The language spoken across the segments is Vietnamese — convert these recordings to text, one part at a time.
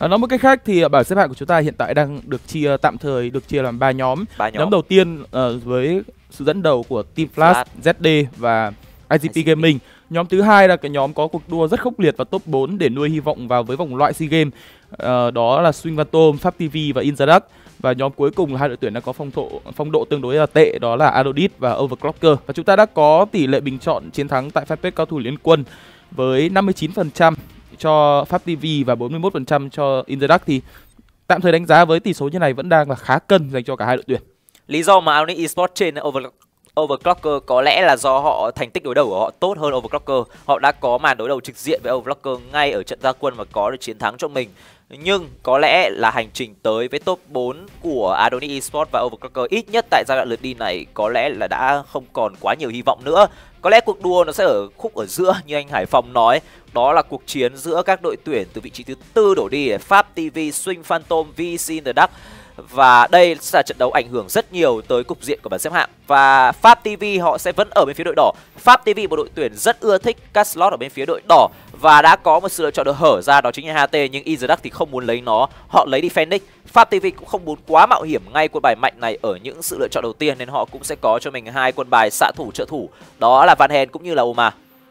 Nói một cách khác thì bảng xếp hạng của chúng ta hiện tại đang được tạm thời được chia làm 3 nhóm. Nhóm đầu tiên với sự dẫn đầu của Team Flash, ZD và IGP Gaming. Nhóm thứ hai là cái nhóm có cuộc đua rất khốc liệt vào top 4 để nuôi hy vọng vào với vòng loại SEA Games. Đó là Swing Phantom, Pháp TV và In The Dark. Và nhóm cuối cùng là hai đội tuyển đang có phong độ tương đối là tệ, đó là Adodit và Overclocker. Và chúng ta đã có tỷ lệ bình chọn chiến thắng tại fanpage cao thủ liên quân với 59% cho Pháp TV và 41% cho In The Dark, thì tạm thời đánh giá với tỷ số như này vẫn đang là khá cân dành cho cả hai đội tuyển. Lý do mà Adonit Esports trên Overclocker có lẽ là do họ thành tích đối đầu của họ tốt hơn Overclocker. Họ đã có màn đối đầu trực diện với Overclocker ngay ở trận ra quân và có được chiến thắng cho mình. Nhưng có lẽ là hành trình tới với top 4 của Adonit Esports và Overclocker ít nhất tại giai đoạn lượt đi này có lẽ là đã không còn quá nhiều hy vọng nữa. Có lẽ cuộc đua nó sẽ ở khúc ở giữa như anh Hải Phòng nói. Đó là cuộc chiến giữa các đội tuyển từ vị trí thứ 4 đổ đi, Pháp TV, Swing Phantom, VC In The Dark. Và đây sẽ là trận đấu ảnh hưởng rất nhiều tới cục diện của bảng xếp hạng. Và Pháp TV họ sẽ vẫn ở bên phía đội đỏ. Pháp TV một đội tuyển rất ưa thích các slot ở bên phía đội đỏ và đã có một sự lựa chọn được hở ra, đó chính là HT. Nhưng In The Dark thì không muốn lấy nó, họ lấy đi Phoenix. Pháp TV cũng không muốn quá mạo hiểm ngay quân bài mạnh này ở những sự lựa chọn đầu tiên, nên họ cũng sẽ có cho mình hai quân bài xạ thủ trợ thủ, đó là Van Hen cũng như là Oma.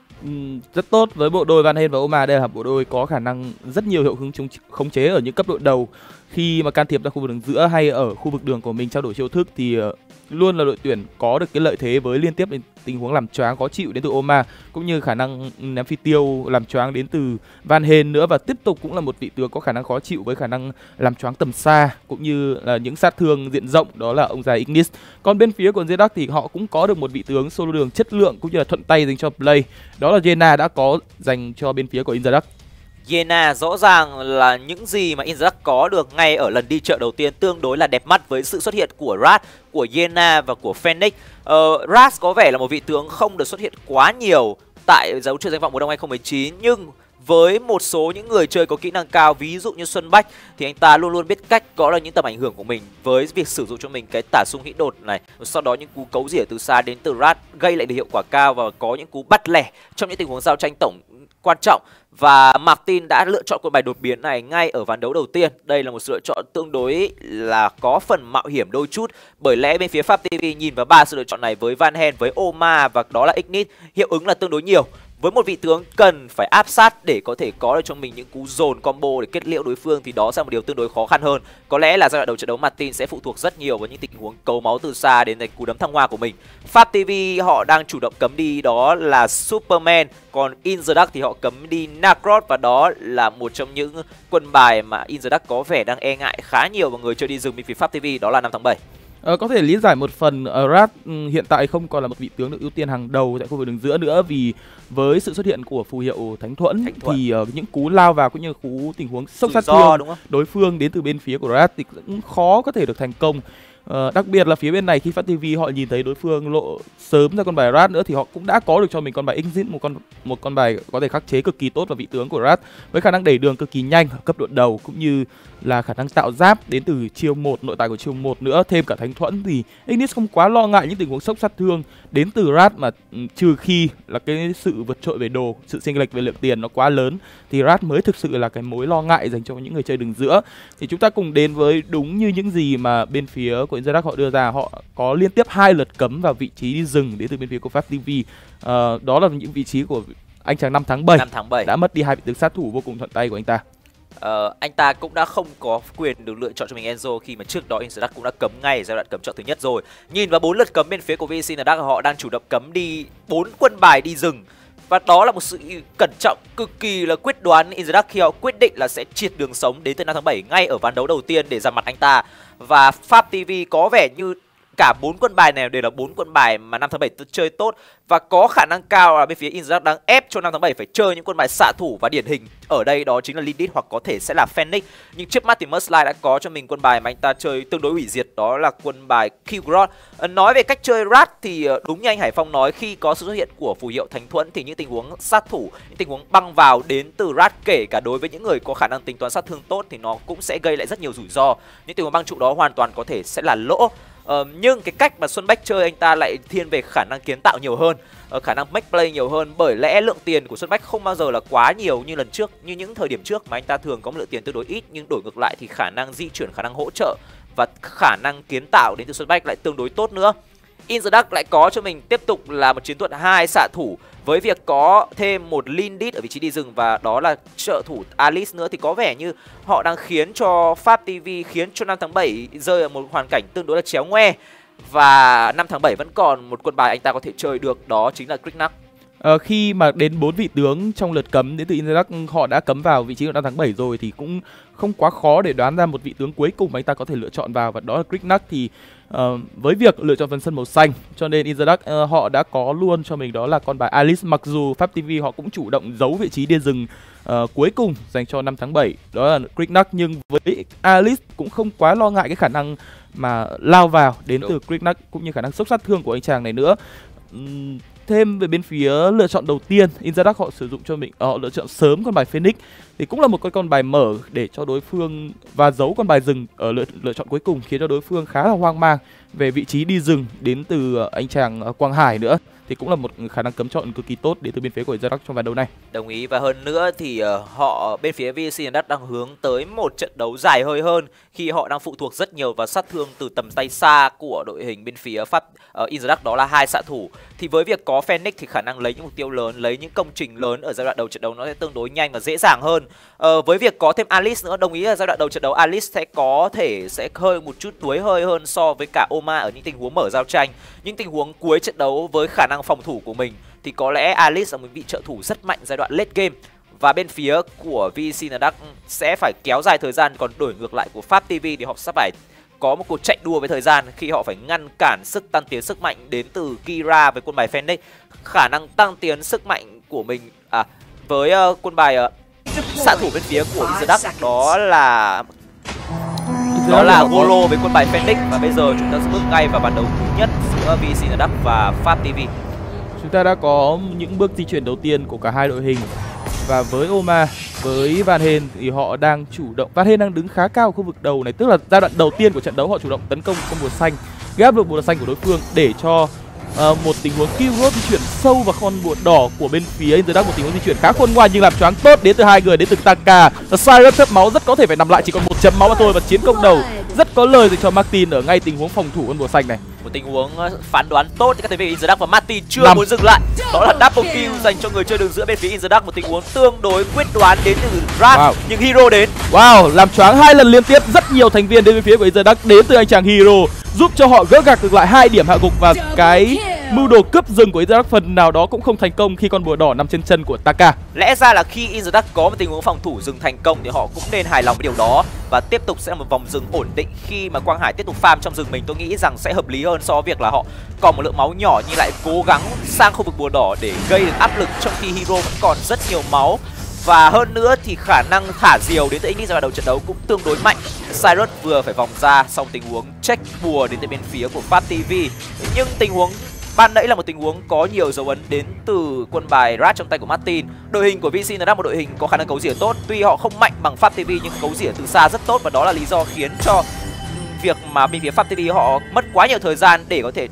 Rất tốt với bộ đôi Van Hen và Oma. Đây là bộ đôi có khả năng rất nhiều hiệu ứng khống chế ở những cấp độ đầu. Khi mà can thiệp ra khu vực đường giữa hay ở khu vực đường của mình trao đổi chiêu thức thì luôn là đội tuyển có được cái lợi thế với liên tiếp tình huống làm choáng khó chịu đến từ Oma, cũng như khả năng ném phi tiêu làm choáng đến từ Van Hen nữa. Và tiếp tục cũng là một vị tướng có khả năng khó chịu với khả năng làm choáng tầm xa cũng như là những sát thương diện rộng, đó là ông già Ignis. Còn bên phía của Zedak thì họ cũng có được một vị tướng solo đường chất lượng cũng như là thuận tay dành cho play, đó là Yena đã có dành cho bên phía của In The Dark. Yena rõ ràng là những gì mà In The Dark có được ngay ở lần đi chợ đầu tiên tương đối là đẹp mắt với sự xuất hiện của Rat, của Yena và của Phoenix. Rat có vẻ là một vị tướng không được xuất hiện quá nhiều tại đấu trường danh vọng mùa đông 2019, nhưng với một số những người chơi có kỹ năng cao, ví dụ như Xuân Bách, thì anh ta luôn luôn biết cách có được những tầm ảnh hưởng của mình với việc sử dụng cho mình cái tả sung hĩ đột này, sau đó những cú cấu rỉa từ xa đến từ Rat gây lại được hiệu quả cao và có những cú bắt lẻ trong những tình huống giao tranh tổng quan trọng. Và Martin đã lựa chọn quân bài đột biến này ngay ở ván đấu đầu tiên. Đây là một sự lựa chọn tương đối là có phần mạo hiểm đôi chút, bởi lẽ bên phía Pháp TV nhìn vào ba sự lựa chọn này với Van Hen, với Oma và đó là Ignis, hiệu ứng là tương đối nhiều. Với một vị tướng cần phải áp sát để có thể có được cho mình những cú dồn combo để kết liễu đối phương thì đó sẽ là một điều tương đối khó khăn hơn. Có lẽ là giai đoạn đầu trận đấu Martin sẽ phụ thuộc rất nhiều vào những tình huống cấu máu từ xa đến cú đấm thăng hoa của mình. Pháp TV họ đang chủ động cấm đi đó là Superman, còn In The Dark thì họ cấm đi Nacros, và đó là một trong những quân bài mà In The Dark có vẻ đang e ngại khá nhiều vào người chơi đi rừng bên phía Pháp TV, đó là 5 tháng 7. Có thể lý giải một phần Rat hiện tại không còn là một vị tướng được ưu tiên hàng đầu tại khu vực đường giữa nữa, vì với sự xuất hiện của phù hiệu Thánh Thuẫn thì những cú lao vào cũng như cú tình huống sốc sát thương đối phương đến từ bên phía của Rat thì cũng khó có thể được thành công. Đặc biệt là phía bên này khi Phát TV họ nhìn thấy đối phương lộ sớm ra con bài Rat nữa thì họ cũng đã có được cho mình con bài Exit, một con bài có thể khắc chế cực kỳ tốt vào vị tướng của Rat với khả năng đẩy đường cực kỳ nhanh ở cấp độ đầu cũng như là khả năng tạo giáp đến từ chiêu 1, nội tại của chiêu 1 nữa, thêm cả Thánh Thuẫn thì Ignis không quá lo ngại những tình huống sốc sát thương đến từ Rat, mà trừ khi là cái sự vượt trội về đồ, sự chênh lệch về lượng tiền nó quá lớn thì Rat mới thực sự là cái mối lo ngại dành cho những người chơi đường giữa. Thì chúng ta cùng đến với đúng như những gì mà bên phía của In The Dark họ đưa ra. Họ có liên tiếp 2 lượt cấm vào vị trí đi rừng đến từ bên phía của Pháp TV. Đó là những vị trí của anh chàng 5 tháng 7 đã mất đi 2 vị tướng sát thủ vô cùng thuận tay của anh ta. Anh ta cũng đã không có quyền được lựa chọn cho mình Enzo khi mà trước đó In The Dark cũng đã cấm ngay ở giai đoạn cấm chọn thứ nhất rồi. Nhìn vào 4 lượt cấm bên phía của VC In The Dark, họ đang chủ động cấm đi 4 quân bài đi rừng. Và đó là một sự cẩn trọng cực kỳ là quyết đoán In The Dark khi họ quyết định là sẽ triệt đường sống đến từ 5 tháng 7 ngay ở ván đấu đầu tiên để giảm mặt anh ta. Và Pháp TV có vẻ như cả 4 quân bài này đều là 4 quân bài mà 5 tháng 7 chơi tốt, và có khả năng cao là bên phía In The Dark đang ép cho 5 tháng 7 phải chơi những quân bài xạ thủ, và điển hình ở đây đó chính là Lindit hoặc có thể sẽ là Phoenix. Nhưng trước mắt thì Merslide đã có cho mình quân bài mà anh ta chơi tương đối hủy diệt, đó là quân bài Killgrot. Nói về cách chơi Rat thì đúng như anh Hải Phong nói, khi có sự xuất hiện của phù hiệu Thánh Thuẫn thì những tình huống sát thủ, những tình huống băng vào đến từ Rat, kể cả đối với những người có khả năng tính toán sát thương tốt thì nó cũng sẽ gây lại rất nhiều rủi ro. Những tình huống băng trụ đó hoàn toàn có thể sẽ là lỗ. Nhưng cái cách mà Xuân Bách chơi anh ta lại thiên về khả năng kiến tạo nhiều hơn, khả năng make play nhiều hơn, bởi lẽ lượng tiền của Xuân Bách không bao giờ là quá nhiều như lần trước, như những thời điểm trước mà anh ta thường có một lượng tiền tương đối ít, nhưng đổi ngược lại thì khả năng di chuyển, khả năng hỗ trợ và khả năng kiến tạo đến từ Xuân Bách lại tương đối tốt nữa. In the Dark lại có cho mình tiếp tục là một chiến thuật 2 xạ thủ với việc có thêm một Lindit ở vị trí đi rừng và đó là trợ thủ Alice nữa, thì có vẻ như họ đang khiến cho Pháp TV, khiến cho 5 tháng 7 rơi ở một hoàn cảnh tương đối là chéo ngoe. Và 5 tháng 7 vẫn còn một quân bài anh ta có thể chơi được, đó chính là Cricknack. Khi mà đến 4 vị tướng trong lượt cấm đến từ In the Dark họ đã cấm vào vị trí của 5 tháng 7 rồi thì cũng không quá khó để đoán ra một vị tướng cuối cùng mà anh ta có thể lựa chọn vào, và đó là Cricknack. Thì với việc lựa chọn phần sân màu xanh cho nên In the Dark họ đã có luôn cho mình đó là con bài Alice, mặc dù Pháp TV họ cũng chủ động giấu vị trí đi rừng cuối cùng dành cho 5 tháng 7 đó là Cricknack, nhưng với Alice cũng không quá lo ngại cái khả năng mà lao vào đến từ Cricknack cũng như khả năng sốc sát thương của anh chàng này nữa. Thêm về bên phía lựa chọn đầu tiên, In the Dark họ sử dụng cho mình, họ lựa chọn sớm con bài Phoenix thì cũng là một con bài mở để cho đối phương và giấu con bài rừng ở lựa chọn cuối cùng, khiến cho đối phương khá là hoang mang về vị trí đi rừng đến từ anh chàng Quang Hải nữa, thì cũng là một khả năng cấm chọn cực kỳ tốt đến từ bên phía của In the Dark trong ván đấu này. Đồng ý, và hơn nữa thì họ bên phía VC Dark đang hướng tới một trận đấu dài hơi hơn khi họ đang phụ thuộc rất nhiều vào sát thương từ tầm tay xa của đội hình bên phía Pháp In the Dark, đó là 2 xạ thủ. Thì với việc có Phoenix thì khả năng lấy những mục tiêu lớn, lấy những công trình lớn ở giai đoạn đầu trận đấu nó sẽ tương đối nhanh và dễ dàng hơn. Với việc có thêm Alice nữa, đồng ý là giai đoạn đầu trận đấu Alice sẽ có thể sẽ hơi một chút đuối hơi hơn so với cả Oma ở những tình huống mở giao tranh. Những tình huống cuối trận đấu với khả năng phòng thủ của mình thì có lẽ Alice là một vị trợ thủ rất mạnh giai đoạn late game. Và bên phía của VC Dark sẽ phải kéo dài thời gian, còn đổi ngược lại của Pháp TV thì họ sẽ phải có một cuộc chạy đua với thời gian khi họ phải ngăn cản sức tăng tiến sức mạnh đến từ Kira với quân bài Phoenix. Khả năng tăng tiến sức mạnh của mình với quân bài xạ thủ bên phía của The Dark đó là Golo với quân bài Phoenix. Và bây giờ chúng ta sẽ bước ngay vào ván đấu thứ nhất giữa VC Dark và Pháp TV. Chúng ta đã có những bước di chuyển đầu tiên của cả hai đội hình. Và với Oma, với Van Halen thì họ đang chủ động. Van Halen đang đứng khá cao ở khu vực đầu này, tức là giai đoạn đầu tiên của trận đấu họ chủ động tấn công con bùa xanh, gáp được bùa xanh của đối phương để cho một tình huống kill road di chuyển sâu vào con bùa đỏ của bên phía In the Dark, một tình huống di chuyển khá khôn ngoan nhưng làm choáng tốt đến từ hai người đến từ Taka. Cyrus thấp máu rất có thể phải nằm lại, chỉ còn 1 chấm máu mà thôi, và chiến công đầu rất có lời dành cho Martin ở ngay tình huống phòng thủ con bùa xanh này. Một tình huống phán đoán tốt cho các thành viên In the Dark, và Martin chưa muốn dừng lại. Đó là double kill dành cho người chơi đường giữa bên phía In the Dark, một tình huống tương đối quyết đoán đến từ Rat. Nhưng Hero đến. Làm choáng 2 lần liên tiếp rất nhiều thành viên đến bên phía của In the Dark đến từ anh chàng Hero, giúp cho họ gỡ gạc được lại 2 điểm hạ gục, và cái mưu đồ cướp rừng của In the Dark phần nào đó cũng không thành công khi con bùa đỏ nằm trên chân của Taka. Lẽ ra là khi In the Dark có một tình huống phòng thủ rừng thành công thì họ cũng nên hài lòng với điều đó và tiếp tục sẽ là một vòng rừng ổn định. Khi mà Quang Hải tiếp tục farm trong rừng mình, tôi nghĩ rằng sẽ hợp lý hơn so với việc là họ còn một lượng máu nhỏ nhưng lại cố gắng sang khu vực bùa đỏ để gây được áp lực, trong khi Hero vẫn còn rất nhiều máu. Và hơn nữa thì khả năng thả diều đến từ Ignis vào đầu trận đấu cũng tương đối mạnh. Cyrus vừa phải vòng ra sau tình huống check bùa đến từ bên phía của Pháp TV. Nhưng tình huống ban nãy là một tình huống có nhiều dấu ấn đến từ quân bài Rat trong tay của Martin. Đội hình của VC là một đội hình có khả năng cấu rỉa tốt. Tuy họ không mạnh bằng Pháp TV nhưng cấu rỉa từ xa rất tốt, và đó là lý do khiến cho việc mà bên phía Pháp TV họ mất quá nhiều thời gian để có thể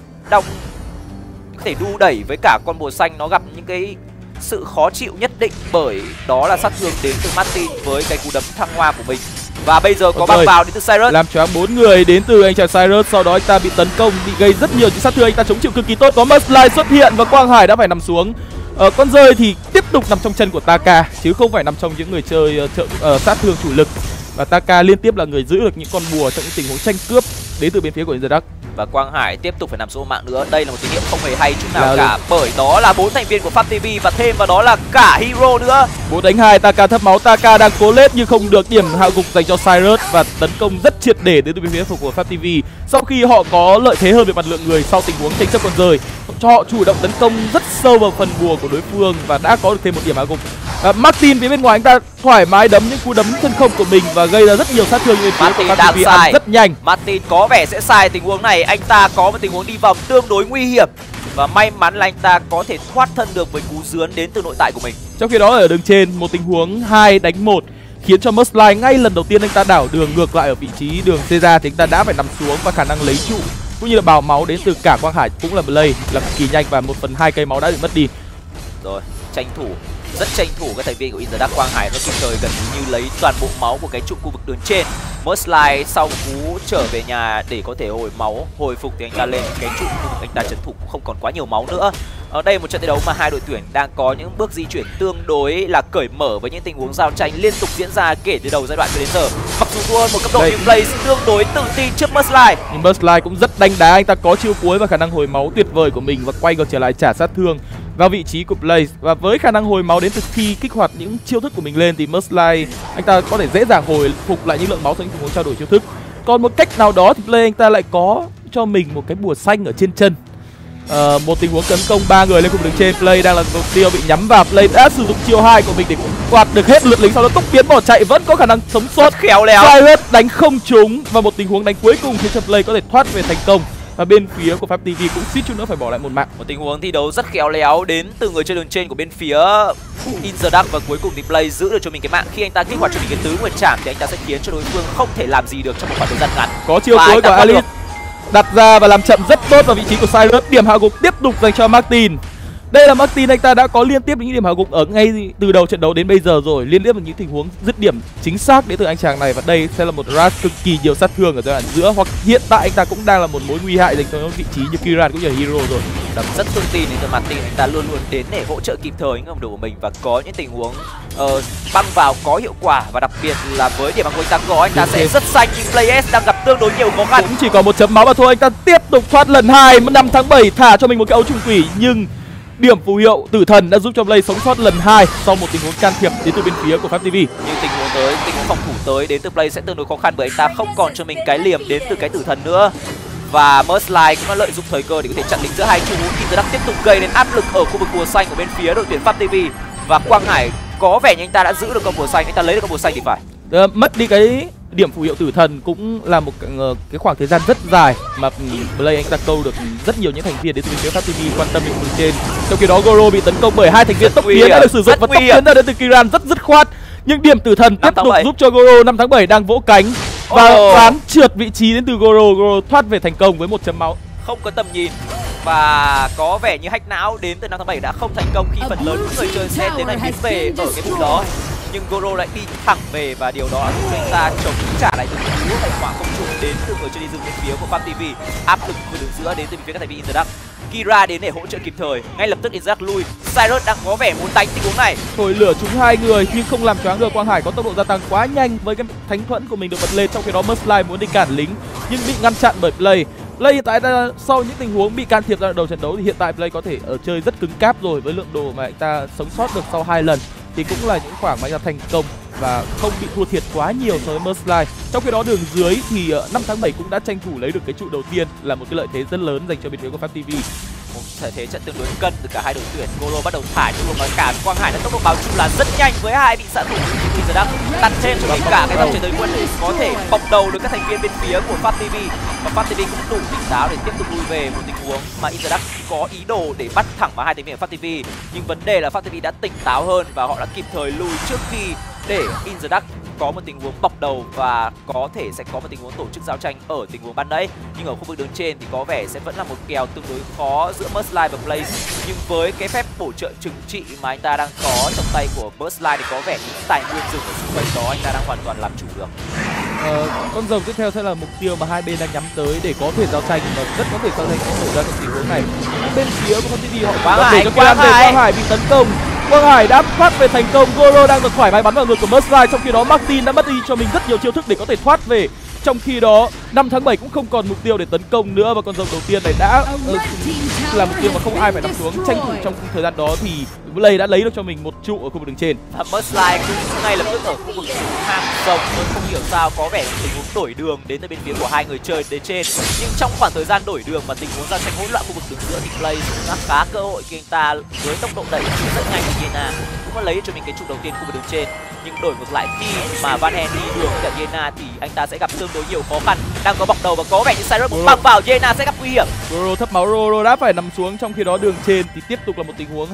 đu đẩy với cả con bùa xanh. Nó gặp những cái sự khó chịu nhất định, bởi đó là sát thương đến từ Martin với cái cú đấm thăng hoa của mình. Và bây giờ có băng vào đến từ Cyrus, làm choáng 4 người đến từ anh chàng Cyrus. Sau đó anh ta bị tấn công, bị gây rất nhiều sát thương, anh ta chống chịu cực kỳ tốt. Có Mustline xuất hiện và Quang Hải đã phải nằm xuống. Con rơi thì tiếp tục nằm trong chân của Taka chứ không phải nằm trong những người chơi sát thương chủ lực. Và Taka liên tiếp là người giữ được những con bùa trong những tình huống tranh cướp đến từ bên phía của In the Dark. Và Quang Hải tiếp tục phải nằm xuống mạng nữa. Đây là một tín hiệu không hề hay chút nào cả, bởi đó là 4 thành viên của Pháp TV và thêm vào đó là cả Hero nữa. 4 đánh 2, Taka thấp máu. Taka đang cố lết nhưng không được, điểm hạ gục dành cho Cyrus và tấn công rất triệt để đến từ bên phía của Pháp TV. Sau khi họ có lợi thế hơn về mặt lượng người sau tình huống tranh chấp con rơi, cho họ chủ động tấn công rất sâu vào phần bùa của đối phương và đã có được thêm một điểm hạ gục. Martin phía bên ngoài anh ta thoải mái đấm những cú đấm chân không của mình và gây ra rất nhiều sát thương bên phía của Pháp TV, ăn rất nhanh. Martin có vẻ sẽ sai tình huống này, anh ta có một tình huống đi vòng tương đối nguy hiểm và may mắn là anh ta có thể thoát thân được với cú dướn đến từ nội tại của mình. Trong khi đó ở đường trên, một tình huống 2 đánh 1 khiến cho Mustline ngay lần đầu tiên anh ta đảo đường ngược lại ở vị trí đường Caesar thì anh ta đã phải nằm xuống, và khả năng lấy trụ cũng như là bào máu đến từ cả Quang Hải cũng là Blaze là cực kỳ nhanh và 1/2 cây máu đã bị mất đi. Rồi, tranh thủ, rất tranh thủ các thành viên của In The Dark. Quang Hải nó kịp thời gần như lấy toàn bộ máu của cái trụ khu vực đường trên. Mercilite sau cú trở về nhà để có thể hồi máu, hồi phục thì anh ta lên cái trụ khu vực anh ta trấn thủ cũng không còn quá nhiều máu nữa. Ở đây một trận thi đấu mà hai đội tuyển đang có những bước di chuyển tương đối là cởi mở với những tình huống giao tranh liên tục diễn ra kể từ đầu giai đoạn cho đến giờ. Mặc dù thua một cấp độ nhưng Blaze tương đối tự tin trước Mercilite. Nhưng Mercilite cũng rất đánh đá, anh ta có chiêu cuối và khả năng hồi máu tuyệt vời của mình và quay ngược trở lại trả sát thương vào vị trí của Blaze. Và với khả năng hồi máu đến từ khi kích hoạt những chiêu thức của mình lên thì Mercilite anh ta có thể dễ dàng hồi phục lại những lượng máu sau những tình huống trao đổi chiêu thức. Còn một cách nào đó thì Blaze anh ta lại có cho mình một cái bùa xanh ở trên chân. Một tình huống tấn công 3 người lên khu vực đường trên, Blaze đang là mục tiêu bị nhắm vào. Blaze đã sử dụng chiêu 2 của mình để quạt được hết lượt lính, sau đó tốc biến bỏ chạy, vẫn có khả năng sống sót. Khéo léo. Cyrus đánh không trúng và một tình huống đánh cuối cùng khiến cho Blaze có thể thoát về thành công. Và bên phía của Pháp TV cũng suýt chút nữa phải bỏ lại một mạng. Một tình huống thi đấu rất khéo léo đến từ người chơi đường trên của bên phía In The Dark, và cuối cùng thì Blaze giữ được cho mình cái mạng. Khi anh ta kích hoạt cho mình cái tứ nguyệt trảm thì anh ta sẽ khiến cho đối phương không thể làm gì được trong một khoảng thời gian ngắn. Có chiêu cuối của Alice đặt ra và làm chậm rất tốt vào vị trí của Cyrus. Điểm hạ gục tiếp tục dành cho Martin. Đây là Martin, anh ta đã có liên tiếp những điểm hạ gục ở ngay từ đầu trận đấu đến bây giờ rồi, liên tiếp những tình huống dứt điểm chính xác đến từ anh chàng này. Và đây sẽ là một Ras cực kỳ nhiều sát thương ở giai đoạn giữa, hoặc hiện tại anh ta cũng đang là một mối nguy hại dành cho những vị trí như Kiran cũng như là Hero rồi. Đập rất tự tin đến từ Martin, anh ta luôn luôn đến để hỗ trợ kịp thời những đồng đội của mình và có những tình huống băng vào có hiệu quả, và đặc biệt là với điểm băng của anh ta có, anh ta sẽ rất xanh, nhưng Players đang gặp tương đối nhiều khó khăn. Cũng chỉ còn một chấm máu mà thôi, anh ta tiếp tục thoát lần 2. 5/7 thả cho mình một cái ấu trùng quỷ, nhưng điểm phù hiệu tử thần đã giúp cho Blaze sống sót lần 2 sau một tình huống can thiệp đến từ bên phía của Pháp TV. Nhưng tình huống phòng thủ tới đến từ Blaze sẽ tương đối khó khăn bởi anh ta không còn cho mình cái liềm đến từ cái tử thần nữa. Và Mercilite cũng đã lợi dụng thời cơ để có thể chặn lính giữa hai trụ. In The Dark tiếp tục gây đến áp lực ở khu vực bùa xanh của bên phía đội tuyển Pháp TV, và Quang Hải có vẻ như anh ta đã giữ được con bùa xanh, anh ta lấy được con bùa xanh thì phải. Mất đi cái điểm phù hiệu tử thần cũng là một cái khoảng thời gian rất dài mà Blaze anh ta câu được rất nhiều những thành viên đến từ phía Pháp TV quan tâm đến đường trên. Trong khi đó Goro bị tấn công bởi hai thành viên tốc biến đã được sử dụng, và tốc biến đã đến từ Kiran rất dứt khoát. Nhưng điểm tử thần tiếp tục giúp cho Goro. 5/7 đang vỗ cánh và dán trượt vị trí đến từ Goro. Goro thoát về thành công với 1 chấm máu. Không có tầm nhìn và có vẻ như hack não đến từ 5/7 đã không thành công khi phần lớn những người chơi sẽ tiến hành biến về ở cái vùng đó. Nhưng Goro lại đi thẳng về và điều đó giúp anh ta chống trả lại những cú thành quả không trúng đến từ người chơi đi rừng bên phía của Pháp TV. Áp lực từ đường giữa đến từ phía các thành viên In The Dark. Kira đến để hỗ trợ kịp thời, ngay lập tức In The Dark lui. Cyrus đang có vẻ muốn đánh tình huống này. Thổi lửa trúng 2 người nhưng không làm choáng được. Quang Hải có tốc độ gia tăng quá nhanh với cái thánh thuẫn của mình được bật lên, trong khi đó Mercilite muốn đi cản lính nhưng bị ngăn chặn bởi Blaze. Blaze hiện tại sau những tình huống bị can thiệp ra đầu trận đấu thì hiện tại Blaze có thể ở chơi rất cứng cáp rồi, với lượng đồ mà anh ta sống sót được sau 2 lần thì cũng là những khoảng mà anh ta thành công và không bị thua thiệt quá nhiều so với Mercilite. Trong khi đó đường dưới thì 5/7 cũng đã tranh thủ lấy được cái trụ đầu tiên, là một cái lợi thế rất lớn dành cho bên phía của Pháp TV. Một thể thế trận tương đối cân từ cả hai đội tuyển. Goro bắt đầu thả nhưng mà cả Quang Hải đã tốc độ báo trụ là rất nhanh với hai bị xạ thủ. In The Dark đặt thêm cho mình cả cái dòng chiến tới quân để có thể bọc đầu được các thành viên bên phía của Pháp TV, và Pháp TV cũng đủ tỉnh táo để tiếp tục lui về một tình huống mà In The Dark có ý đồ để bắt thẳng vào hai thành viên của Pháp TV, nhưng vấn đề là Pháp TV đã tỉnh táo hơn và họ đã kịp thời lui trước khi để In The Dark có một tình huống bọc đầu và có thể sẽ có một tình huống tổ chức giao tranh ở tình huống ban nãy. Nhưng ở khu vực đường trên thì có vẻ sẽ vẫn là một kèo tương đối khó giữa Mercilite và Blaze. Nhưng với cái phép bổ trợ trừng trị mà anh ta đang có trong tay của Mercilite thì có vẻ những tài nguyên rừng ở xung quanh đó anh ta đang hoàn toàn làm chủ được. Con rồng tiếp theo sẽ là mục tiêu mà hai bên đang nhắm tới để có thể giao tranh, và rất có thể giao tranh có xảy ra trong tình huống này. Bên phía của TV họ Quang Hải bị tấn công. Quang Hải đã thoát về thành công. Goro đang được thoải mái bắn vào người của Mercilite, trong khi đó Martin đã mất đi cho mình rất nhiều chiêu thức để có thể thoát về. Trong khi đó 5/7 cũng không còn mục tiêu để tấn công nữa, và con rồng đầu tiên này đã là mục tiêu mà không ai phải nằm xuống. Tranh thủ trong thời gian đó thì Blaze đã lấy được cho mình một trụ ở khu vực đường trên. Mercilite cũng ngay lập tức ở khu vực hang rồng, tôi không hiểu sao có vẻ tình huống đổi đường đến từ bên phía của hai người chơi đến trên. Nhưng trong khoảng thời gian đổi đường và tình huống giao tranh hỗn loạn khu vực đường giữa thì Blaze cũng đã khá cơ hội khi anh ta với tốc độ đẩy rất nhanh của Yena cũng đã lấy cho mình cái trụ đầu tiên khu vực đường trên. Nhưng đổi ngược lại khi mà Van Hen đi đường với Yena thì anh ta sẽ gặp tương đối nhiều khó khăn. Đang có bọc đầu và có vẻ như Cyrus muốn băng vào, Yena sẽ gặp nguy hiểm. Goro thấp máu, Goro đã phải nằm xuống. Trong khi đó đường trên thì tiếp tục là một tình huống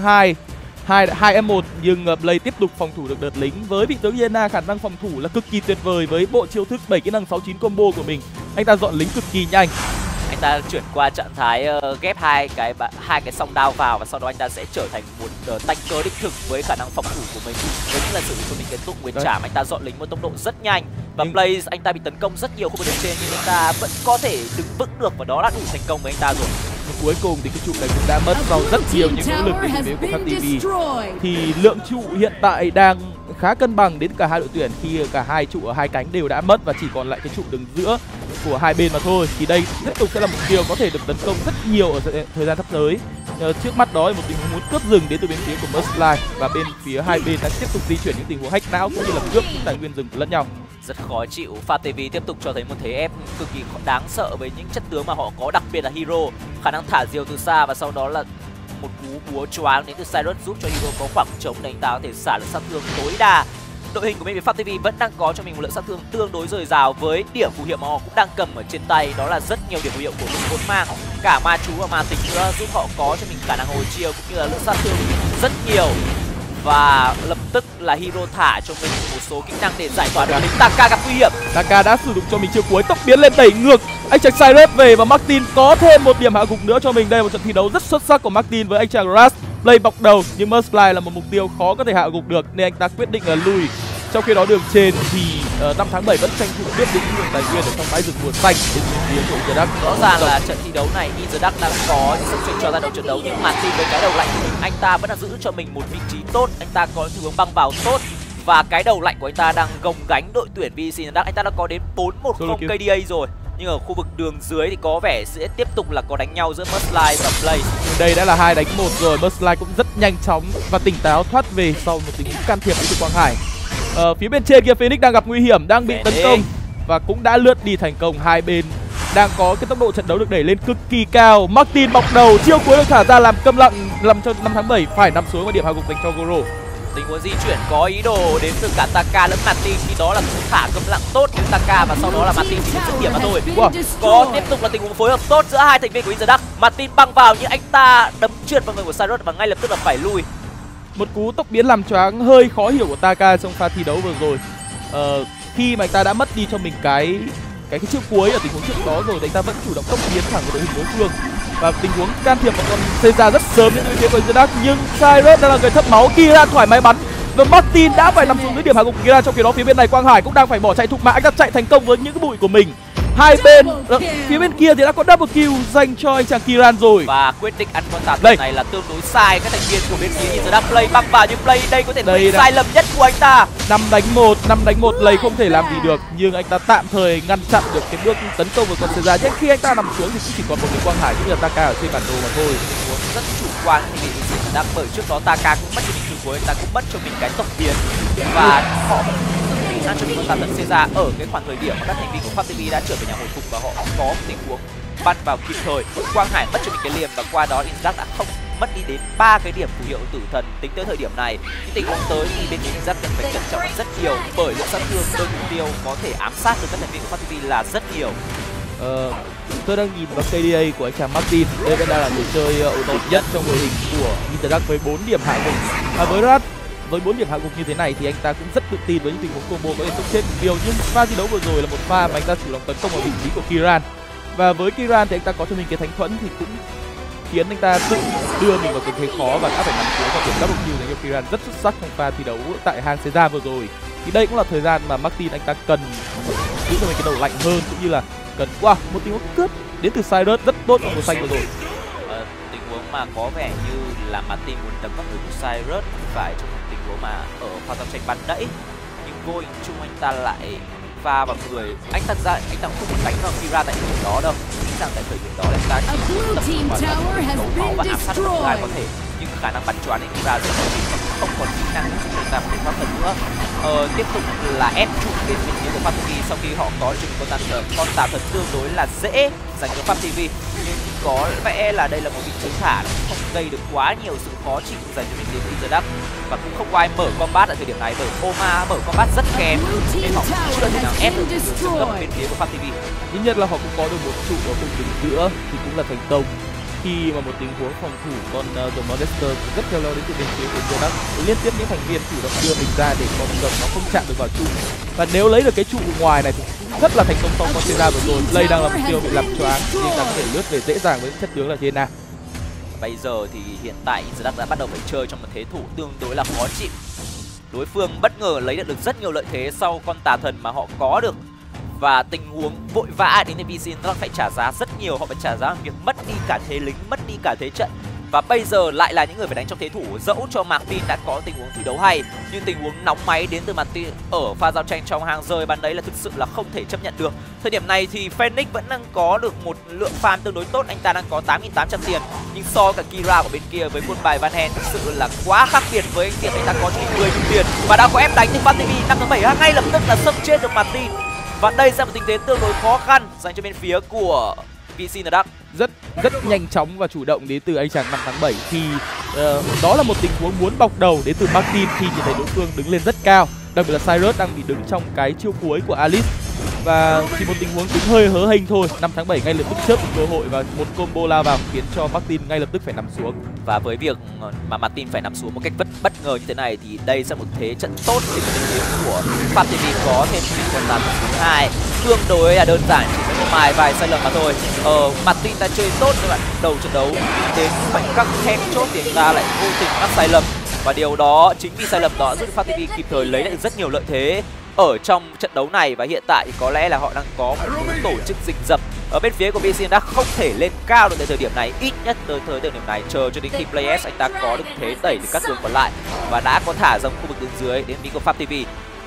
2m1, nhưng Blaze tiếp tục phòng thủ được đợt lính. Với vị tướng Yena, khả năng phòng thủ là cực kỳ tuyệt vời với bộ chiêu thức 7 kỹ năng 69 combo của mình. Anh ta dọn lính cực kỳ nhanh. anh ta chuyển qua trạng thái ghép hai cái song đao vào, và sau đó anh ta sẽ trở thành một tanker đích thực với khả năng phòng thủ của mình, giống như là sử dụng cho mình cái tụng nguyên trảm. Anh ta dọn lính một tốc độ rất nhanh, và Blaze anh ta bị tấn công rất nhiều khu vực trên, nhưng anh ta vẫn có thể đứng vững được, và đó là đủ thành công với anh ta rồi. Cuối cùng thì cái trụ này cũng đã mất sau rất nhiều những nỗ lực từ phía của FPTV. Thì lượng trụ hiện tại đang khá cân bằng đến cả hai đội tuyển, khi cả hai trụ ở hai cánh đều đã mất và chỉ còn lại cái trụ đường giữa của hai bên mà thôi. Thì đây tiếp tục sẽ là một điều có thể được tấn công rất nhiều ở thời gian sắp tới. Trước mắt đó là một tình huống muốn cướp rừng đến từ bên phía của Merciless, và bên phía hai bên đang tiếp tục di chuyển những tình huống hack não cũng như là cướp những tài nguyên rừng của lẫn nhau. Rất khó chịu. FPTV tiếp tục cho thấy một thế ép cực kỳ đáng sợ với những chất tướng mà họ có, đặc biệt là Hero, khả năng thả diều từ xa, và sau đó là một cú búa choáng đến từ Cyrus giúp cho Hero có khoảng trống để anh ta có thể xả lượng sát thương tối đa. Đội hình của bên phía FPTV vẫn đang có cho mình một lượng sát thương tương đối dồi dào với điểm phù hiệu mà họ cũng đang cầm ở trên tay, đó là rất nhiều điểm phù hiệu của những cốt mang, cả ma chú và ma tính nữa, giúp họ có cho mình khả năng hồi chiêu cũng như là lượng sát thương rất nhiều. Và lập tức là Hero thả cho mình một số kỹ năng để giải tỏa được lính Taka gặp nguy hiểm. Taka đã sử dụng cho mình chiêu cuối tốc biến lên đẩy ngược anh chàng Cyrus về, và Martin có thêm một điểm hạ gục nữa cho mình. Đây là một trận thi đấu rất xuất sắc của Martin với anh chàng Ras. Play bọc đầu nhưng Merciless là một mục tiêu khó có thể hạ gục được, nên anh ta quyết định là lùi. Trong khi đó đường trên thì 5 tháng 7 vẫn tranh thủ biết đến nguồn tài nguyên ở trong bãi rừng mùa xanh đến phía của In The Dark. Rõ ràng là trận thi đấu này In The Dark đang có những sức tranh cho ra đầu trận đấu, nhưng Martin với cái đầu lạnh của mình, anh ta vẫn đang giữ cho mình một vị trí tốt, anh ta có xu hướng băng vào tốt, và cái đầu lạnh của anh ta đang gồng gánh đội tuyển VC In The Dark. Anh ta đã có đến 4-1-0 KDA rồi, nhưng ở khu vực đường dưới thì có vẻ sẽ tiếp tục là có đánh nhau giữa Merciless và Blaze. Đây đã là 2 đánh 1 rồi. Merciless cũng rất nhanh chóng và tỉnh táo thoát về sau một tình huống can thiệp từ Quang Hải. Phía bên trên kia Phoenix đang gặp nguy hiểm, đang bị tấn công và cũng đã lướt đi thành công. Hai bên đang có cái tốc độ trận đấu được đẩy lên cực kỳ cao. Martin bọc đầu, chiêu cuối được thả ra làm câm lặng, làm cho 5 tháng 7 phải nằm xuống và điểm hạ gục dành cho Goro. Tình huống di chuyển có ý đồ đến từ cả Taka lẫn Martin, khi đó là cú thả câm lặng tốt đến Taka, và sau đó là Martin chỉ dứt điểm mà thôi. Có tiếp tục là tình huống phối hợp tốt giữa hai thành viên của In The Dark. Martin băng vào nhưng anh ta đấm trượt vào người của Cyrus và ngay lập tức là phải lui. Một cú tốc biến làm choáng hơi khó hiểu của Taka trong pha thi đấu vừa rồi. Khi mà anh ta đã mất đi cho mình cái chiêu cuối ở tình huống trước đó rồi, thì anh ta vẫn chủ động tốc biến thẳng vào đội hình đối phương. Và tình huống can thiệp của con Seiza rất sớm đến phía của In The Dark, nhưng Cyrus đang là người thấp máu. Kiran thoải mái bắn và Martin đã phải nằm xuống dưới điểm hạ gục Kiran. Trong khi đó phía bên này Quang Hải cũng đang phải bỏ chạy thục mạng, anh ta chạy thành công với những cái bụi của mình. Hai bên phía bên kia thì đã có double kill dành cho anh chàng Kiran rồi, và quyết định ăn con tạt này là tương đối sai. Các thành viên của bên phía In The Dark Play băng vào, nhưng Play đây có thể là sai lầm nhất của anh ta. 5 đánh 1 Play không thể làm gì được, nhưng anh ta tạm thời ngăn chặn được cái bước tấn công của con Seiza. Nhưng khi anh ta nằm xuống thì cũng chỉ còn một cái Quang Hải cũng như là Taka ở trên bản đồ mà thôi. Rất chủ quan thì In The Dark, bởi trước đó Taka cũng mất cho mình chiêu cuối, anh ta cũng mất cho mình cái tốc biến, và họ ăn cho mình con tạt tận Seiza ở cái khoảng thời điểm mà các thành viên của FPTV đã trở về nhà hồi phục, và họ có một tình huống bắn vào kịp thời. Quang Hải mất cho mình cái liềm, và qua đó In The Dark đã không mất đi đến 3 cái điểm phù hiệu tử thần tính tới thời điểm này. Những tình huống tới thì bên In The Dark cần phải cẩn trọng rất nhiều, bởi lượng sát thương đôi mục tiêu có thể ám sát được các thành viên của FPTV là rất nhiều. Tôi đang nhìn vào KDA của anh chàng Martin. Đây vẫn đang là người chơi ổn định nhất trong đội hình của In The Dark với 4 điểm hạ gục. Với Rat với 4 điểm hạ gục như thế này thì anh ta cũng rất tự tin với những tình huống combo có thể sốc chết mục tiêu. Nhưng pha thi đấu vừa rồi là một pha mà anh ta chủ động tấn công vào vị trí của Kiran, và với Kiran thì anh ta có cho mình cái thánh thuẫn thì cũng khiến anh ta tự đưa mình vào tình thế khó và đã phải nằm xuống và điểm double kill dành cho Kiran rất xuất sắc trong pha thi đấu tại hang Seiza vừa rồi. Thì đây cũng là thời gian mà Martin anh ta cần giữ cho mình cái đầu lạnh hơn, cũng như là cần một tình huống cướp đến từ Cyrus rất tốt trong mùa xanh vừa rồi. Tình huống mà có vẻ như là Martin muốn đấm vào người của Cyrus phải trong một tình huống mà ở pha giao tranh ban nãy, nhưng vô hình chung anh ta lại va vào người. Anh ta không muốn đánh vào Kira tại thời điểm đó đâu. Nghĩ rằng tại thời điểm đó anh ta chỉ muốn tập trung vào đấu máu và áp sát được ai có thể, nhưng khả năng bắn choáng đến Kira rất là không còn kỹ năng để chúng ta có thể thoát thân nữa. Tiếp tục là ép trụ bên phía của FPTV sau khi họ có được con tà thần tương đối là dễ dành cho FPTV, nhưng có vẻ là đây là một vị trí thả không gây được quá nhiều sự khó chịu dành cho bên phía In The Dark, và cũng không có ai mở combat tại thời điểm này, bởi Oma mở combat rất kém nên họ chưa thể nào ép được sự gấp bên phía của FPTV. Ít nhất là họ cũng có được một trụ ở khu vực giữa thì cũng là thành công, khi mà một tình huống phòng thủ con The Monster rất khéo léo đến từ bên phía của In The Dark, liên tiếp những thành viên chủ động đưa mình ra để con rồng nó không chạm được vào trụ, và nếu lấy được cái trụ ngoài này thì cũng rất là thành công sau con Sera vừa rồi. Play đang là mục tiêu bị làm choáng nhưng ta có thể lướt về dễ dàng với chất tướng là Jena. Bây giờ thì hiện tại Inzerhak đã bắt đầu phải chơi trong một thế thủ tương đối là khó chịu. Đối phương bất ngờ lấy được rất nhiều lợi thế sau con tà thần mà họ có được. Và tình huống vội vã đến từ VC Inzerhak phải trả giá rất nhiều. Họ phải trả giá việc mất đi cả thế lính, mất đi cả thế trận. Và bây giờ lại là những người phải đánh trong thế thủ. Dẫu cho Martin đã có tình huống thi đấu hay, nhưng tình huống nóng máy đến từ Martin ở pha giao tranh trong hàng rơi ban đấy là thực sự là không thể chấp nhận được. Thời điểm này thì Phoenix vẫn đang có được một lượng farm tương đối tốt. Anh ta đang có 8.800 tiền. Nhưng so cả Kira của bên kia với quân bài Van Hen thực sự là quá khác biệt với anh Tiệp. Anh ta có chỉ 10.000 tiền và đã có ép đánh nhưng FATV 5 tháng 7 ngay lập tức là xâm chết được Martin. Và đây sẽ là một tình thế tương đối khó khăn dành cho bên phía của VC Inzerhak. Rất nhanh chóng và chủ động đến từ anh chàng 5 tháng 7 khi đó là một tình huống muốn bọc đầu đến từ Martin khi nhìn thấy đối phương đứng lên rất cao, đặc biệt là Cyrus đang bị đứng trong cái chiêu cuối của Alice và chỉ một tình huống đứng hơi hớ hênh thôi, 5 tháng 7 ngay lập tức chớp một cơ hội và một combo lao vào khiến cho Martin ngay lập tức phải nằm xuống. Và với việc mà Martin phải nằm xuống một cách bất ngờ như thế này thì đây sẽ một thế trận tốt để bên phía của FATV có thêm một con tàn thứ hai tương đối là đơn giản, chỉ có vài sai lầm mà thôi. Martin đã chơi tốt các bạn đầu trận đấu, đến khoảnh khắc then chốt thì anh ta lại vô tình mắc sai lầm và điều đó chính vì sai lầm đó giúp FATV kịp thời lấy lại được rất nhiều lợi thế ở trong trận đấu này. Và hiện tại thì có lẽ là họ đang có một tổ chức rình rập ở bên phía của VC đã không thể lên cao được tại thời điểm này, ít nhất tới thời điểm này, chờ cho đến khi PlayS anh ta có được thế đẩy từ các đường còn lại và đã có thả dòng khu vực đường dưới đến phía của FATV.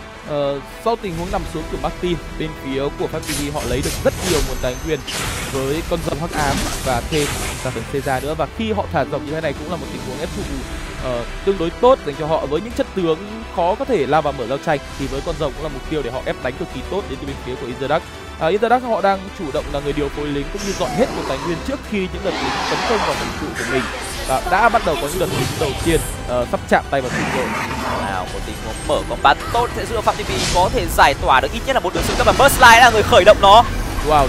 Sau tình huống nằm xuống của Martin, bên phía của FATV họ lấy được rất nhiều nguồn tài nguyên với con rồng hắc ám và thêm cả phần Sera nữa, và khi họ thả rồng như thế này cũng là một tình huống ép thủ tương đối tốt dành cho họ với những chất tướng khó có thể lao vào mở giao tranh, thì với con rồng cũng là mục tiêu để họ ép đánh cực kỳ tốt đến từ bên phía của Inzerhak. Inzerhak họ đang chủ động là người điều phối lính cũng như dọn hết nguồn tài nguyên trước khi những đợt lính tấn công vào phần trụ của mình, và đã bắt đầu có những đợt lính đầu tiên sắp chạm tay vào trụ rồi. Nào, một tình huống mở combat tốt sẽ giúp FATV có thể giải tỏa được ít nhất là một đường xung kích và Mercilite là người khởi động nó. Wow,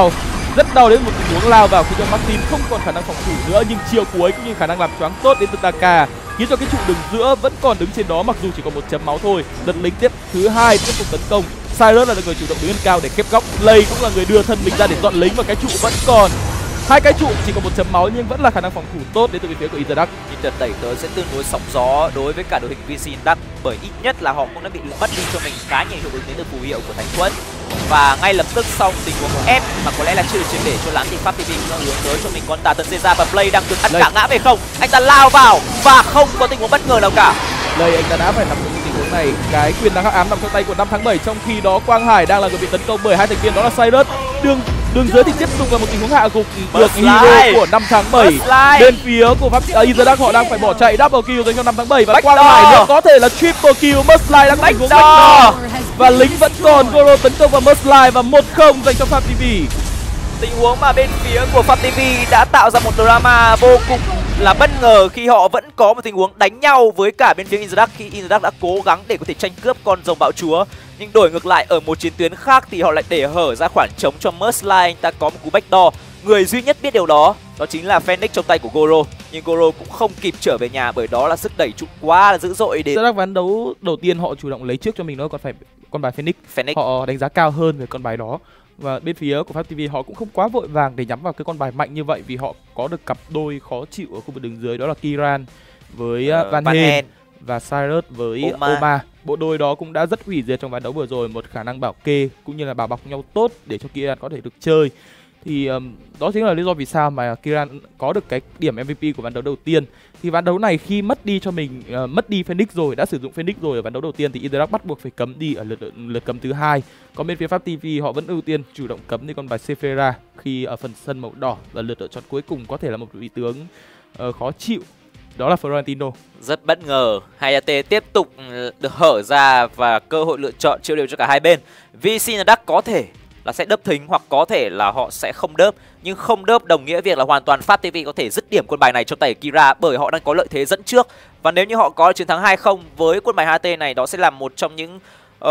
rất đau đến một tình huống lao vào khi cho Martin không còn khả năng phòng thủ nữa, nhưng chiều cuối cũng như khả năng làm choáng tốt đến từ Taka khiến cho cái trụ đường giữa vẫn còn đứng trên đó mặc dù chỉ còn một chấm máu thôi. Đợt lính tiếp thứ hai tiếp tục tấn công, Cyrus là người chủ động đứng lên cao để khép góc, Lay cũng là người đưa thân mình ra để dọn lính và cái trụ vẫn còn. Hai cái trụ chỉ còn một chấm máu nhưng vẫn là khả năng phòng thủ tốt đến từ phía của Inzerhak. Nhưng đợt đẩy tới sẽ tương đối sóng gió đối với cả đội hình VC Inzerhak, bởi ít nhất là họ cũng đã bị mất đi cho mình khá nhiều hiệu ứng đến từ phù hiệu của Thánh Thuẫn. Và ngay lập tức sau tình huống ép mà có lẽ là chưa triệt để cho lắm thì FATV cũng đang hướng tới cho mình con tà thần Sera và Play đang được ăn cả ngã về không. Anh ta lao vào và không có tình huống bất ngờ nào cả. Play anh ta đã phải nằm trong tình huống này, cái quyền năng hắc ám nằm trong tay của 5 tháng 7, trong khi đó Quang Hải đang là người bị tấn công bởi hai thành viên đó là Cyrus. Đường dưới thì tiếp tục là một tình huống hạ gục được hero của 5 tháng 7. Bên phía của Inzerhak họ đang phải bỏ chạy double kill dành cho 5 tháng 7 và Quang Hải nữa có thể là triple kill. Mercilite đang có tình huống backdoor và lính vẫn còn. Goro tấn công vào Mercilite và 1-0 dành cho FATV. Tình huống mà bên phía của FATV đã tạo ra một drama vô cùng là bất ngờ khi họ vẫn có một tình huống đánh nhau với cả bên phía Inzerhak, khi Inzerhak đã cố gắng để có thể tranh cướp con rồng bạo chúa, nhưng đổi ngược lại ở một chiến tuyến khác thì họ lại để hở ra khoảng trống cho Mercilite. Anh ta có một cú backdoor, người duy nhất biết điều đó chính là Phoenix trong tay của Goro, nhưng Goro cũng không kịp trở về nhà bởi đó là sức đẩy trụ quá là dữ dội. Đến ván đấu đầu tiên họ chủ động lấy trước cho mình đó, còn phải con bài Phoenix họ đánh giá cao hơn về con bài đó. Và bên phía của FATV họ cũng không quá vội vàng để nhắm vào cái con bài mạnh như vậy, vì họ có được cặp đôi khó chịu ở khu vực đường dưới, đó là Kiran với Van Hen và Cyrus với Oma. Bộ đôi đó cũng đã rất hủy diệt trong ván đấu vừa rồi, một khả năng bảo kê cũng như là bảo bọc nhau tốt để cho Kiran có thể được chơi. Thì đó chính là lý do vì sao mà Kiran có được cái điểm MVP của ván đấu đầu tiên. Thì ván đấu này khi mất đi cho mình mất đi Phoenix rồi, đã sử dụng Phoenix rồi ở ván đấu đầu tiên thì Inzerhak bắt buộc phải cấm đi ở lượt cấm thứ hai. Còn bên phía FATV họ vẫn ưu tiên chủ động cấm đi con bài Sephira khi ở phần sân màu đỏ, và lượt lựa chọn cuối cùng có thể là một vị tướng khó chịu, đó là Florentino. Rất bất ngờ, Hayate tiếp tục được hở ra và cơ hội lựa chọn chia đều cho cả hai bên. VC Inzerhak có thể là sẽ đớp thính hoặc có thể là họ sẽ không đớp, nhưng không đớp đồng nghĩa việc là hoàn toàn FATV có thể dứt điểm quân bài này trong tay Kira, bởi họ đang có lợi thế dẫn trước. Và nếu như họ có chiến thắng 2-0 với quân bài HT này, đó sẽ là một trong những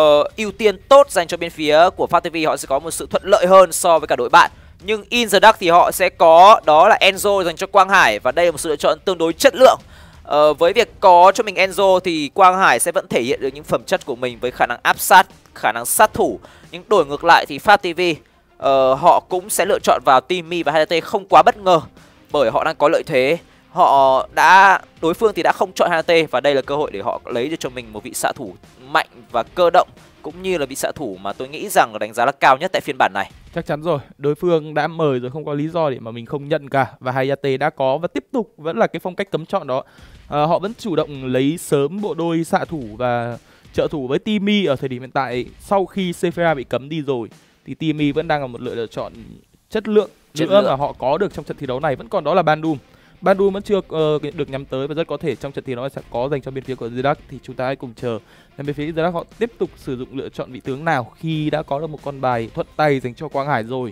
ưu tiên tốt dành cho bên phía của FATV. Họ sẽ có một sự thuận lợi hơn so với cả đội bạn. Nhưng Inzerhak thì họ sẽ có đó là Enzo dành cho Quang Hải, và đây là một sự lựa chọn tương đối chất lượng. Với việc có cho mình Enzo thì Quang Hải sẽ vẫn thể hiện được những phẩm chất của mình với khả năng áp sát khả năng sát thủ. Nhưng đổi ngược lại thì FastTV họ cũng sẽ lựa chọn vào Timmy và Hayate không quá bất ngờ, bởi họ đang có lợi thế. Đối phương thì đã không chọn Hayate, và đây là cơ hội để họ lấy được cho mình một vị xạ thủ mạnh và cơ động, cũng như là vị xạ thủ mà tôi nghĩ rằng là đánh giá là cao nhất tại phiên bản này. Chắc chắn rồi, đối phương đã mời rồi, không có lý do để mà mình không nhận cả. Và Hayate đã có và tiếp tục vẫn là cái phong cách cấm chọn đó. Họ vẫn chủ động lấy sớm bộ đôi xạ thủ và trợ thủ với Timmy ở thời điểm hiện tại. Sau khi Sephira bị cấm đi rồi thì Timmy vẫn đang là một lựa chọn chất lượng nữa mà họ có được trong trận thi đấu này. Vẫn còn đó là Bandung. Bandung vẫn chưa được nhắm tới, và rất có thể trong trận thi đấu sẽ có dành cho bên phía của Zerdak. Thì chúng ta hãy cùng chờ bên phía Zerdak họ tiếp tục sử dụng lựa chọn vị tướng nào khi đã có được một con bài thuận tay dành cho Quang Hải rồi.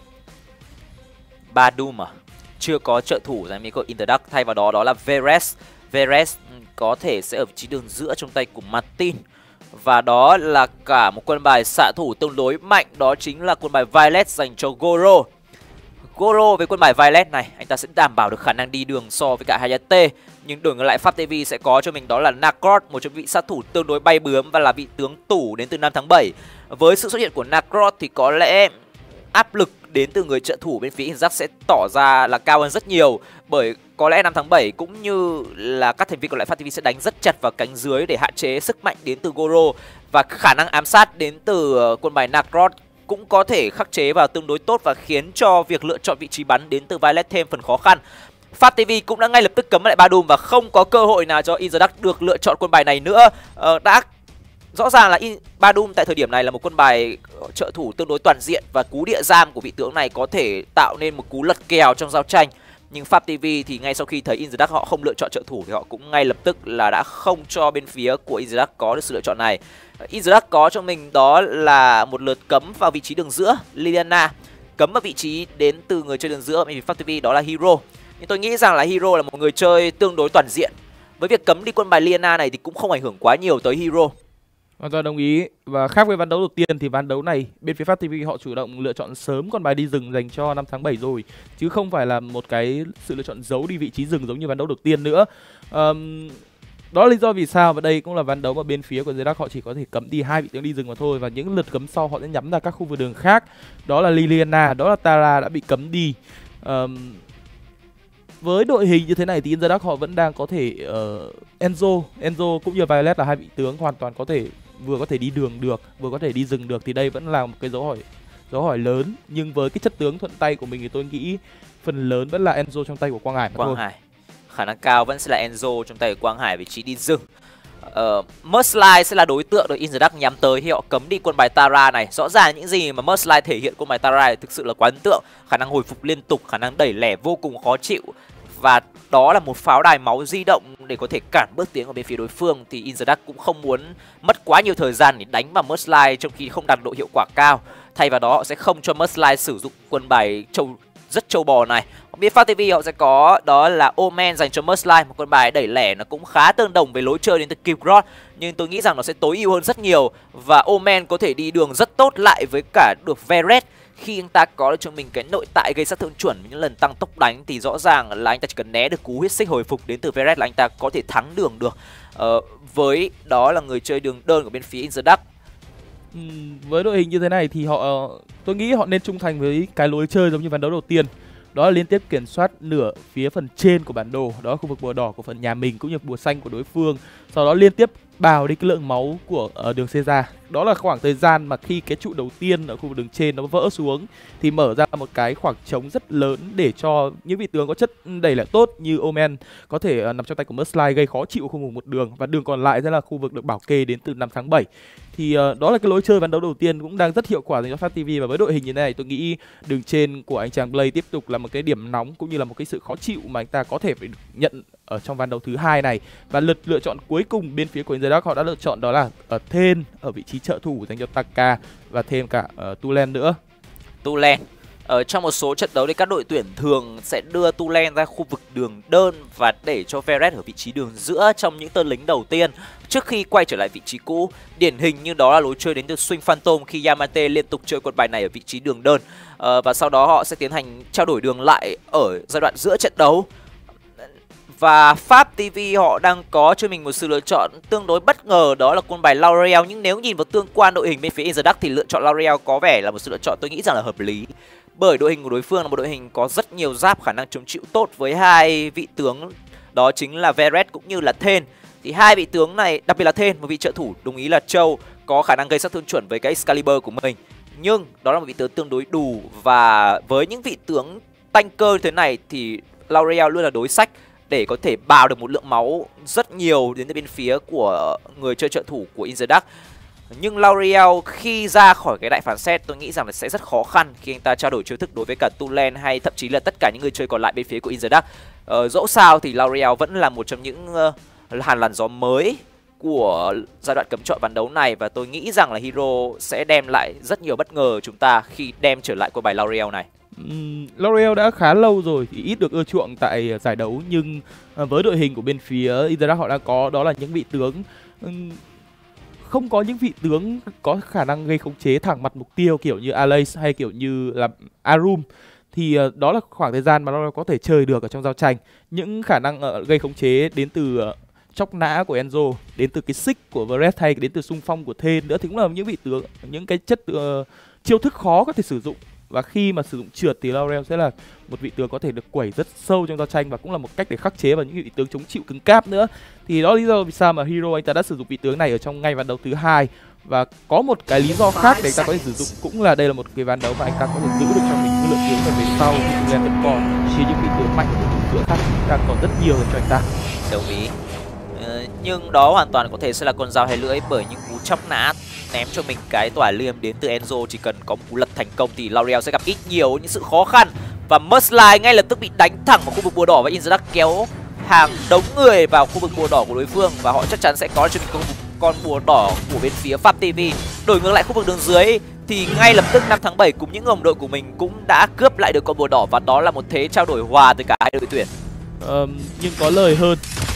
Bandung chưa có trợ thủ dành cho Interduct, thay vào đó là Veres. Veres có thể sẽ ở vị trí đường giữa trong tay của Martin. Và đó là cả một quân bài xạ thủ tương đối mạnh, đó chính là quân bài Violet dành cho Goro. Goro với quân bài Violet này, anh ta sẽ đảm bảo được khả năng đi đường so với cả Hayate. Nhưng đổi ngược lại, FastTV sẽ có cho mình đó là Nacrot, một trong vị sát thủ tương đối bay bướm và là vị tướng tủ đến từ 5 tháng 7. Với sự xuất hiện của Nacrot thì có lẽ áp lực đến từ người trợ thủ bên phía Inzak sẽ tỏ ra là cao hơn rất nhiều, bởi có lẽ 5 tháng 7 cũng như là các thành viên còn lại FastTV sẽ đánh rất chặt vào cánh dưới để hạn chế sức mạnh đến từ Goro, và khả năng ám sát đến từ quân bài Nacrot cũng có thể khắc chế vào tương đối tốt và khiến cho việc lựa chọn vị trí bắn đến từ Violet thêm phần khó khăn. FastTV cũng đã ngay lập tức cấm lại Bandung và không có cơ hội nào cho Inzak được lựa chọn quân bài này nữa. Rõ ràng là Bandung tại thời điểm này là một quân bài trợ thủ tương đối toàn diện, và cú địa giam của vị tướng này có thể tạo nên một cú lật kèo trong giao tranh. Nhưng FastTV thì ngay sau khi thấy Inzak họ không lựa chọn trợ thủ thì họ cũng ngay lập tức là đã không cho bên phía của Inzak có được sự lựa chọn này. Inzak có cho mình đó là một lượt cấm vào vị trí đường giữa Liliana, cấm vào vị trí đến từ người chơi đường giữa bên phía FastTV đó là Hero. Nhưng tôi nghĩ rằng là Hero là một người chơi tương đối toàn diện. Với việc cấm đi quân bài Liliana này thì cũng không ảnh hưởng quá nhiều tới Hero. Hoàn toàn đồng ý. Và khác với ván đấu đầu tiên thì ván đấu này bên phía FastTV họ chủ động lựa chọn sớm con bài đi rừng dành cho 5 tháng 7 rồi, chứ không phải là một cái sự lựa chọn giấu đi vị trí rừng giống như ván đấu đầu tiên nữa. Đó là lý do vì sao, và đây cũng là ván đấu mà bên phía của Zerdak họ chỉ có thể cấm đi 2 vị tướng đi rừng mà thôi, và những lượt cấm sau họ sẽ nhắm ra các khu vực đường khác. Đó là Liliana, đó là Tara đã bị cấm đi. Với đội hình như thế này thì Inzerdak họ vẫn đang có thể Enzo cũng như Violet là 2 vị tướng hoàn toàn có thể vừa có thể đi đường được, vừa có thể đi rừng được, thì đây vẫn là một cái dấu hỏi lớn. Nhưng với cái chất tướng thuận tay của mình thì tôi nghĩ phần lớn vẫn là Enzo trong tay của Quang Hải. Khả năng cao vẫn sẽ là Enzo trong tay của Quang Hải vị trí đi rừng. Merslide sẽ là đối tượng được Inzerdak nhắm tới khi họ cấm đi quân bài Tara này. Rõ ràng những gì mà Merslide thể hiện quân bài Tara này thực sự là quá ấn tượng. Khả năng hồi phục liên tục, khả năng đẩy lẻ vô cùng khó chịu, và đó là một pháo đài máu di động để có thể cản bước tiến của bên phía đối phương. Thì Inzerdak cũng không muốn mất quá nhiều thời gian để đánh vào Merslide trong khi không đạt độ hiệu quả cao. Thay vào đó họ sẽ không cho Merslide sử dụng quân bài rất trâu bò này. Biết FastTV họ sẽ có đó là Omen dành cho Merslide, một con bài đẩy lẻ nó cũng khá tương đồng với lối chơi đến từ Kilgrot, nhưng tôi nghĩ rằng nó sẽ tối ưu hơn rất nhiều, và Omen có thể đi đường rất tốt lại với cả được Veres. Khi anh ta có được cho mình cái nội tại gây sát thương chuẩn những lần tăng tốc đánh thì rõ ràng là anh ta chỉ cần né được cú huyết xích hồi phục đến từ Veres là anh ta có thể thắng đường được. Với đó là người chơi đường đơn của bên phía Inzerdak. Với đội hình như thế này thì tôi nghĩ họ nên trung thành với cái lối chơi giống như ván đấu đầu tiên. Đó là liên tiếp kiểm soát nửa phía phần trên của bản đồ, đó là khu vực bùa đỏ của phần nhà mình cũng như bùa xanh của đối phương. Sau đó liên tiếp bào đi cái lượng máu của đường Caesar. Đó là khoảng thời gian mà khi cái trụ đầu tiên ở khu vực đường trên nó vỡ xuống thì mở ra một cái khoảng trống rất lớn để cho những vị tướng có chất đẩy lẻ tốt như Omen có thể nằm trong tay của Merslide gây khó chịu khu vực một đường, và đường còn lại sẽ là khu vực được bảo kê đến từ 5 tháng 7. Thì đó là cái lối chơi ván đấu đầu tiên cũng đang rất hiệu quả dành cho FastTV, và với đội hình như thế này tôi nghĩ đường trên của anh chàng Blade tiếp tục là một cái điểm nóng cũng như là một cái sự khó chịu mà anh ta có thể phải nhận ở trong ván đấu thứ hai này. Và lựa chọn cuối cùng bên phía của Inzerdak họ đã lựa chọn đó là Thên ở vị trí trợ thủ dành cho Taka, và thêm cả Tulen nữa. Tulen trong một số trận đấu thì các đội tuyển thường sẽ đưa Tulen ra khu vực đường đơn và để cho Veres ở vị trí đường giữa trong những tơ lính đầu tiên trước khi quay trở lại vị trí cũ. Điển hình như đó là lối chơi đến từ Swing Phantom khi Yamate liên tục chơi quân bài này ở vị trí đường đơn, và sau đó họ sẽ tiến hành trao đổi đường lại ở giai đoạn giữa trận đấu. Và Pháp TV họ đang có cho mình một sự lựa chọn tương đối bất ngờ, đó là quân bài L'Oreal. Nhưng nếu nhìn vào tương quan đội hình bên phía In The Dark thì lựa chọn L'Oreal có vẻ là một sự lựa chọn tôi nghĩ rằng là hợp lý. Bởi đội hình của đối phương là một đội hình có rất nhiều giáp khả năng chống chịu tốt với hai vị tướng, đó chính là Verret cũng như là Thên. Thì hai vị tướng này, đặc biệt là Thên, một vị trợ thủ đồng ý là Châu, có khả năng gây sát thương chuẩn với cái Excalibur của mình. Nhưng đó là một vị tướng tương đối đủ, và với những vị tướng tanker như thế này thì L'Oreal luôn là đối sách để có thể bào được một lượng máu rất nhiều đến từ bên phía của người chơi trợ thủ của In The Dark. Nhưng L'Oreal khi ra khỏi cái đại phán xét tôi nghĩ rằng là sẽ rất khó khăn khi anh ta trao đổi chiêu thức đối với cả Tulen hay thậm chí là tất cả những người chơi còn lại bên phía của In The Dark. Dẫu sao thì L'Oreal vẫn là một trong những làn gió mới của giai đoạn cấm chọn ván đấu này, và tôi nghĩ rằng là Hero sẽ đem lại rất nhiều bất ngờ chúng ta khi đem trở lại con bài L'Oreal này. L'Oreal đã khá lâu rồi thì ít được ưa chuộng tại giải đấu, nhưng với đội hình của bên phía In The Dark họ đang có đó là những vị tướng không có những vị tướng có khả năng gây khống chế thẳng mặt mục tiêu kiểu như Alace hay kiểu như là Arum, thì đó là khoảng thời gian mà nó có thể chơi được ở trong giao tranh. Những khả năng gây khống chế đến từ chóc nã của Enzo, đến từ cái xích của Verret hay đến từ xung phong của Thên nữa, thì cũng là những vị tướng, những cái chiêu thức khó có thể sử dụng. Và khi mà sử dụng trượt thì L'Oreal sẽ là một vị tướng có thể được quẩy rất sâu trong giao tranh, và cũng là một cách để khắc chế vào những vị tướng chống chịu cứng cáp nữa. Thì đó là lý do vì sao mà Hero anh ta đã sử dụng vị tướng này ở trong ngay ván đấu thứ hai. Và có một cái lý do khác để anh ta có thể sử dụng, cũng là đây là một cái ván đấu mà anh ta có thể giữ được cho mình những lượng tướng về sau khi Tulen vẫn còn, thì những vị tướng mạnh của những tướng khác đang còn rất nhiều cho anh ta. Đồng ý. Nhưng đó hoàn toàn có thể sẽ là con dao hai lưỡi, bởi những cú chóc nã ném cho mình cái tỏa liêm đến từ Enzo, chỉ cần có một cú lật thành công thì L'Oreal sẽ gặp ít nhiều những sự khó khăn. Và Mustline ngay lập tức bị đánh thẳng vào khu vực bùa đỏ, và In The Dark kéo hàng đống người vào khu vực bùa đỏ của đối phương, và họ chắc chắn sẽ có cho mình con bùa đỏ của bên phía Pháp TV. Đổi ngược lại khu vực đường dưới thì ngay lập tức 5 tháng 7 cùng những đồng đội của mình cũng đã cướp lại được con bùa đỏ, và đó là một thế trao đổi hòa từ cả hai đội tuyển. Nhưng có lời hơn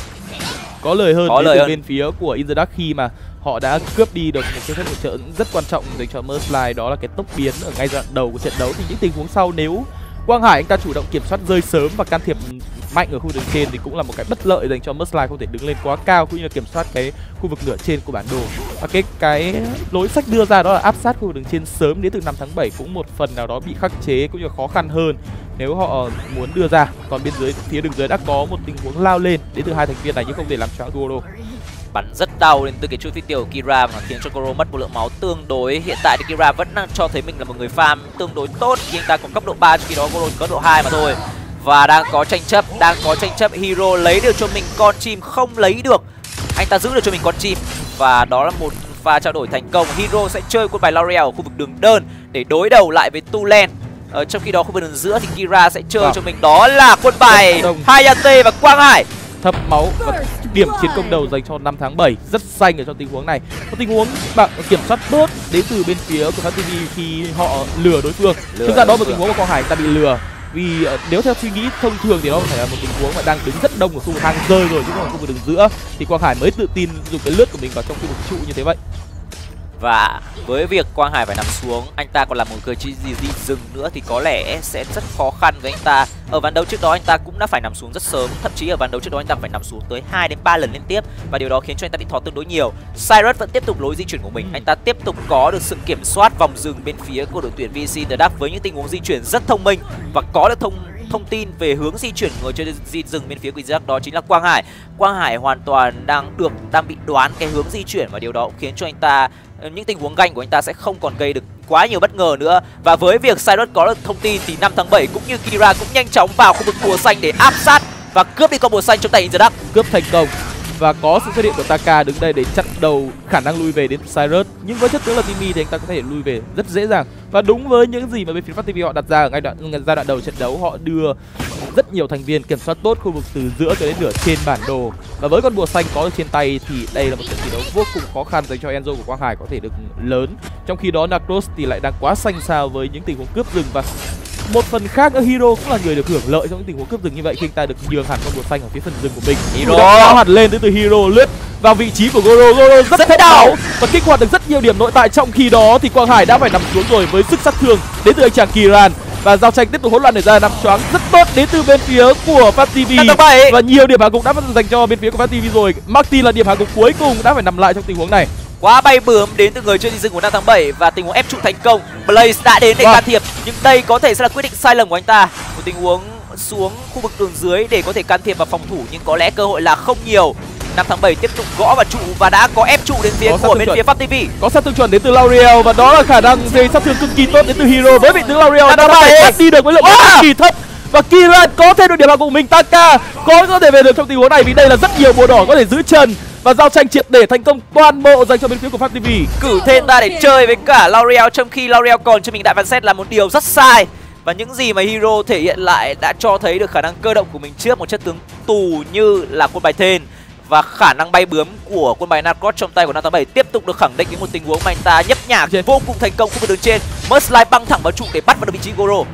từ bên phía của In The Dark khi mà họ đã cướp đi được một cái hỗ trợ rất quan trọng dành cho Mustline, đó là cái tốc biến ở ngay giai đoạn đầu của trận đấu. Thì những tình huống sau nếu Quang Hải anh ta chủ động kiểm soát rơi sớm và can thiệp mạnh ở khu vực trên thì cũng là một cái bất lợi dành cho Mustline, không thể đứng lên quá cao cũng như là kiểm soát cái khu vực nửa trên của bản đồ. Và cái lối sách đưa ra đó là áp sát khu vực đường trên sớm đến từ 5 tháng 7 cũng một phần nào đó bị khắc chế cũng như là khó khăn hơn nếu họ muốn đưa ra. Còn bên dưới, phía đường dưới đã có một tình huống lao lên đến từ hai thành viên này nhưng không thể làm choáng Goro. Bắn rất đau đến từ cái chui phi tiêu của Kira mà khiến cho Goro mất một lượng máu tương đối. Hiện tại thì Kira vẫn đang cho thấy mình là một người farm tương đối tốt khi anh ta có cấp độ 3, trong khi đó Goro chỉ có độ 2 mà thôi. Và đang có tranh chấp, Hero lấy được cho mình con chim, không lấy được, anh ta giữ được cho mình con chim, và đó là một pha trao đổi thành công. Hero sẽ chơi quân bài L'Oreal ở khu vực đường đơn để đối đầu lại với Tulen. Trong khi đó khu vực đường giữa thì Kira sẽ chơi cho mình đó là quân bài Hayate và Quang Hải. Thấp máu và điểm chiến công đầu dành cho 5 tháng 7 rất xanh ở trong tình huống này. Một tình huống bạn kiểm soát tốt đến từ bên phía của FTV khi họ lừa đối phương. Thực ra đó là một tình huống mà Quang Hải ta bị lừa. Vì nếu theo suy nghĩ thông thường thì nó phải là một tình huống mà đang đứng rất đông ở khu vực hang rơi rồi, chứ không phải khu vực đường giữa, thì Quang Hải mới tự tin dùng cái lướt của mình vào trong khu vực trụ như thế vậy. Và với việc Quang Hải phải nằm xuống, anh ta còn làm một cơ chế gì dừng nữa thì có lẽ sẽ rất khó khăn với anh ta. Ở ván đấu trước đó anh ta cũng đã phải nằm xuống rất sớm, thậm chí ở ván đấu trước đó anh ta phải nằm xuống tới 2 đến 3 lần liên tiếp, và điều đó khiến cho anh ta bị thò tương đối nhiều. Cyrus vẫn tiếp tục lối di chuyển của mình, anh ta tiếp tục có được sự kiểm soát vòng rừng bên phía của đội tuyển VC The Dark với những tình huống di chuyển rất thông minh và có được thông tin về hướng di chuyển người chơi di rừng bên phía của Dark, đó chính là Quang Hải. Quang Hải hoàn toàn đang bị đoán cái hướng di chuyển, và điều đó cũng khiến cho anh ta, những tình huống ganh của anh ta sẽ không còn gây được quá nhiều bất ngờ nữa. Và với việc Cyrus có được thông tin thì 5 tháng 7 cũng như Kira cũng nhanh chóng vào khu vực bùa xanh để áp sát và cướp đi con bùa xanh trong tay In The Dark. Cướp thành công và có sự xuất hiện của Taka đứng đây để chặn đầu khả năng lui về đến Cyrus. Nhưng với chất tướng là Timmy thì anh ta có thể lui về rất dễ dàng. Và đúng với những gì mà bên phía FTV họ đặt ra ở giai đoạn đầu trận đấu, họ đưa rất nhiều thành viên kiểm soát tốt khu vực từ giữa cho đến nửa trên bản đồ. Và với con bùa xanh có được trên tay thì đây là một trận thi đấu vô cùng khó khăn dành cho Enzo của Quang Hải có thể được lớn. Trong khi đó Nacros thì lại đang quá xanh xao với những tình huống cướp rừng, và một phần khác nữa Hero cũng là người được hưởng lợi trong những tình huống cướp rừng như vậy khi anh ta được nhường hẳn con bùa xanh ở phía phần rừng của mình. Hero lao hẳn lên từ Hero lướt vào vị trí của Goro rất đau và kích hoạt được rất nhiều điểm nội tại. Trong khi đó thì Quang Hải đã phải nằm xuống rồi với sức sát thương đến từ anh chàng Kiran. Và giao tranh tiếp tục hỗn loạn để ra, nằm choáng rất tốt đến từ bên phía của Phát TV và nhiều điểm hạ gục đã dành cho bên phía của Phát TV rồi. Martin là điểm hạ gục cuối cùng đã phải nằm lại trong tình huống này. Quá bay bướm đến từ người chơi đi rừng của 5 tháng 7 và tình huống ép trụ thành công. Blaze đã đến để can thiệp, nhưng đây có thể sẽ là quyết định sai lầm của anh ta. Một tình huống xuống khu vực đường dưới để có thể can thiệp và phòng thủ, nhưng có lẽ cơ hội là không nhiều. 5 tháng 7 tiếp tục gõ vào trụ và đã có ép trụ đến phía của bên phía Phát TV. Có sát thương chuẩn đến từ Lauriel và đó là khả năng gây sát thương cực kỳ tốt đến từ Hero với vị tướng Lauriel đã phải thoát đi được với lượng cực kỳ thấp. Và Kiran có thêm được điểm hạ của mình. Taka có thể về được trong tình huống này vì đây là rất nhiều bùa đỏ có thể giữ chân. Và giao tranh triệt để thành công toàn bộ dành cho bên phía của Phát TV. Cử thêm ra để chơi với cả Lauriel trong khi Lauriel còn cho mình đại phán xét là một điều rất sai. Và những gì mà Hero thể hiện lại đã cho thấy được khả năng cơ động của mình trước một chất tướng tù như là quân bài Thên. Và khả năng bay bướm của quân bài Narcos trong tay của 5 tháng 7 tiếp tục được khẳng định với một tình huống mà anh ta nhấp nhả vô cùng thành công khu vực đường trên. Merslide băng thẳng vào trụ để bắt vào được vị trí Goro.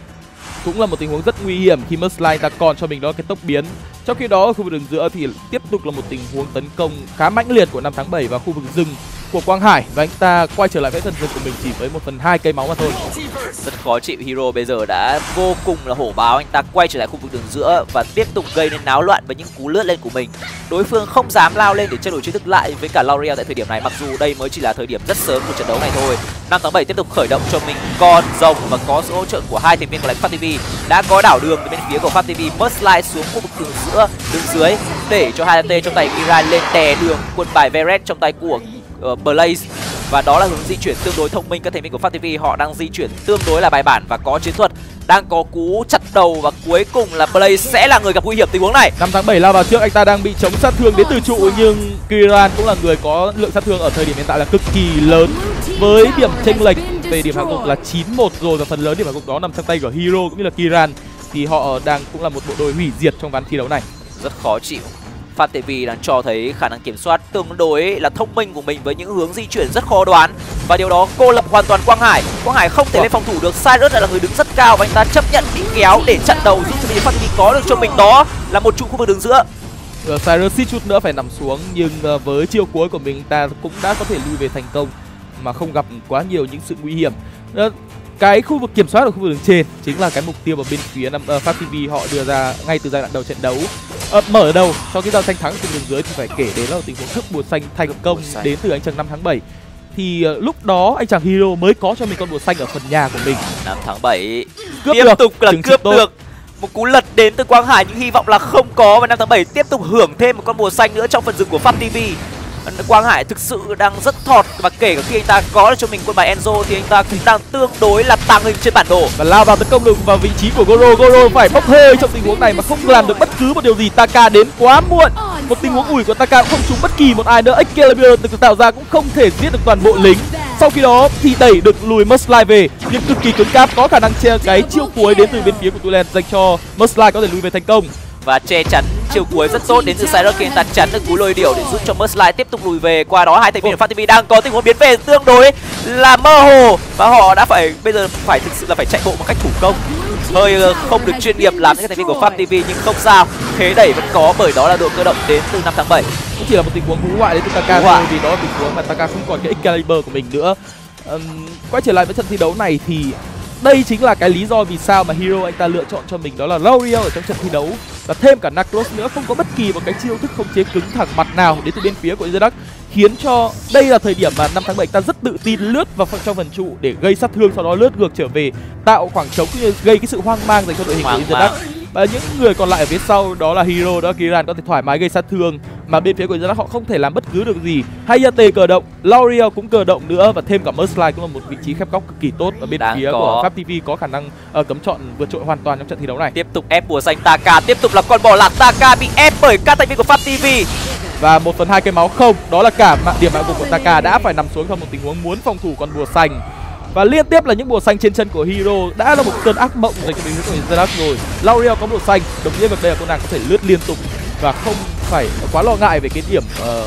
Cũng là một tình huống rất nguy hiểm khi Merslide ta còn cho mình đó cái tốc biến. Trong khi đó ở khu vực đường giữa thì tiếp tục là một tình huống tấn công khá mãnh liệt của 5 tháng 7 vào khu vực rừng của Quang Hải, và anh ta quay trở lại với thần rừng của mình chỉ với 1/2 cây máu mà thôi. Rất khó chịu. Hero bây giờ đã vô cùng là hổ báo, anh ta quay trở lại khu vực đường giữa và tiếp tục gây nên náo loạn với những cú lướt lên của mình. Đối phương không dám lao lên để trao đổi chiêu thức lại với cả Lauriel tại thời điểm này, mặc dù đây mới chỉ là thời điểm rất sớm của trận đấu này thôi. 5 tháng 7 tiếp tục khởi động cho mình con rồng và có sự hỗ trợ của hai thành viên của Phát TV. Đã có đảo đường từ bên phía của Phát TV, Merslide xuống khu vực đường giữa, đường dưới để cho 2T trong tay Kiran lên đè đường quân bài Veret trong tay của Blaze. Và đó là hướng di chuyển tương đối thông minh. Các thành viên của Phát TV họ đang di chuyển tương đối là bài bản và có chiến thuật, đang có cú chặt đầu và cuối cùng là Blaze sẽ là người gặp nguy hiểm tình huống này. 5 tháng 7 lao vào trước, anh ta đang bị chống sát thương đến từ trụ, nhưng Kiran cũng là người có lượng sát thương ở thời điểm hiện tại là cực kỳ lớn với điểm chênh lệch về điểm hạ gục là 9-1 rồi, và phần lớn điểm hạ gục đó nằm trong tay của Hero cũng như là Kiran, thì họ đang cũng là một bộ đôi hủy diệt trong ván thi đấu này. Rất khó chịu. Phát TV đang cho thấy khả năng kiểm soát tương đối là thông minh của mình với những hướng di chuyển rất khó đoán, và điều đó cô lập hoàn toàn Quang Hải. Quang Hải không thể lên phòng thủ được. Cyrus là người đứng rất cao và anh ta chấp nhận bị kéo để chặn đầu, giúp cho Phát TV có được cho mình đó là một trụ khu vực đường giữa. Cyrus suýt chút nữa phải nằm xuống, nhưng với chiêu cuối của mình ta cũng đã có thể lui về thành công mà không gặp quá nhiều những sự nguy hiểm. Cái khu vực kiểm soát ở khu vực đường trên chính là cái mục tiêu mà bên phía Phát TV họ đưa ra ngay từ giai đoạn đầu trận đấu. Mở đầu cho cái giao tranh thắng từ đường dưới thì phải kể đến là một tình huống cướp bùa xanh thành công đến từ anh chàng 5 tháng 7. Thì lúc đó anh chàng Hero mới có cho mình con bùa xanh ở phần nhà của mình. 5 tháng 7 cướp tiếp được, tục là cướp được. Một cú lật đến từ Quang Hải nhưng hy vọng là không có, và 5 tháng 7 tiếp tục hưởng thêm một con bùa xanh nữa trong phần rừng của Phát TV. Quang Hải thực sự đang rất thọt, và kể cả khi anh ta có được cho mình quân bài Enzo thì anh ta cũng đang tương đối là tàng hình trên bản đồ và lao vào tấn công được vào vị trí của Goro. Goro phải bốc hơi trong tình huống này mà không làm được bất cứ một điều gì. Taka đến quá muộn, một tình huống ủi của Taka cũng không trúng bất kỳ một ai nữa. Excalibur được tạo ra cũng không thể giết được toàn bộ lính. Sau khi đó thì đẩy được lùi Merslide về, nhưng cực kỳ cứng cáp, có khả năng che cái chiêu cuối đến từ bên phía của Tulen dành cho Merslide có thể lùi về thành công. Và che chắn chiều cuối rất tốt đến từ Cyrus khi anh ta chắn được cú lôi điểu để giúp cho Merslide tiếp tục lùi về. Qua đó hai thành viên của Phát TV đang có tình huống biến về tương đối là mơ hồ, và họ đã phải bây giờ phải thực sự là phải chạy bộ một cách thủ công, hơi không được chuyên nghiệp làm những thành viên của Phát TV, nhưng không sao, thế đẩy vẫn có bởi đó là độ cơ động đến từ 5 tháng 7. Cũng chỉ là một tình huống hú ngoại đến từ Taka thôi, vì đó là tình huống mà Taka không còn cái Excalibur của mình nữa. Quay trở lại với trận thi đấu này thì đây chính là cái lý do vì sao mà Hero anh ta lựa chọn cho mình đó là Lauriel ở trong trận thi đấu, và thêm cả Narcos nữa. Không có bất kỳ một cái chiêu thức không chế cứng thẳng mặt nào đến từ bên phía của Izak, khiến cho đây là thời điểm mà 5 tháng 7 ta rất tự tin lướt vào trong phần trụ để gây sát thương, sau đó lướt ngược trở về tạo khoảng trống cũng như gây cái sự hoang mang dành cho đội hình của Izak. Và những người còn lại ở phía sau đó là Hero, đó là Kiran có thể thoải mái gây sát thương, mà bên phía của Izak họ không thể làm bất cứ được gì. Hayate cờ động, Lauriel cũng cờ động nữa, và thêm cả Merslide cũng là một vị trí khép góc cực kỳ tốt ở bên phía của Pháp TV, có khả năng cấm chọn vượt trội hoàn toàn trong trận thi đấu này. Tiếp tục ép bùa xanh Taka, tiếp tục là con bò lạc Taka bị ép bởi các thành viên của Pháp TV. Và 1/2 cây máu không, đó là cả điểm hạ gục của Taka đã phải nằm xuống trong một tình huống muốn phòng thủ con bùa xanh. Và liên tiếp là những bùa xanh trên chân của Hero đã là một cơn ác mộng dành cho mình của Izak rồi. Lauriel có bùa xanh, đồng nghĩa với đây là cô nàng có thể lướt liên tục và không phải quá lo ngại về cái điểm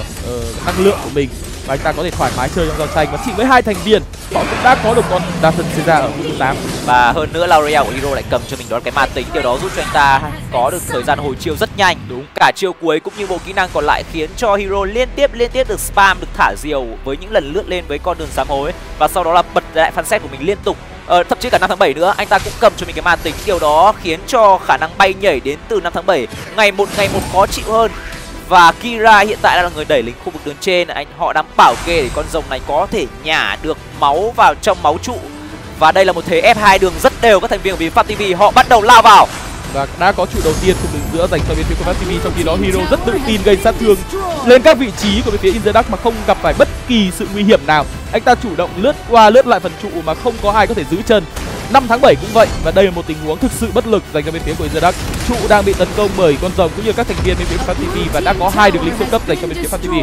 năng lượng của mình, và anh ta có thể thoải mái chơi trong giao tranh. Và chỉ với hai thành viên họ cũng đã có được con Dathan Caesar ở phút 8. Và hơn nữa Lauriel của Hero lại cầm cho mình đó cái ma tính, điều đó giúp cho anh ta có được thời gian hồi chiêu rất nhanh. Đúng, cả chiêu cuối cũng như bộ kỹ năng còn lại khiến cho Hero liên tiếp được spam, được thả diều với những lần lướt lên với con đường sám hối, và sau đó là bật đại phán xét của mình liên tục thậm chí cả 5 tháng 7 nữa, anh ta cũng cầm cho mình cái màn tính. Điều đó khiến cho khả năng bay nhảy đến từ 5 tháng 7 ngày một khó chịu hơn. Và Kira hiện tại là người đẩy lính khu vực đường trên. Họ đang bảo kê để con rồng này có thể nhả được máu vào trong máu trụ. Và đây là một thế F2 đường rất đều. Các thành viên của phía FATV họ bắt đầu lao vào. Và đã có trụ đầu tiên khu vực giữa dành cho bên phía của FATV. Trong khi đó Hero rất tự tin gây sát thương lên các vị trí của bên phía In The Dark mà không gặp phải bất kỳ sự nguy hiểm nào. Anh ta chủ động lướt qua lướt lại phần trụ mà không có ai có thể giữ chân. 5 tháng 7 cũng vậy, và đây là một tình huống thực sự bất lực dành cho bên phía của In The Dark. Trụ đang bị tấn công bởi con rồng cũng như các thành viên bên phía của FATV và đã có 2 đường lính siêu cấp dành cho bên phía FATV.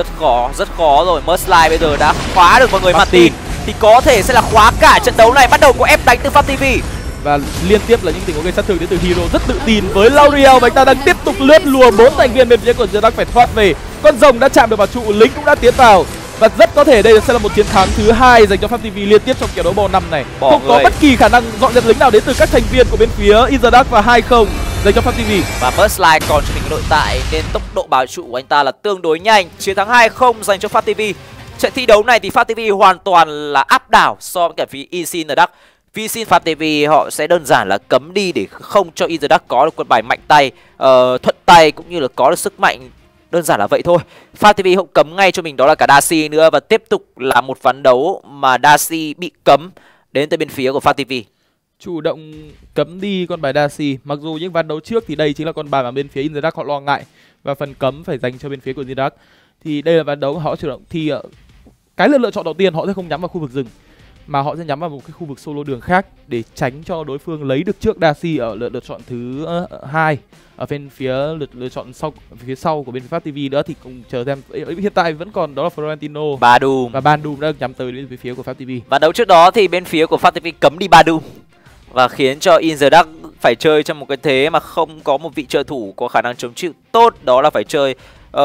Rất khó rồi. Merslide bây giờ đã khóa được mọi người Martin thì có thể sẽ là khóa cả trận đấu này. Bắt đầu có ép đánh từ FATV. Và liên tiếp là những tình huống gây sát thương đến từ Hero rất tự tin với Lauriel, và anh ta đang tiếp tục lướt lùa 4 thành viên bên phía của In The Dark phải thoát về. Con rồng đã chạm được vào trụ, lính cũng đã tiến vào. Và rất có thể đây sẽ là một chiến thắng thứ 2 dành cho FATV liên tiếp trong kèo đấu bò năm này. Không có bất kỳ khả năng dọn dẹp lính nào đến từ các thành viên của bên phía In The Dark, và 2-0 dành cho FATV. Và Merslide còn cho mình nội tại nên tốc độ bào trụ của anh ta là tương đối nhanh. Chiến thắng 2-0 dành cho FATV. Trận thi đấu này thì FATV hoàn toàn là áp đảo so với cả phía EC In The Dark. VC FATV họ sẽ đơn giản là cấm đi để không cho In The Dark có được quân bài mạnh tay, thuận tay cũng như là có được sức mạnh. Đơn giản là vậy thôi. FATV họ cấm ngay cho mình đó là cả Darcy nữa. Và tiếp tục là một ván đấu mà Darcy bị cấm đến từ bên phía của FATV. Chủ động cấm đi con bài Darcy. Mặc dù những ván đấu trước thì đây chính là con bài mà bên phía In The Dark họ lo ngại, và phần cấm phải dành cho bên phía của In The Dark. Thì đây là ván đấu họ chủ động thì cái lựa chọn đầu tiên họ sẽ không nhắm vào khu vực rừng, mà họ sẽ nhắm vào một cái khu vực solo đường khác để tránh cho đối phương lấy được trước Darcy ở lựa chọn thứ 2 ở bên phía lựa chọn phía sau của bên phía FATV nữa. Thì cùng chờ xem. Hiện tại vẫn còn đó là Florentino, Badum, và Bandung đã nhắm tới bên phía của FATV. Và đấu trước đó thì bên phía của FATV cấm đi Badum và khiến cho In The Dark phải chơi trong một cái thế mà không có một vị trợ thủ có khả năng chống chịu tốt, đó là phải chơi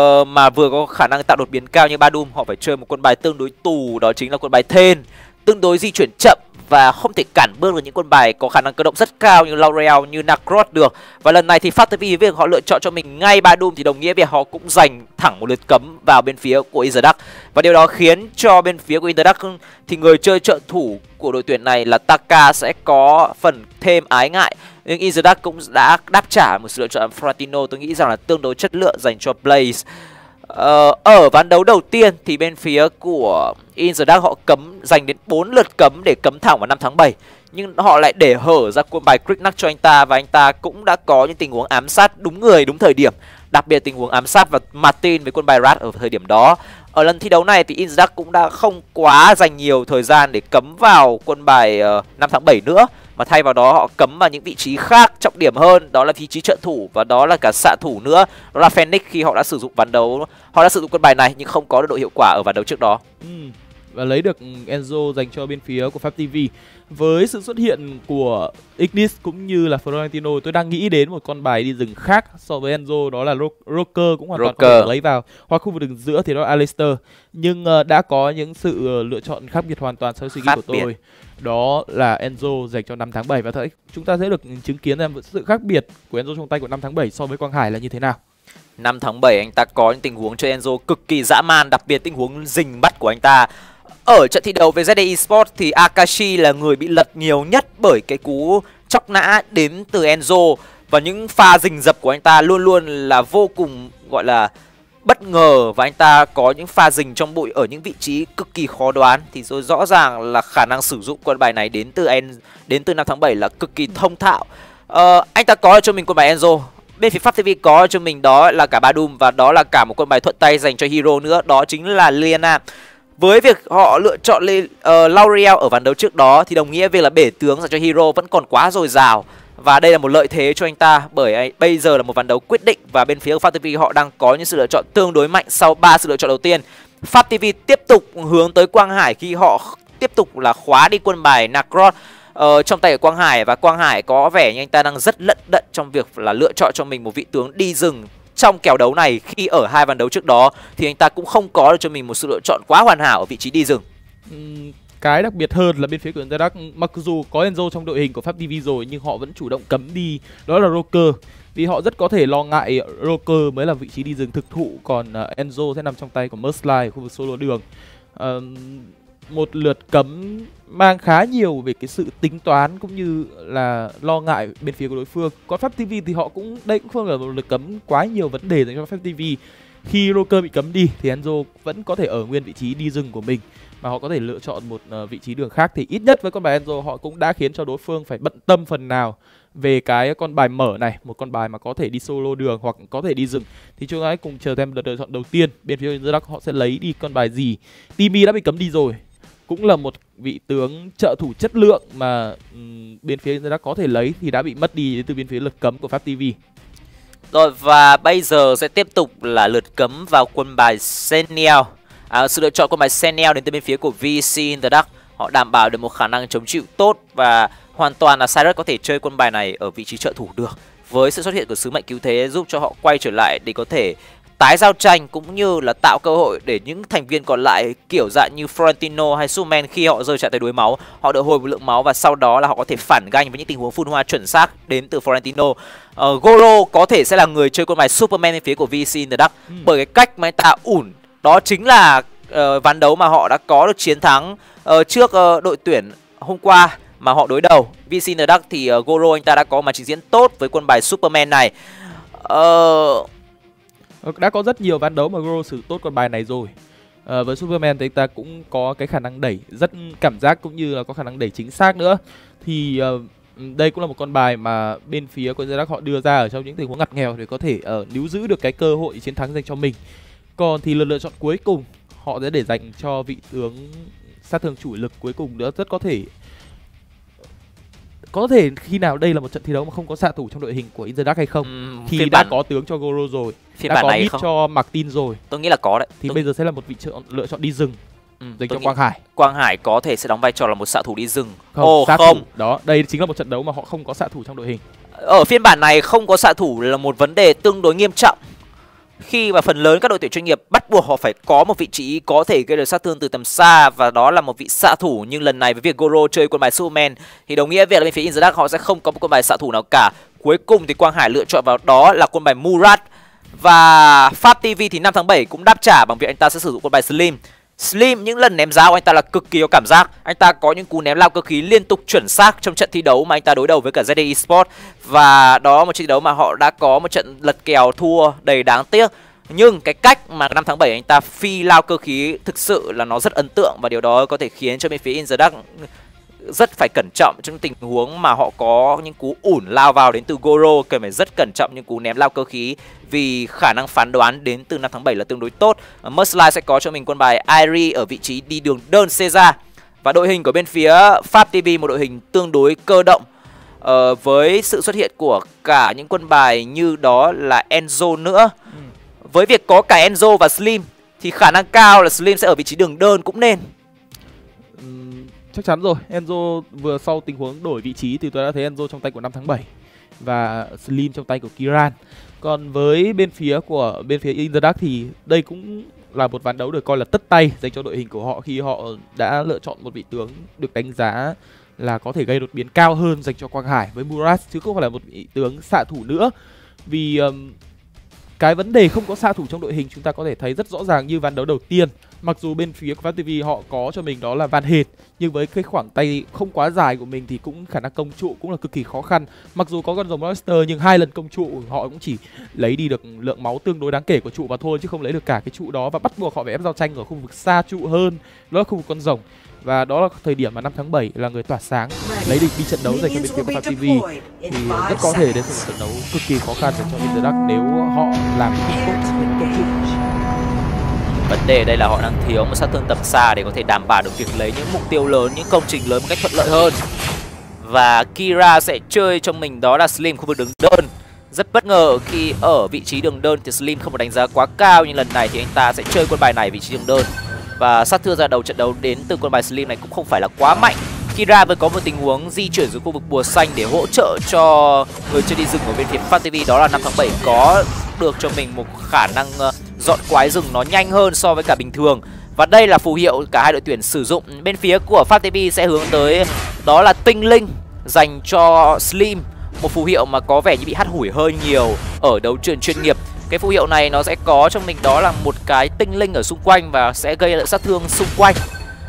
mà vừa có khả năng tạo đột biến cao như Badum. Họ phải chơi một quân bài tương đối tù, đó chính là quân bài Thên, tương đối di chuyển chậm và không thể cản bước được những quân bài có khả năng cơ động rất cao như Laurel, như Nacros được. Và lần này thì FATV việc họ lựa chọn cho mình ngay Badum thì đồng nghĩa việc họ cũng giành thẳng một lượt cấm vào bên phía của In The Dark. Và điều đó khiến cho bên phía của In The Dark thì người chơi trợ thủ của đội tuyển này là Taka sẽ có phần thêm ái ngại. Nhưng In The Dark cũng đã đáp trả một sự lựa chọn Fratino tôi nghĩ rằng là tương đối chất lượng dành cho Blaze. Ở ván đấu đầu tiên thì bên phía của In The Dark họ cấm dành đến 4 lượt cấm để cấm thẳng vào 5 tháng 7. Nhưng họ lại để hở ra quân bài Kriknak cho anh ta, và anh ta cũng đã có những tình huống ám sát đúng người đúng thời điểm. Đặc biệt tình huống ám sát và Martin với quân bài Rat ở thời điểm đó. Ở lần thi đấu này thì In The Dark cũng đã không quá dành nhiều thời gian để cấm vào quân bài 5 tháng 7 nữa, mà thay vào đó họ cấm vào những vị trí khác trọng điểm hơn, đó là vị trí trợ thủ và đó là cả xạ thủ nữa, đó là Phoenix. Khi họ đã sử dụng ván đấu, họ đã sử dụng quân bài này nhưng không có được độ hiệu quả ở ván đấu trước đó. Và lấy được Enzo dành cho bên phía của FATV. Với sự xuất hiện của Ignis cũng như là Florentino, tôi đang nghĩ đến một con bài đi rừng khác so với Enzo, đó là Rocker cũng hoàn toàn có thể lấy vào, hoặc khu vực đường giữa thì đó là Alistair. Nhưng đã có những sự lựa chọn khác biệt hoàn toàn so với suy nghĩ của tôi. Đó là Enzo dành cho 5 tháng 7, và chúng ta sẽ được chứng kiến ra sự khác biệt của Enzo trong tay của 5 tháng 7 so với Quang Hải là như thế nào. 5 tháng 7 anh ta có những tình huống cho Enzo cực kỳ dã man, đặc biệt tình huống rình bắt của anh ta. Ở trận thi đấu với ZD Esports thì Akashi là người bị lật nhiều nhất bởi cái cú chóc nã đến từ Enzo, và những pha rình rập của anh ta luôn luôn là vô cùng gọi là bất ngờ, và anh ta có những pha rình trong bụi ở những vị trí cực kỳ khó đoán. Thì rồi rõ ràng là khả năng sử dụng quân bài này đến từ 5 tháng 7 là cực kỳ thông thạo. Anh ta có cho mình quân bài Enzo. Bên phía FATV có cho mình đó là cả Badum, và đó là cả một quân bài thuận tay dành cho Hero nữa, đó chính là Liana. Với việc họ lựa chọn Lauriel ở ván đấu trước đó thì đồng nghĩa việc là bể tướng dành cho Hero vẫn còn quá dồi dào. Và đây là một lợi thế cho anh ta, bởi bây giờ là một ván đấu quyết định và bên phía của FATV họ đang có những sự lựa chọn tương đối mạnh sau 3 sự lựa chọn đầu tiên. FATV tiếp tục hướng tới Quang Hải khi họ tiếp tục là khóa đi quân bài Nacros trong tay của Quang Hải, và Quang Hải có vẻ như anh ta đang rất lận đận trong việc là lựa chọn cho mình một vị tướng đi rừng trong kèo đấu này, khi ở 2 ván đấu trước đó thì anh ta cũng không có được cho mình một sự lựa chọn quá hoàn hảo ở vị trí đi rừng. Cái đặc biệt hơn là bên phía của In The Dark, mặc dù có Enzo trong đội hình của FATV rồi nhưng họ vẫn chủ động cấm đi đó là Rocker, vì họ rất có thể lo ngại Rocker mới là vị trí đi rừng thực thụ, còn Enzo sẽ nằm trong tay của Merslide ở khu vực solo đường. Một lượt cấm mang khá nhiều về cái sự tính toán cũng như là lo ngại bên phía của đối phương. Còn Pháp TV thì họ cũng đây cũng không là một lực cấm quá nhiều vấn đề dành cho Pháp TV. Khi Roker bị cấm đi thì Enzo vẫn có thể ở nguyên vị trí đi rừng của mình, mà họ có thể lựa chọn một vị trí đường khác. Thì ít nhất với con bài Enzo họ cũng đã khiến cho đối phương phải bận tâm phần nào về cái con bài mở này, một con bài mà có thể đi solo đường hoặc có thể đi rừng. Thì chúng ta hãy cùng chờ xem lựa chọn đầu tiên bên phía Inzerdac họ sẽ lấy đi con bài gì. Timmy đã bị cấm đi rồi, cũng là một vị tướng trợ thủ chất lượng mà bên phía Inzerdac có thể lấy thì đã bị mất đi từ bên phía lượt cấm của Pháp TV. Rồi và bây giờ sẽ tiếp tục là lượt cấm vào quân bài Seniel. Sự lựa chọn quân bài Seniel đến từ bên phía của VC Inzerdac. Họ đảm bảo được một khả năng chống chịu tốt và hoàn toàn là Cyrus có thể chơi quân bài này ở vị trí trợ thủ được. Với sự xuất hiện của sứ mệnh cứu thế giúp cho họ quay trở lại để có thể tái giao tranh cũng như là tạo cơ hội để những thành viên còn lại kiểu dạng như Florentino hay Superman khi họ rơi trạng tới đuối máu, họ được hồi một lượng máu và sau đó là họ có thể phản ganh với những tình huống phun hoa chuẩn xác đến từ Florentino. Goro có thể sẽ là người chơi con bài Superman bên phía của VC Inzerdac bởi cái cách mà anh ta ủn đó chính là ván đấu mà họ đã có được chiến thắng trước đội tuyển hôm qua mà họ đối đầu. VC Inzerdac thì Goro anh ta đã có màn trình diễn tốt với quân bài Superman này. Đã có rất nhiều ván đấu mà Goro sử tốt con bài này rồi. Với Superman thì anh ta cũng có cái khả năng đẩy rất cảm giác cũng như là có khả năng đẩy chính xác nữa. Thì đây cũng là một con bài mà bên phía của Inzerdac họ đưa ra ở trong những tình huống ngặt nghèo để có thể níu giữ được cái cơ hội chiến thắng dành cho mình. Còn thì lựa chọn cuối cùng họ sẽ để dành cho vị tướng sát thương chủ lực cuối cùng nữa. Rất có thể khi nào đây là một trận thi đấu mà không có xạ thủ trong đội hình của Inzerdac hay không thì đã có tướng cho Goro rồi, đã có mid cho Martin rồi. Tôi nghĩ là có đấy. Thì bây giờ sẽ là một vị lựa chọn đi rừng dành cho Quang Hải. Quang Hải có thể sẽ đóng vai trò là một xạ thủ đi rừng. Không. Đó, đây chính là một trận đấu mà họ không có xạ thủ trong đội hình. Ở phiên bản này không có xạ thủ là một vấn đề tương đối nghiêm trọng. Khi mà phần lớn các đội tuyển chuyên nghiệp bắt buộc họ phải có một vị trí có thể gây được sát thương từ tầm xa và đó là một vị xạ thủ, nhưng lần này với việc Goro chơi quân bài Superman thì đồng nghĩa việc là bên phía Inzerdac họ sẽ không có một quân bài xạ thủ nào cả. Cuối cùng thì Quang Hải lựa chọn vào đó là quân bài Murat và Pháp TV thì 5 tháng 7 cũng đáp trả bằng việc anh ta sẽ sử dụng quân bài Slim. Slim những lần ném giáo của anh ta là cực kỳ có cảm giác. Anh ta có những cú ném lao cơ khí liên tục chuẩn xác trong trận thi đấu mà anh ta đối đầu với cả ZD Esports. Và đó là một trận thi đấu mà họ đã có một trận lật kèo thua đầy đáng tiếc. Nhưng cái cách mà 5 tháng 7 anh ta phi lao cơ khí thực sự là nó rất ấn tượng. Và điều đó có thể khiến cho bên phía Inzerdac rất phải cẩn trọng trong tình huống mà họ có những cú ủn lao vào đến từ Goro. Cần phải rất cẩn trọng những cú ném lao cơ khí vì khả năng phán đoán đến từ 5 tháng 7 là tương đối tốt. Mercilite sẽ có cho mình quân bài Airi ở vị trí đi đường đơn Caesar. Và đội hình của bên phía Pháp TV một đội hình tương đối cơ động, với sự xuất hiện của cả những quân bài như đó là Enzo nữa. Với việc có cả Enzo và Slim thì khả năng cao là Slim sẽ ở vị trí đường đơn cũng nên. Chắc chắn rồi, Enzo vừa sau tình huống đổi vị trí thì tôi đã thấy Enzo trong tay của 5 tháng 7 và Slim trong tay của Kiran. Còn với bên phía Inzerdac thì đây cũng là một ván đấu được coi là tất tay dành cho đội hình của họ khi họ đã lựa chọn một vị tướng được đánh giá là có thể gây đột biến cao hơn dành cho Quang Hải với Murat chứ không phải là một vị tướng xạ thủ nữa. Vì cái vấn đề không có xạ thủ trong đội hình chúng ta có thể thấy rất rõ ràng như ván đấu đầu tiên. Mặc dù bên phía của Pháp TV họ có cho mình đó là Van Hệt, nhưng với cái khoảng tay không quá dài của mình thì cũng khả năng công trụ cũng là cực kỳ khó khăn. Mặc dù có con rồng Monster nhưng 2 lần công trụ họ cũng chỉ lấy đi được lượng máu tương đối đáng kể của trụ và thôi, chứ không lấy được cả cái trụ đó, và bắt buộc họ phải ép giao tranh ở khu vực xa trụ hơn, đó là khu vực con rồng. Và đó là thời điểm mà 5 tháng 7 là người tỏa sáng lấy được đi trận đấu dành cho bên phía của Pháp TV. Thì rất có thể đến một trận đấu cực kỳ khó khăn dành cho Inzerdac nếu họ làm không tốt công trụ. Vấn đề đây là họ đang thiếu một sát thương tầm xa để có thể đảm bảo được việc lấy những mục tiêu lớn, những công trình lớn một cách thuận lợi hơn. Và Kira sẽ chơi cho mình đó là Slim khu vực đường đơn. Rất bất ngờ khi ở vị trí đường đơn thì Slim không có đánh giá quá cao, nhưng lần này thì anh ta sẽ chơi quân bài này vị trí đường đơn. Và sát thương ra đầu trận đấu đến từ quân bài Slim này cũng không phải là quá mạnh. Kira vừa có một tình huống di chuyển xuống khu vực bùa xanh để hỗ trợ cho người chơi đi rừng ở bên phía Pháp TV, đó là 5 tháng 7 có được cho mình một khả năng dọn quái rừng nó nhanh hơn so với cả bình thường. Và đây là phù hiệu cả hai đội tuyển sử dụng. Bên phía của Pháp TV sẽ hướng tới đó là tinh linh dành cho Slim, một phù hiệu mà có vẻ như bị hắt hủi hơi nhiều ở đấu trường chuyên nghiệp. Cái phù hiệu này nó sẽ có trong mình đó là một cái tinh linh ở xung quanh và sẽ gây lại sát thương xung quanh.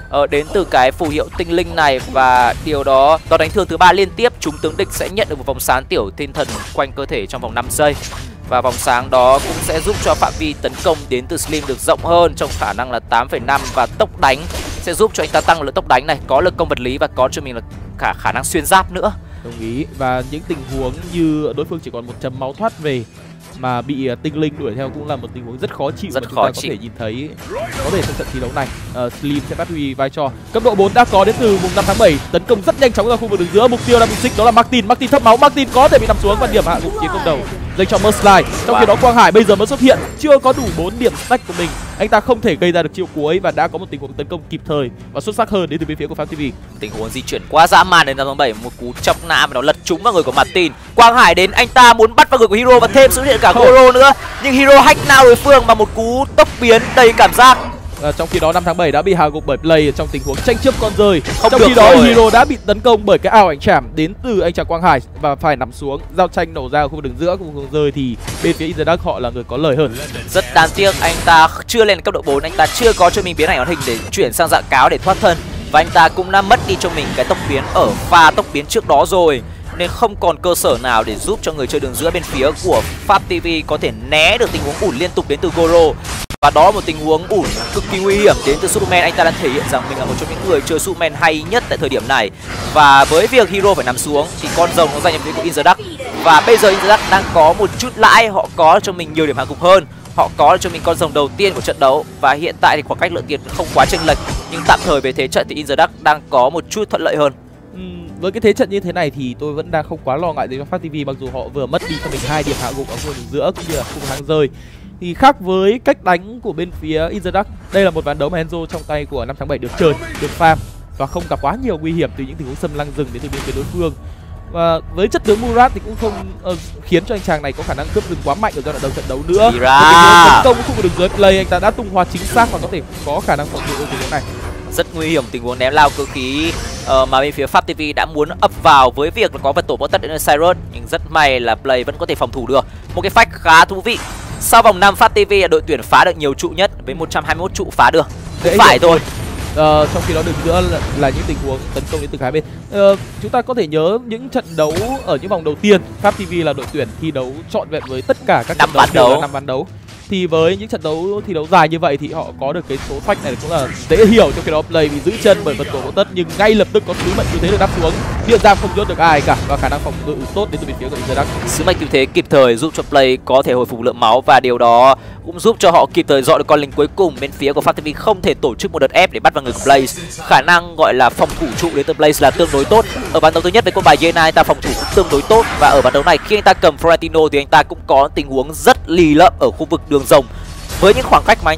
đến từ cái phù hiệu tinh linh này, và điều đó đánh thương thứ 3 liên tiếp, chúng tướng địch sẽ nhận được một vòng sáng tiểu thiên thần quanh cơ thể trong vòng 5 giây. Và vòng sáng đó cũng sẽ giúp cho phạm vi tấn công đến từ Slim được rộng hơn, trong khả năng là 8,5, và tốc đánh sẽ giúp cho anh ta tăng lượng tốc đánh này, có lực công vật lý và có cho mình là cả khả năng xuyên giáp nữa. Đồng ý. Và những tình huống như đối phương chỉ còn 1 chấm máu thoát về mà bị tinh linh đuổi theo cũng là một tình huống rất khó chịu, rất mà chúng khó ta chịu. có thể nhìn thấy có thể trong trận thi đấu này. Slim sẽ phát huy vai trò. Cấp độ 4 đã có đến từ mùng 5 tháng 7, tấn công rất nhanh chóng ra khu vực đường giữa. Mục tiêu đang bị xích đó là Martin thấp máu, Martin có thể bị nằm xuống và điểm hạ gục chiến công đầu dành cho Merslide. Trong khi đó Quang Hải bây giờ mới xuất hiện, chưa có đủ 4 điểm stack của mình, anh ta không thể gây ra được chiêu cuối và đã có một tình huống tấn công kịp thời và xuất sắc hơn đến từ bên phía của FabTV. Tình huống di chuyển quá dã man đến 5 tháng 7, một cú chọc nã và nó lật trúng vào người của Martin. Quang Hải đến, anh ta muốn bắt vào người của Hero và thêm xuất hiện cả Goro nữa, nhưng Hero hack nào đối phương mà một cú tốc biến đầy cảm giác. Trong khi đó 5 tháng 7 đã bị hạ gục bởi Play trong tình huống tranh chấp con rơi. Không trong được khi đó rồi. Hero đã bị tấn công bởi cái ảo ảnh chảm đến từ anh chàng Quang Hải và phải nằm xuống. Giao tranh nổ ra ở khu vực đường giữa, khu vực rơi thì bên phía In The Dark họ là người có lời hơn. Rất đáng tiếc anh ta chưa lên cấp độ 4, anh ta chưa có cho mình biến ảnh hoạt hình để chuyển sang dạng cáo để thoát thân, và anh ta cũng đã mất đi cho mình cái tốc biến ở pha tốc biến trước đó rồi, nên không còn cơ sở nào để giúp cho người chơi đường giữa bên phía của FabTV có thể né được tình huống ủn liên tục đến từ Goro. Và đó là một tình huống ủn cực kỳ nguy hiểm đến từ Superman. Anh ta đang thể hiện rằng mình là một trong những người chơi Superman hay nhất tại thời điểm này. Và với việc Hero phải nằm xuống thì con rồng nó dành cho phía của In The Dark. Và bây giờ In The Dark đang có một chút lãi, họ có cho mình nhiều điểm hạ gục hơn, họ có cho mình con rồng đầu tiên của trận đấu, và hiện tại thì khoảng cách lượng tiền không quá chênh lệch, nhưng tạm thời về thế trận thì In The Dark đang có một chút thuận lợi hơn. Với cái thế trận như thế này thì tôi vẫn đang không quá lo ngại về FabTV, mặc dù họ vừa mất đi cho mình 2 điểm hạ gục ở khu vực giữa cũng như là khu vực hàng rơi. Thì khác với cách đánh của bên phía In The Dark, đây là một ván đấu mà Enzo trong tay của 5 tháng 7 được chơi, được farm và không gặp quá nhiều nguy hiểm từ những tình huống xâm lăng rừng đến từ bên phía đối phương. Và với chất tướng Murat thì cũng không khiến cho anh chàng này có khả năng cướp rừng quá mạnh ở giai đoạn đầu trận đấu nữa. Tấn công khu vực đường dưới Play, anh ta đã tung hoa chính xác và có thể có khả năng phòng ngự ở tình huống này. Rất nguy hiểm tình huống ném lao cơ khí mà bên phía FabTV đã muốn ập vào với việc là có vật tổ võ tất đến từ Cyrus, nhưng rất may là Play vẫn có thể phòng thủ được. Một cái phách khá thú vị. Sau vòng 5, FabTV là đội tuyển phá được nhiều trụ nhất với 121 trụ phá được. Phải thôi. Trong khi đó đường giữa là những tình huống tấn công đến từ hai bên. Chúng ta có thể nhớ những trận đấu ở những vòng đầu tiên, FabTV là đội tuyển thi đấu trọn vẹn với tất cả các trận đấu đều là 5 ván đấu. Thì với những trận đấu thi đấu dài như vậy thì họ có được cái số phách này cũng là dễ hiểu. Trong khi đó Play bị giữ chân bởi vật tổ võ tất, nhưng ngay lập tức có sứ mệnh ưu thế được đáp xuống, hiện ra không giết được ai cả và khả năng phòng ngự tốt đến từ bên phía của In The Dark. Sứ mệnh ưu thế kịp thời giúp cho Play có thể hồi phục lượng máu, và điều đó cũng giúp cho họ kịp thời dọn được con lính cuối cùng. Bên phía của FabTV không thể tổ chức một đợt ép để bắt vào người của Blaze. Khả năng gọi là phòng thủ trụ đến từ Blaze là tương đối tốt. Ở ván đấu thứ nhất với con bài Yena, anh ta phòng thủ cũng tương đối tốt, và ở ván đấu này khi anh ta cầm Florentino thì anh ta cũng có tình huống rất lì lợm ở khu vực đường rồng. Với những khoảnh khắc mà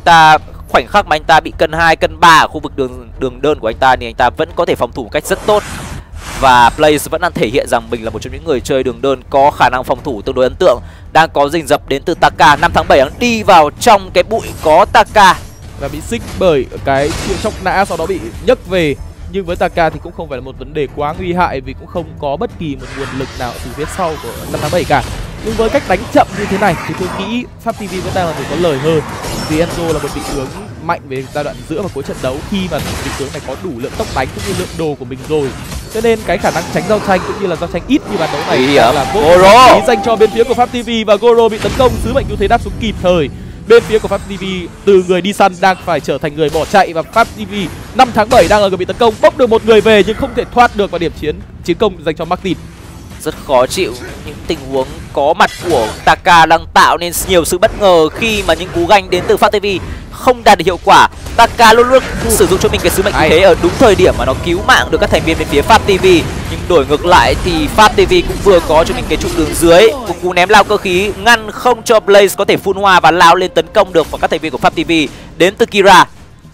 anh ta bị cân 2, cân 3 ở khu vực đường đơn của anh ta thì anh ta vẫn có thể phòng thủ một cách rất tốt. Và Blaze vẫn đang thể hiện rằng mình là một trong những người chơi đường đơn có khả năng phòng thủ tương đối ấn tượng. Đang có rình rập đến từ Taka. 5 tháng 7 đang đi vào trong cái bụi có Taka và bị xích bởi cái chiêu chọc nã, sau đó bị nhấc về. Nhưng với Taka thì cũng không phải là một vấn đề quá nguy hại, vì cũng không có bất kỳ một nguồn lực nào từ phía sau của 5 tháng 7 cả. Nhưng với cách đánh chậm như thế này thì tôi nghĩ FabTV vẫn đang là người có lời hơn, vì Enzo là một vị tướng mạnh về giai đoạn giữa và cuối trận đấu, khi mà vị tướng này có đủ lượng tốc đánh cũng như lượng đồ của mình rồi, cho nên cái khả năng tránh giao tranh cũng như là giao tranh ít như ván đấu này là vô cùng ý dành cho bên phía của FabTV. Và Goro bị tấn công, sứ mệnh ưu thế đáp xuống kịp thời. Bên phía của FabTV từ người đi săn đang phải trở thành người bỏ chạy, và FabTV 5 tháng 7 đang là người bị tấn công, bốc được một người về nhưng không thể thoát được, và điểm chiến công dành cho Martin. Rất khó chịu, những tình huống có mặt của Taka đang tạo nên nhiều sự bất ngờ khi mà những cú ganh đến từ FabTV không đạt được hiệu quả. Taka luôn luôn sử dụng cho mình cái sứ mệnh ưu thế ở đúng thời điểm mà nó cứu mạng được các thành viên bên phía FabTV. Nhưng đổi ngược lại thì FabTV cũng vừa có cho mình cái trụ đường dưới, một cú ném lao cơ khí ngăn không cho Blaze có thể phun hoa và lao lên tấn công được vào các thành viên của FabTV đến từ Kira.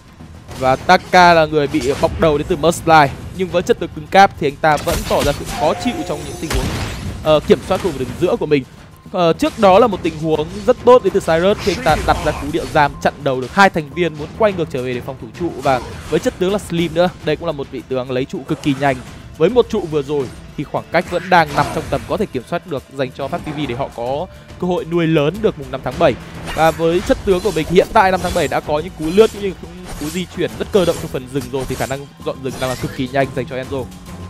Và Taka là người bị bọc đầu đến từ Merslide, nhưng với chất lượng cứng cáp thì anh ta vẫn tỏ ra sự khó chịu trong những tình huống kiểm soát khu vực đường giữa của mình. Trước đó là một tình huống rất tốt đến từ Cyrus khi anh ta đặt ra cú điệu giam chặn đầu được 2 thành viên muốn quay ngược trở về để phòng thủ trụ, và với chất tướng là Slim nữa, đây cũng là một vị tướng lấy trụ cực kỳ nhanh. Với một trụ vừa rồi thì khoảng cách vẫn đang nằm trong tầm có thể kiểm soát được dành cho FabTV để họ có cơ hội nuôi lớn được mùng 5 tháng 7. Và với chất tướng của mình hiện tại 5 tháng 7 đã có những cú lướt nhưng cú di chuyển rất cơ động trong phần rừng rồi thì khả năng dọn rừng đang là cực kỳ nhanh dành cho Enzo.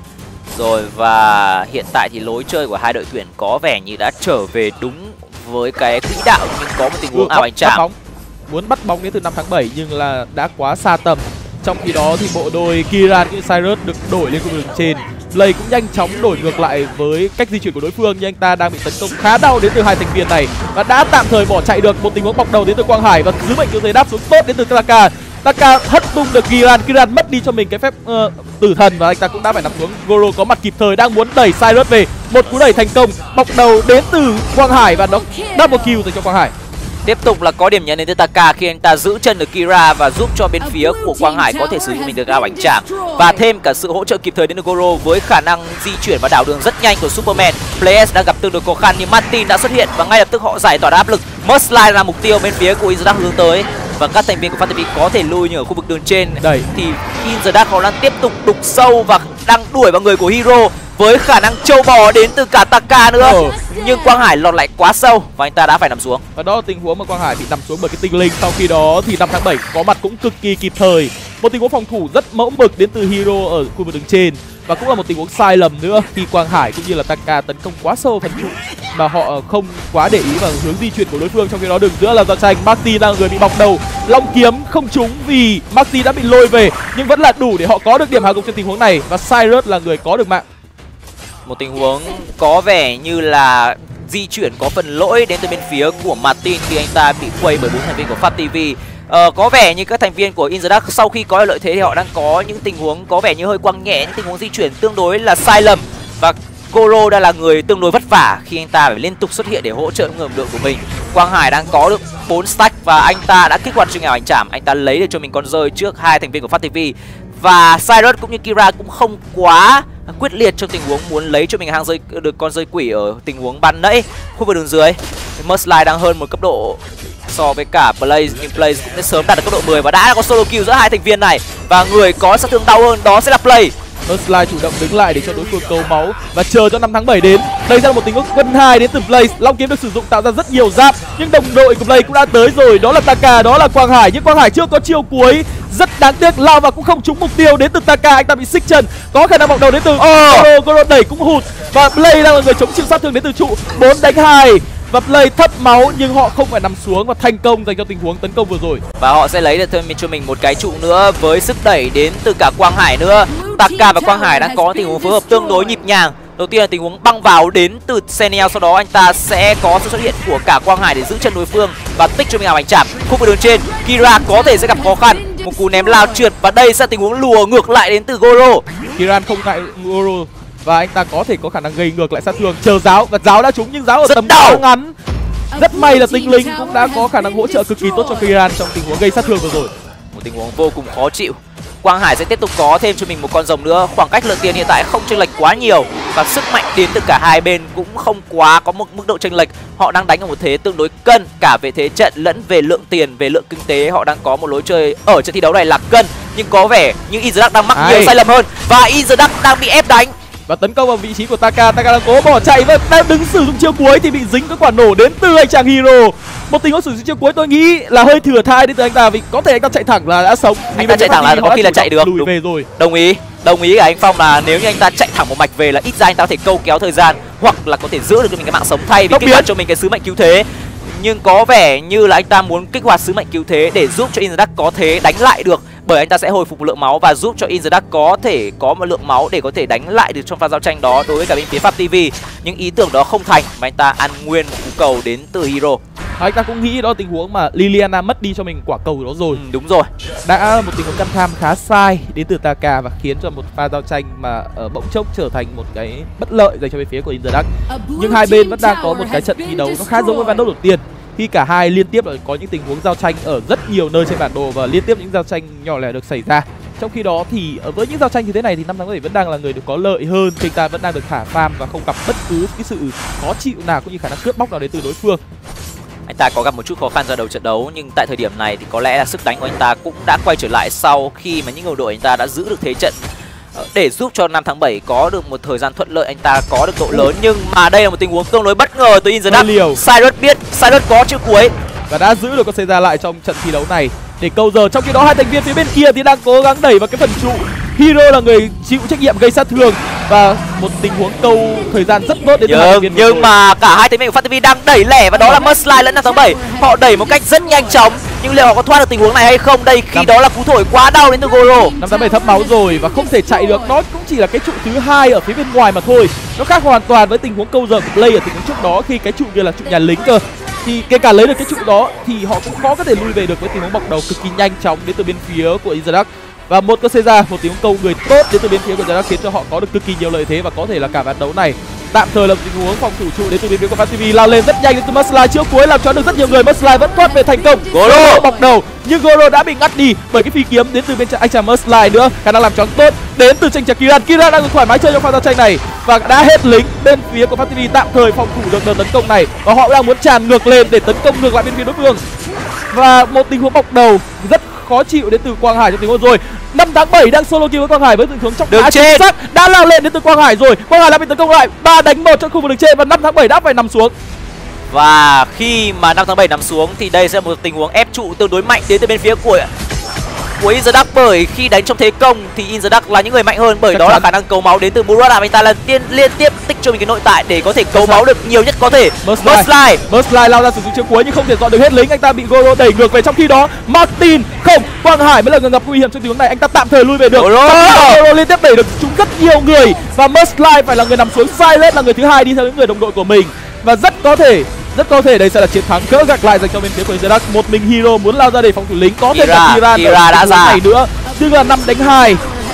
Rồi và hiện tại thì lối chơi của hai đội tuyển có vẻ như đã trở về đúng với cái quỹ đạo, nhưng có một tình huống ảo ảnh chạm. Muốn bắt bóng đến từ 5 tháng 7 nhưng là đã quá xa tầm. Trong khi đó thì bộ đôi Kiran cũng như Cyrus được đổi lên khu vực đường trên. Play cũng nhanh chóng đổi ngược lại với cách di chuyển của đối phương, nhưng anh ta đang bị tấn công khá đau đến từ hai thành viên này và đã tạm thời bỏ chạy được. Một tình huống bọc đầu đến từ Quang Hải và sứ mệnh cứu thế đáp xuống tốt đến từ Taka. Taka hất tung được Kiran mất đi cho mình cái phép tử thần và anh ta cũng đã phải nằm xuống. Goro có mặt kịp thời đang muốn đẩy Cyrus về, một cú đẩy thành công bọc đầu đến từ Quang Hải và nó double kill dành cho Quang Hải. Tiếp tục là có điểm nhấn đến từ Taka khi anh ta giữ chân được Kira và giúp cho bên phía của Quang Hải có thể sử dụng mình được ảo ảnh chạm, và thêm cả sự hỗ trợ kịp thời đến từ Goro với khả năng di chuyển và đảo đường rất nhanh của Superman. Players đang gặp tương đối khó khăn nhưng Martin đã xuất hiện và ngay lập tức họ giải tỏa áp lực. Mustline là mục tiêu bên phía của In The Dark hướng tới và các thành viên của FATV có thể lui, nhưng ở khu vực đường trên đẩy thì In The Dark họ đang tiếp tục đục sâu và đang đuổi vào người của Hero với khả năng trâu bò đến từ cả Taka nữa. Nhưng Quang Hải lọt lại quá sâu và anh ta đã phải nằm xuống. Và đó là tình huống mà Quang Hải bị nằm xuống bởi cái tinh linh. Sau khi đó thì 5 tháng 7 có mặt cũng cực kỳ kịp thời. Một tình huống phòng thủ rất mẫu mực đến từ Hero ở khu vực đường trên, và cũng là một tình huống sai lầm nữa khi Quang Hải cũng như là Taka tấn công quá sâu phần trụ mà họ không quá để ý vào hướng di chuyển của đối phương. Trong khi đó đường giữa là giao tranh, Marty đang người bị bọc đầu, long kiếm không trúng vì Marty đã bị lôi về, nhưng vẫn là đủ để họ có được điểm hạ gục trong tình huống này và Cyrus là người có được mạng. Một tình huống có vẻ như là di chuyển có phần lỗi đến từ bên phía của Martin khi anh ta bị quay bởi 4 thành viên của FATV. Có vẻ như các thành viên của In The Dark sau khi có lợi thế thì họ đang có những tình huống có vẻ như hơi quăng nhẹ, những tình huống di chuyển tương đối là sai lầm, và Goro đã là người tương đối vất vả khi anh ta phải liên tục xuất hiện để hỗ trợ người đội của mình. Quang Hải đang có được 4 stack và anh ta đã kích hoạt chương ảo ảnh chạm, anh ta lấy được cho mình con rơi trước hai thành viên của FATV. Và Cyrus cũng như Kira cũng không quá quyết liệt trong tình huống muốn lấy cho mình hang rơi được con rơi quỷ ở tình huống ban nãy. Khu vực đường dưới, Mustline đang hơn một cấp độ so với cả Blaze, nhưng Blaze cũng đã sớm đạt được cấp độ 10 và đã có solo kill giữa hai thành viên này, và người có sát thương đau hơn đó sẽ là Play. Mustline chủ động đứng lại để cho đối phương câu máu và chờ cho 5 tháng 7 đến. Đây sẽ là một tình huống quân 2 đến từ Blaze. Long kiếm được sử dụng tạo ra rất nhiều giáp, nhưng đồng đội của Blaze cũng đã tới rồi, đó là Taka, đó là Quang Hải, nhưng Quang Hải chưa có chiêu cuối. Rất đáng tiếc, lao vào cũng không trúng mục tiêu đến từ Taka, anh ta bị xích chân. Có khả năng bọc đầu đến từ Goro đẩy cũng hụt, và Blaze đang là người chống chịu sát thương đến từ trụ. 4 đánh 2 và Play thấp máu nhưng họ không phải nằm xuống và thành công dành cho tình huống tấn công vừa rồi. Và họ sẽ lấy được thêm cho mình một cái trụ nữa với sức đẩy đến từ cả Quang Hải nữa. Taka và Quang Hải đang có tình huống phối hợp tương đối nhịp nhàng. Đầu tiên là tình huống băng vào đến từ Seniel, sau đó anh ta sẽ có sự xuất hiện của cả Quang Hải để giữ chân đối phương và tích cho mình ảo ảnh chạm. Khu vực đường trên, Kira có thể sẽ gặp khó khăn, một cú ném lao trượt và đây sẽ là tình huống lùa ngược lại đến từ Goro. Kiran không ngại Goro và anh ta có thể có khả năng gây ngược lại sát thương. Chờ giáo và giáo đã trúng nhưng giáo ở tầm quá ngắn. Rất may là tinh linh cũng đã có khả năng hỗ trợ cực kỳ tốt cho Kiran trong tình huống gây sát thương vừa rồi. Một tình huống vô cùng khó chịu. Quang Hải sẽ tiếp tục có thêm cho mình một con rồng nữa. Khoảng cách lượng tiền hiện tại không chênh lệch quá nhiều và sức mạnh đến từ cả hai bên cũng không quá có một mức độ chênh lệch. Họ đang đánh ở một thế tương đối cân cả về thế trận lẫn về lượng tiền, về lượng kinh tế. Họ đang có một lối chơi ở trận thi đấu này là cân, nhưng có vẻ như In The Dark đang mắc nhiều sai lầm hơn và In The Dark đang bị ép đánh. Và tấn công vào vị trí của Taka, Taka đang cố bỏ chạy và đang đứng sử dụng chiêu cuối thì bị dính cái quả nổ đến từ anh chàng Hero. Một tình huống sử dụng chiêu cuối tôi nghĩ là hơi thừa thai đến từ anh ta vì có thể anh ta chạy thẳng là đã sống. Anh ta chạy thẳng là có khi là chạy được. Lùi về rồi. Đồng ý cả anh Phong là nếu như anh ta chạy thẳng một mạch về là ít ra anh ta có thể câu kéo thời gian hoặc là có thể giữ được cho mình cái mạng sống thay vì kích hoạt cho mình cái sứ mệnh cứu thế. Nhưng có vẻ như là anh ta muốn kích hoạt sứ mệnh cứu thế để giúp cho In The Dark có thế đánh lại được, bởi anh ta sẽ hồi phục lượng máu và giúp cho In The Dark có thể có một lượng máu để có thể đánh lại được trong pha giao tranh đó đối với cả bên phía FATV. Nhưng ý tưởng đó không thành và anh ta ăn nguyên một cú cầu đến từ Hero. Anh ta cũng nghĩ đó là tình huống mà Liliana mất đi cho mình quả cầu đó rồi. Đúng rồi. Đã một tình huống căn tham khá sai đến từ Taka và khiến cho một pha giao tranh mà bỗng chốc trở thành một cái bất lợi dành cho bên phía của In The Dark. Nhưng hai bên vẫn đang có một cái trận thi đấu nó khá giống với ván đấu đầu tiên, khi cả hai liên tiếp có những tình huống giao tranh ở rất nhiều nơi trên bản đồ và liên tiếp những giao tranh nhỏ lẻ được xảy ra. Trong khi đó thì với những giao tranh như thế này thì 5 tháng 7 vẫn đang là người được có lợi hơn, thì ta vẫn đang được thả farm và không gặp bất cứ cái sự khó chịu nào cũng như khả năng cướp bóc nào đến từ đối phương. Anh ta có gặp một chút khó khăn ra đầu trận đấu, nhưng tại thời điểm này thì có lẽ là sức đánh của anh ta cũng đã quay trở lại sau khi mà những đồng đội anh ta đã giữ được thế trận để giúp cho 5 tháng 7 có được một thời gian thuận lợi, anh ta có được độ lớn. Nhưng mà đây là một tình huống tương đối bất ngờ từ In The Dark. Cyrus biết, Cyrus có chiêu cuối và đã giữ được con Seiya lại trong trận thi đấu này. để câu giờ. Trong khi đó hai thành viên phía bên kia thì đang cố gắng đẩy vào cái phần trụ. Hero là người chịu trách nhiệm gây sát thương và một tình huống câu thời gian rất tốt đến từ hai thành viên. Nhưng mà cả hai thành viên của FATV đang đẩy lẻ và đó là Mudslide lẫn 5/7. Họ đẩy một cách rất nhanh chóng, nhưng liệu họ có thoát được tình huống này hay không đây, khi đó là cú thổi quá đau đến từ Goro. 5/7 thấp máu rồi và không thể chạy được. Nó cũng chỉ là cái trụ thứ hai ở phía bên ngoài mà thôi. Nó khác hoàn toàn với tình huống câu giờ của Play ở tình huống trước đó, khi cái trụ kia là trụ nhà lính cơ. Thì kể cả lấy được cái trụ đó thì họ cũng khó có thể lui về được với tình huống bọc đầu cực kỳ nhanh chóng đến từ bên phía của Inzerdak. Và một cơ ra một tình huống câu người tốt đến từ bên phía của Inzerdak khiến cho họ có được cực kỳ nhiều lợi thế, và có thể là cả ván đấu này tạm thời là một tình huống phòng thủ trụ đến từ bên phía của FATV lao lên rất nhanh đến từ Mudslide chiếu cuối làm cho được rất nhiều người. Mudslide vẫn thoát về thành công. Goro bọc đầu nhưng Goro đã bị ngắt đi bởi cái phi kiếm đến từ bên anh chàng Mudslide nữa. Khả năng làm choáng tốt đến từ tranh chàng Kiran. Kiran đang thoải mái chơi trong pha giao tranh này và đã hết lính. Bên phía của FATV tạm thời phòng thủ được đợt tấn công này và họ đang muốn tràn ngược lên để tấn công ngược lại bên phía đối phương. Và một tình huống bọc đầu rất khó chịu đến từ Quang Hải trong tình huống rồi. 5/7 đang solo kill với Quang Hải với tình huống chọc đá chính xác đã lao lên đến từ Quang Hải rồi. Quang Hải đã bị tấn công lại 3-1 trong khu vực đường trên và 5/7 đã phải nằm xuống. Và khi mà 5/7 nằm xuống thì đây sẽ là một tình huống ép trụ tương đối mạnh đến từ bên phía của Inzerdak, bởi khi đánh trong thế công thì Inzerdak là những người mạnh hơn, bởi đó là khả năng cấu máu đến từ Murat. Anh ta lần liên tiếp tích cho mình cái nội tại để có thể cấu máu được nhiều nhất có thể. Mudslide lao ra sử dụng chiêu cuối nhưng không thể dọn được hết lính, anh ta bị Goro đẩy ngược về. Trong khi đó Martin không, Quang Hải mới là người gặp nguy hiểm trong tình huống này, anh ta tạm thời lui về được. Goro liên tiếp đẩy được chúng rất nhiều người và Mudslide phải là người nằm xuống. Silas là người thứ hai đi theo những người đồng đội của mình và rất có thể đây sẽ là chiến thắng gỡ gạc lại dành cho bên phía của Inzerdak. Một mình Hero muốn lao ra để phòng thủ lính, có thể là Kira đã ra này nữa, nhưng là 5-2,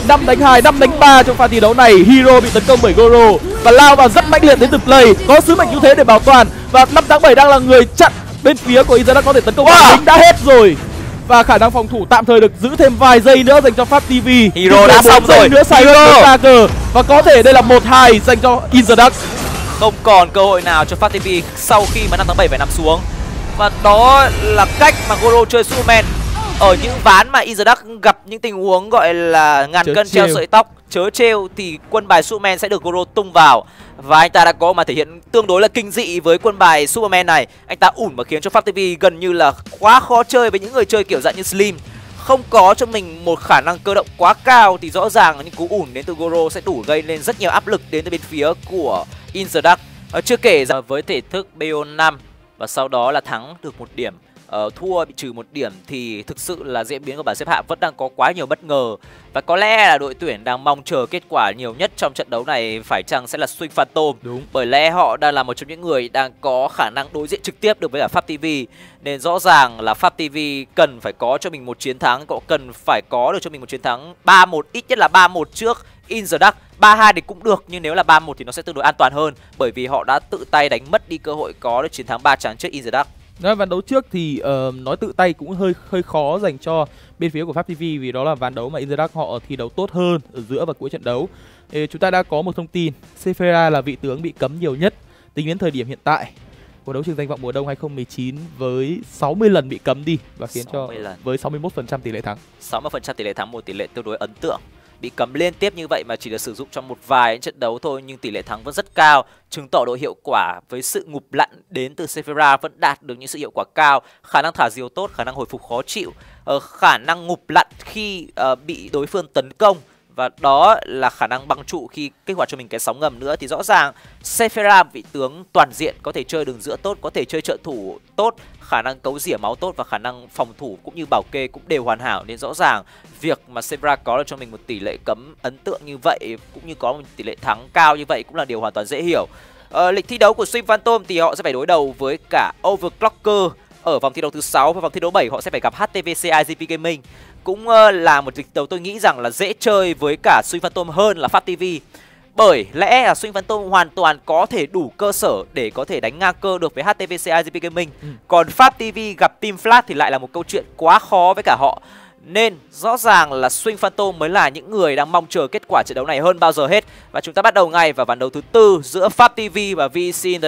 5-3 trong pha thi đấu này. Hero bị tấn công bởi Goro và lao vào rất mãnh liệt đến từ Play, có sứ mệnh ưu thế để bảo toàn và 5/7 đang là người chặn bên phía của Inzerdak có thể tấn công. Lính đã hết rồi và khả năng phòng thủ tạm thời được giữ thêm vài giây nữa dành cho FATV. Hero đã xong rồi nữa ra cờ và có thể đây là 1-2 dành cho Inzerdak. Không còn cơ hội nào cho FATV sau khi mà 5/7 phải nằm xuống. Và đó là cách mà Goro chơi Superman. Ở những ván mà Inzerdak gặp những tình huống gọi là ngàn cân treo sợi tóc, chớ trêu, thì quân bài Superman sẽ được Goro tung vào. Và anh ta đã có mà thể hiện tương đối là kinh dị với quân bài Superman này. Anh ta ủn và khiến cho FATV gần như là quá khó chơi với những người chơi kiểu dạng như Slim. Không có cho mình một khả năng cơ động quá cao thì rõ ràng những cú ủn đến từ Goro sẽ đủ gây lên rất nhiều áp lực đến từ bên phía của Inzerdak. Chưa kể rằng với thể thức BO5 và sau đó là thắng được 1 điểm, thua bị trừ 1 điểm thì thực sự là diễn biến của bảng xếp hạng vẫn đang có quá nhiều bất ngờ. Và có lẽ là đội tuyển đang mong chờ kết quả nhiều nhất trong trận đấu này phải chăng sẽ là Swing Phantom. Đúng. Bởi lẽ họ đang là một trong những người đang có khả năng đối diện trực tiếp được với cả FATV. Nên rõ ràng là FATV cần phải có cho mình một chiến thắng, họ cần phải có được cho mình một chiến thắng 3-1, ít nhất là 3-1 trước Inzerdak. 3-2 thì cũng được, nhưng nếu là 3-1 thì nó sẽ tương đối an toàn hơn, bởi vì họ đã tự tay đánh mất đi cơ hội có được chiến thắng 3 trắng trước Inzerdak. Nói ván đấu trước thì nói tự tay cũng hơi khó dành cho bên phía của FATV, vì đó là ván đấu mà Inzerdak họ thi đấu tốt hơn ở giữa và cuối trận đấu. Chúng ta đã có một thông tin, Sephira là vị tướng bị cấm nhiều nhất tính đến thời điểm hiện tại của đấu trường danh vọng mùa đông 2019 với 60 lần bị cấm đi và khiến cho với 61% tỷ lệ thắng. 60% tỷ lệ thắng, một tỷ lệ tương đối ấn tượng. Bị cấm liên tiếp như vậy mà chỉ được sử dụng trong một vài trận đấu thôi, nhưng tỷ lệ thắng vẫn rất cao, chứng tỏ độ hiệu quả với sự ngụp lặn đến từ Sephira vẫn đạt được những sự hiệu quả cao, khả năng thả diều tốt, khả năng hồi phục khó chịu, khả năng ngụp lặn khi bị đối phương tấn công, và đó là khả năng băng trụ khi kích hoạt cho mình cái sóng ngầm nữa. Thì rõ ràng Sephira vị tướng toàn diện, có thể chơi đường giữa tốt, có thể chơi trợ thủ tốt, khả năng cấu rỉa máu tốt và khả năng phòng thủ cũng như bảo kê cũng đều hoàn hảo. Nên rõ ràng việc mà Sephira có được cho mình một tỷ lệ cấm ấn tượng như vậy cũng như có một tỷ lệ thắng cao như vậy cũng là điều hoàn toàn dễ hiểu. Lịch thi đấu của Swing Phantom thì họ sẽ phải đối đầu với cả Overclocker ở vòng thi đấu thứ 6, và vòng thi đấu 7 họ sẽ phải gặp HTVC IGP Gaming. Cũng là một lịch đấu tôi nghĩ rằng là dễ chơi với cả Swing Phantom hơn là FATV. Bởi lẽ là Swing Phantom hoàn toàn có thể đủ cơ sở để có thể đánh ngang cơ được với HTVC IGP Gaming. Còn FATV gặp Team Flat thì lại là một câu chuyện quá khó với cả họ. Nên rõ ràng là Swing Phantom mới là những người đang mong chờ kết quả trận đấu này hơn bao giờ hết. Và chúng ta bắt đầu ngay vào ván đấu thứ 4 giữa FATV và VC Inzerdak.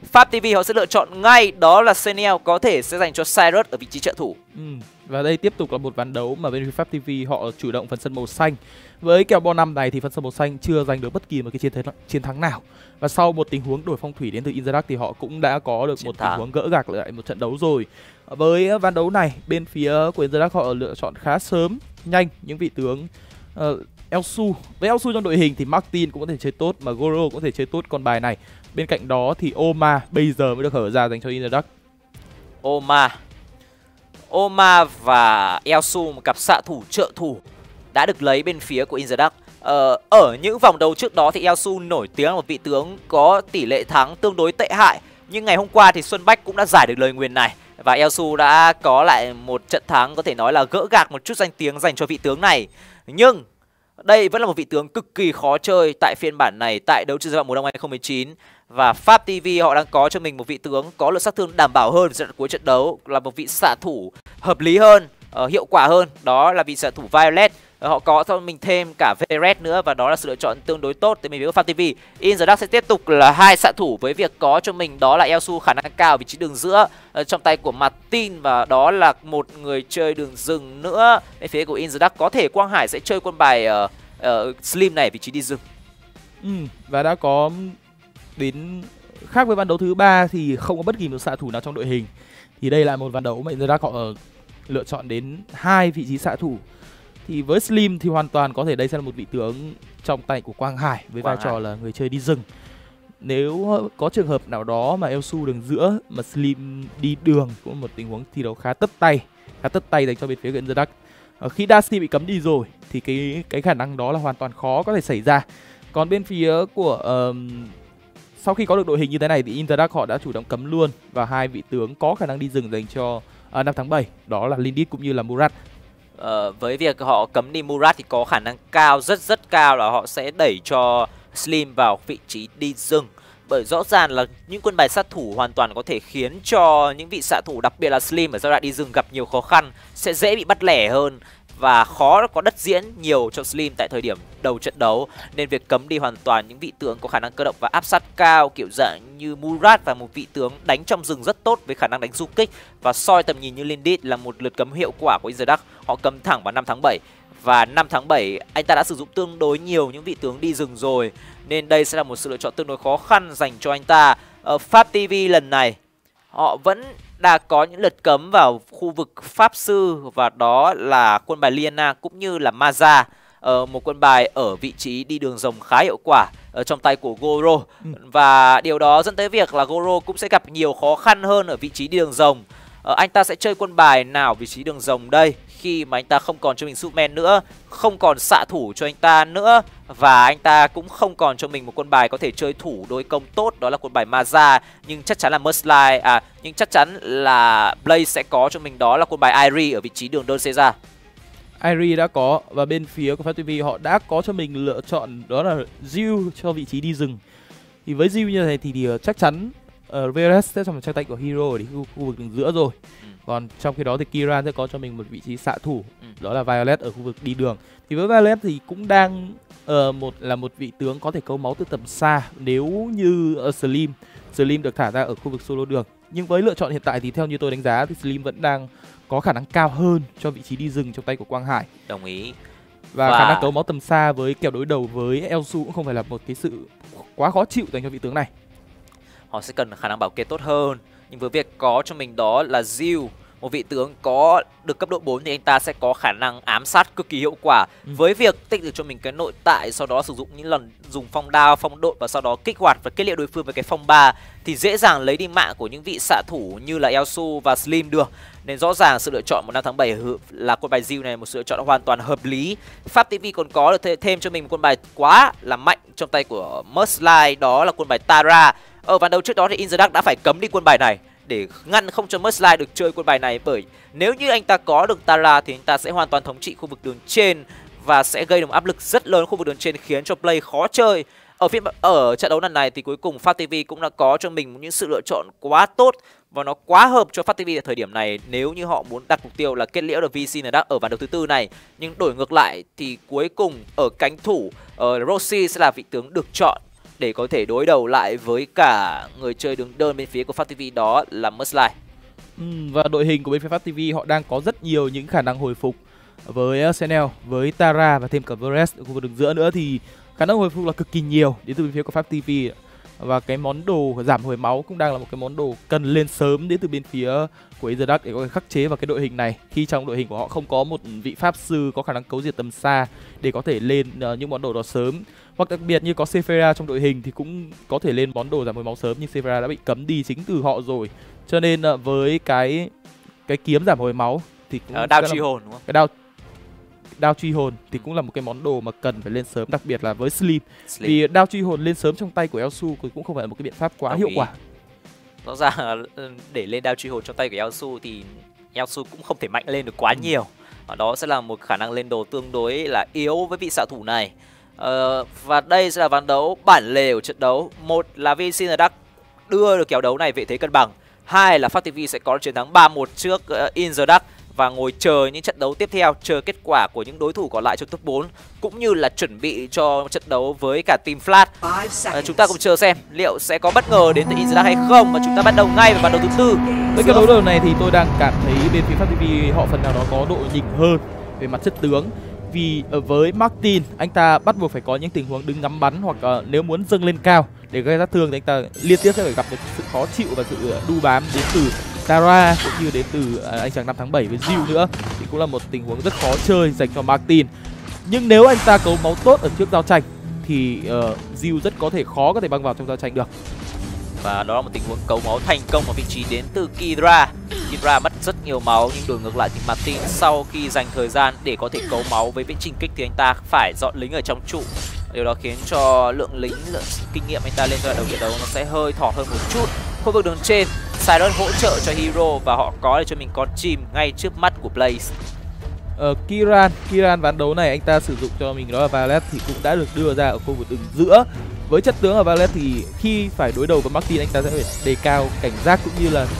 Pháp TV họ sẽ lựa chọn ngay đó là Seniel, có thể sẽ dành cho Cyrus ở vị trí trợ thủ. Và đây tiếp tục là một ván đấu mà bên phía Pháp TV họ chủ động phần sân màu xanh. Với kèo bo năm này thì phần sân màu xanh chưa giành được bất kỳ một cái chiến thắng nào. Và sau một tình huống đổi phong thủy đến từ Inzerhak thì họ cũng đã có được một tình huống gỡ gạc lại một trận đấu rồi. Với ván đấu này, bên phía của Inzerhak họ lựa chọn khá sớm, nhanh những vị tướng Elsu. Với Elsu trong đội hình thì Martin cũng có thể chơi tốt, mà Goro cũng có thể chơi tốt con bài này. Bên cạnh đó thì Oma bây giờ mới được hở ra dành cho Inzerhak. Oma và Elsu, một cặp xạ thủ trợ thủ đã được lấy bên phía của Inzerhak. Ở những vòng đấu trước đó thì Elsu nổi tiếng là một vị tướng có tỷ lệ thắng tương đối tệ hại. Nhưng ngày hôm qua thì Xuân Bách cũng đã giải được lời nguyền này. Và Elsu đã có lại một trận thắng có thể nói là gỡ gạc một chút danh tiếng dành cho vị tướng này. Nhưng đây vẫn là một vị tướng cực kỳ khó chơi tại phiên bản này tại đấu trường giai đoạn mùa đông 2019. Và Pháp TV họ đang có cho mình một vị tướng có lượng sát thương đảm bảo hơn giai đoạn cuối trận đấu, là một vị xạ thủ hợp lý hơn, hiệu quả hơn. Đó là vị xạ thủ Violet. Họ có cho mình thêm cả Veret nữa, và đó là sự lựa chọn tương đối tốt từ bên phía Pháp TV. Inzerhak sẽ tiếp tục là hai xạ thủ với việc có cho mình đó là Elsu khả năng cao ở vị trí đường giữa trong tay của Martin, và đó là một người chơi đường rừng nữa. Bên phía của Inzerhak có thể Quang Hải sẽ chơi quân bài Slim này vị trí đi rừng. Và đã có đến khác với ván đấu thứ 3 thì không có bất kỳ một xạ thủ nào trong đội hình. Thì đây là một ván đấu mà Inzerhak họ lựa chọn đến 2 vị trí xạ thủ. Thì với Slim thì hoàn toàn có thể đây sẽ là một vị tướng trong tay của Quang Hải với vai trò là người chơi đi rừng. Nếu có trường hợp nào đó mà Elsu đường giữa mà Slim đi đường, cũng một tình huống thi đấu khá tất tay dành cho bên phía của Inzerhak. Khi Darcy bị cấm đi rồi thì cái khả năng đó là hoàn toàn khó có thể xảy ra. Còn bên phía của sau khi có được đội hình như thế này thì Inzerhak họ đã chủ động cấm luôn và 2 vị tướng có khả năng đi rừng dành cho 5 tháng 7, đó là Lindit cũng như là Murat. Với việc họ cấm đi Murat thì có khả năng cao, rất cao là họ sẽ đẩy cho Slim vào vị trí đi rừng. Bởi rõ ràng là những quân bài sát thủ hoàn toàn có thể khiến cho những vị xạ thủ, đặc biệt là Slim ở giai đoạn đi rừng gặp nhiều khó khăn, sẽ dễ bị bắt lẻ hơn và khó có đất diễn nhiều cho Slim tại thời điểm đầu trận đấu. Nên việc cấm đi hoàn toàn những vị tướng có khả năng cơ động và áp sát cao kiểu dạng như Murat, và một vị tướng đánh trong rừng rất tốt với khả năng đánh du kích và soi tầm nhìn như Lindit là một lượt cấm hiệu quả của Inzerhak. Họ cấm thẳng vào 5 tháng 7. Và 5 tháng 7 anh ta đã sử dụng tương đối nhiều những vị tướng đi rừng rồi, nên đây sẽ là một sự lựa chọn tương đối khó khăn dành cho anh ta. Pháp TV lần này họ vẫn đã có những lượt cấm vào khu vực Pháp Sư, và đó là quân bài Liana cũng như là Maza, một quân bài ở vị trí đi đường rồng khá hiệu quả ở trong tay của Goro. Và điều đó dẫn tới việc là Goro cũng sẽ gặp nhiều khó khăn hơn ở vị trí đi đường rồng. Anh ta sẽ chơi quân bài nào vị trí đường rồng đây, khi mà anh ta không còn cho mình Superman nữa, không còn xạ thủ cho anh ta nữa, và anh ta cũng không còn cho mình một quân bài có thể chơi thủ đối công tốt, đó là quân bài Maza. Nhưng chắc chắn là Merciless, nhưng chắc chắn là Blaze sẽ có cho mình đó là quân bài Irie ở vị trí đường đơn Caesar. Irie đã có, và bên phía của Pháp TV họ đã có cho mình lựa chọn đó là Jill cho vị trí đi rừng. Thì với Jill như thế này thì chắc chắn Veres sẽ trong trang tay của Hero ở khu vực đường giữa rồi. Còn trong khi đó thì Kiran sẽ có cho mình một vị trí xạ thủ, đó là Violet ở khu vực đi đường. Thì với Violet thì cũng đang là một vị tướng có thể câu máu từ tầm xa nếu như Slim được thả ra ở khu vực solo đường. Nhưng với lựa chọn hiện tại thì theo như tôi đánh giá thì Slim vẫn đang có khả năng cao hơn cho vị trí đi rừng trong tay của Quang Hải. Đồng ý. Và khả năng câu máu tầm xa với kèo đối đầu với Elsu cũng không phải là một cái sự quá khó chịu dành cho vị tướng này. Họ sẽ cần khả năng bảo kê tốt hơn. Nhưng với việc có cho mình đó là Jill, một vị tướng có được cấp độ 4, thì anh ta sẽ có khả năng ám sát cực kỳ hiệu quả. Với việc tích được cho mình cái nội tại, sau đó sử dụng những lần dùng phong đao, phong độn và sau đó kích hoạt và kết liễu đối phương với cái phong 3, thì dễ dàng lấy đi mạng của những vị xạ thủ như là Elsu và Slim được. Nên rõ ràng sự lựa chọn 5 tháng 7 là quân bài Jill này một sự lựa chọn hoàn toàn hợp lý. Pháp TV còn có được thêm cho mình một quân bài quá là mạnh trong tay của Merciless, đó là quân bài Tara. Ở ván đấu trước đó thì Inzerhak đã phải cấm đi quân bài này để ngăn không cho Merciless được chơi quân bài này, bởi nếu như anh ta có được Tara thì anh ta sẽ hoàn toàn thống trị khu vực đường trên và sẽ gây được một áp lực rất lớn khu vực đường trên, khiến cho play khó chơi. Ở trận đấu lần này thì cuối cùng Pháp TV cũng đã có cho mình những sự lựa chọn quá tốt và nó quá hợp cho Pháp TV ở thời điểm này, nếu như họ muốn đặt mục tiêu là kết liễu được VC Dark ở ván đấu thứ tư này. Nhưng đổi ngược lại thì cuối cùng ở cánh thủ Roshi sẽ là vị tướng được chọn. để có thể đối đầu lại với cả người chơi đường đơn bên phía của FastTV, đó là Mercilite. Và đội hình của bên phía FastTV họ đang có rất nhiều những khả năng hồi phục với Senel, với Tara và thêm cả Varese ở khu vực đường giữa nữa, thì khả năng hồi phục là cực kỳ nhiều đến từ bên phía của FastTV. Và cái món đồ giảm hồi máu cũng đang là một cái món đồ cần lên sớm đến từ bên phía của Azer để có thể khắc chế vào cái đội hình này, khi trong đội hình của họ không có một vị pháp sư có khả năng cấu diệt tầm xa để có thể lên những món đồ đó sớm. Hoặc đặc biệt như có Sephira trong đội hình thì cũng có thể lên món đồ giảm hồi máu sớm, nhưng Sephira đã bị cấm đi chính từ họ rồi. Cho nên với cái kiếm giảm hồi máu thì cũng đao truy hồn đúng không? Cái đao truy hồn thì cũng là một cái món đồ mà cần phải lên sớm, đặc biệt là với Slim. Vì đao truy hồn lên sớm trong tay của Elsu cũng không phải là một cái biện pháp quá hiệu quả. Rõ ràng là để lên đao truy hồn trong tay của Elsu thì Elsu cũng không thể mạnh lên được quá nhiều. Và đó sẽ là một khả năng lên đồ tương đối là yếu với vị xạ thủ này. Và đây sẽ là ván đấu bản lề của trận đấu. Một là VC Dark đưa được kèo đấu này về thế cân bằng. Hai là FastTV sẽ có chiến thắng 3-1 trước In The Dark và ngồi chờ những trận đấu tiếp theo, chờ kết quả của những đối thủ còn lại trong top 4, cũng như là chuẩn bị cho trận đấu với cả team Flash. Chúng ta cùng chờ xem liệu sẽ có bất ngờ đến từ In The Dark hay không, và chúng ta bắt đầu ngay vào ván đấu thứ tư. Với cái đấu đầu này thì tôi đang cảm thấy bên phía FastTV họ phần nào đó có độ nhỉnh hơn về mặt chất tướng. Vì với Martin, anh ta bắt buộc phải có những tình huống đứng ngắm bắn, hoặc nếu muốn dâng lên cao để gây sát thương thì anh ta liên tiếp sẽ phải gặp được sự khó chịu và sự đu bám đến từ Tara cũng như đến từ anh chàng 5 tháng 7 với Jill nữa, thì cũng là một tình huống rất khó chơi dành cho Martin. Nhưng nếu anh ta cấu máu tốt ở trước giao tranh thì Jill rất khó có thể băng vào trong giao tranh được. Và đó là một tình huống cấu máu thành công ở vị trí đến từ Kidra. Kidra mất rất nhiều máu, nhưng đổi ngược lại thì Martin sau khi dành thời gian để có thể cấu máu với viễn trình kích thì anh ta phải dọn lính ở trong trụ. Điều đó khiến cho lượng kinh nghiệm anh ta lên giai đoạn đầu trận đấu nó sẽ hơi thỏ hơn một chút. Khu vực đường trên, Cyrus hỗ trợ cho Hero và họ có để cho mình con chim ngay trước mắt của Blaze. Kiran ván đấu này anh ta sử dụng cho mình đó là Violet thì cũng đã được đưa ra ở khu vực đường giữa. Với chất tướng ở Violet thì khi phải đối đầu với Martin, anh ta sẽ phải đề cao cảnh giác cũng như là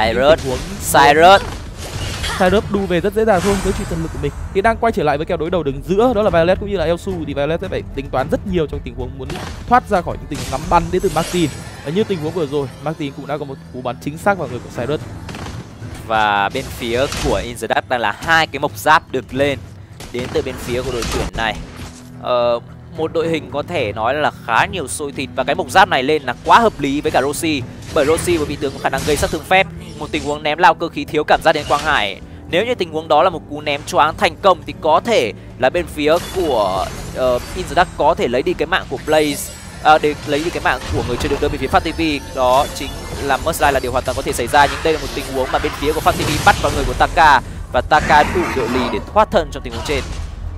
Cyrus đu về rất dễ dàng thôi với truy thần lực của mình. Thì đang quay trở lại với kèo đối đầu đường giữa, đó là Violet cũng như là Elsu, thì Violet sẽ phải tính toán rất nhiều trong tình huống muốn thoát ra khỏi những tình huống ngắm bắn đến từ Martin. Như tình huống vừa rồi, Martin cũng đã có một cú bắn chính xác vào người của Cyrus. Và bên phía của In The Dark đang là hai cái mộc giáp được lên đến từ bên phía của đội tuyển này. Một đội hình có thể nói là khá nhiều xôi thịt, và cái mộc giáp này lên là quá hợp lý với cả Roshi, bởi Roshi và vị tướng có khả năng gây sát thương phép. Một tình huống ném lao cơ khí thiếu cảm giác đến Quang Hải, nếu như tình huống đó là một cú ném choáng thành công thì có thể là bên phía của In The Dark có thể lấy đi cái mạng của Blaze, để lấy đi cái mạng của người chơi đường đơn bên phía FastTV. Đó chính là Mercilite là điều hoàn toàn có thể xảy ra, nhưng đây là một tình huống mà bên phía của FastTV bắt vào người của Taka, và Taka đủ độ lì để thoát thân trong tình huống trên.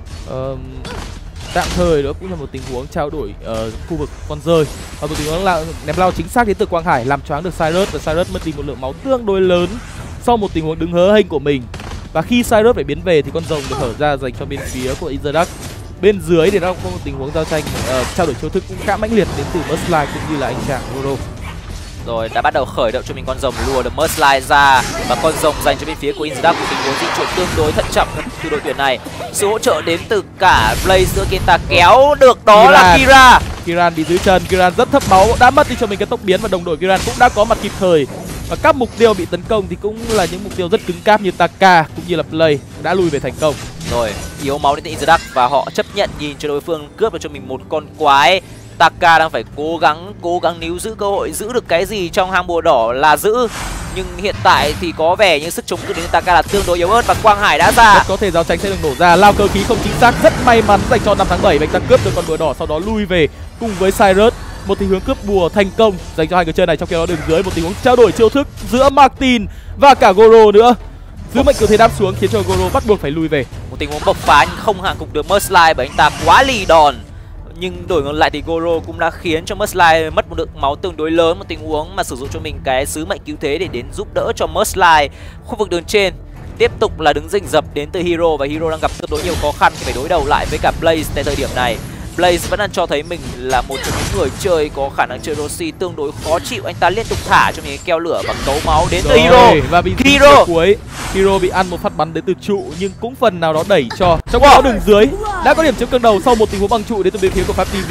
Tạm thời đó cũng là một tình huống trao đổi khu vực con rơi, và một tình huống là ném lao chính xác đến từ Quang Hải làm choáng được Cyrus, và Cyrus mất đi một lượng máu tương đối lớn sau một tình huống đứng hớ hênh của mình. Và khi Cyrus phải biến về thì con rồng được hở ra dành cho bên phía của In The Dark. Bên dưới thì nó có một tình huống giao tranh trao đổi chiêu thức cũng khá mãnh liệt đến từ Mercilite cũng như là anh chàng Roro. Rồi đã bắt đầu khởi động cho mình con rồng, lùa được Mercilite ra, và con rồng dành cho bên phía của In The Dark một tình huống di chuyển tương đối thận trọng từ đội tuyển này. Sự hỗ trợ đến từ cả Blaze giữa Kenta kéo được đó là Kira. Kiran bị dưới chân, Kiran rất thấp máu, đã mất đi cho mình cái tốc biến, và đồng đội Kiran cũng đã có mặt kịp thời. Và các mục tiêu bị tấn công thì cũng là những mục tiêu rất cứng cáp như Taka cũng như là Play đã lùi về thành công. Rồi yếu máu đến từ In The Dark và họ chấp nhận nhìn cho đối phương cướp được cho mình một con quái. Taka đang phải cố gắng níu giữ cơ hội, giữ được cái gì trong hang bùa đỏ là giữ. Nhưng hiện tại thì có vẻ như sức chống cự đến Taka là tương đối yếu ớt, và Quang Hải đã ra. Rất có thể giao tranh sẽ được nổ ra, lao cơ khí không chính xác, rất may mắn dành cho 5 tháng 7 và anh ta cướp được con bùa đỏ, sau đó lui về cùng với Cyrus. Một tình huống cướp bùa thành công dành cho hai người chơi này, trong khi đó đường dưới một tình huống trao đổi chiêu thức giữa Martin và cả Goro nữa. Giữ mệnh cứu thế đáp xuống khiến cho Goro bắt buộc phải lui về. Một tình huống bộc phá nhưng không hạ gục được Mercilite bởi anh ta quá lì đòn. Nhưng đổi ngược lại thì Goro cũng đã khiến cho Mercilite mất một lượng máu tương đối lớn. Một tình huống mà sử dụng cho mình cái sứ mệnh cứu thế để đến giúp đỡ cho Mercilite. Khu vực đường trên tiếp tục là đứng rình rập đến từ Hero, và Hero đang gặp tương đối nhiều khó khăn khi phải đối đầu lại với cả Blaze tại thời điểm này. Blaze vẫn đang cho thấy mình là một trong những người chơi có khả năng chơi Roshi tương đối khó chịu. Anh ta liên tục thả cho mình keo lửa và cấu máu đến từ Hero. Và bị Hero bị ăn một phát bắn đến từ trụ, nhưng cũng phần nào đó đẩy cho trong đó đường dưới đã có điểm chiếm cân đầu sau một tình huống băng trụ đến từ bên phía của Pháp TV.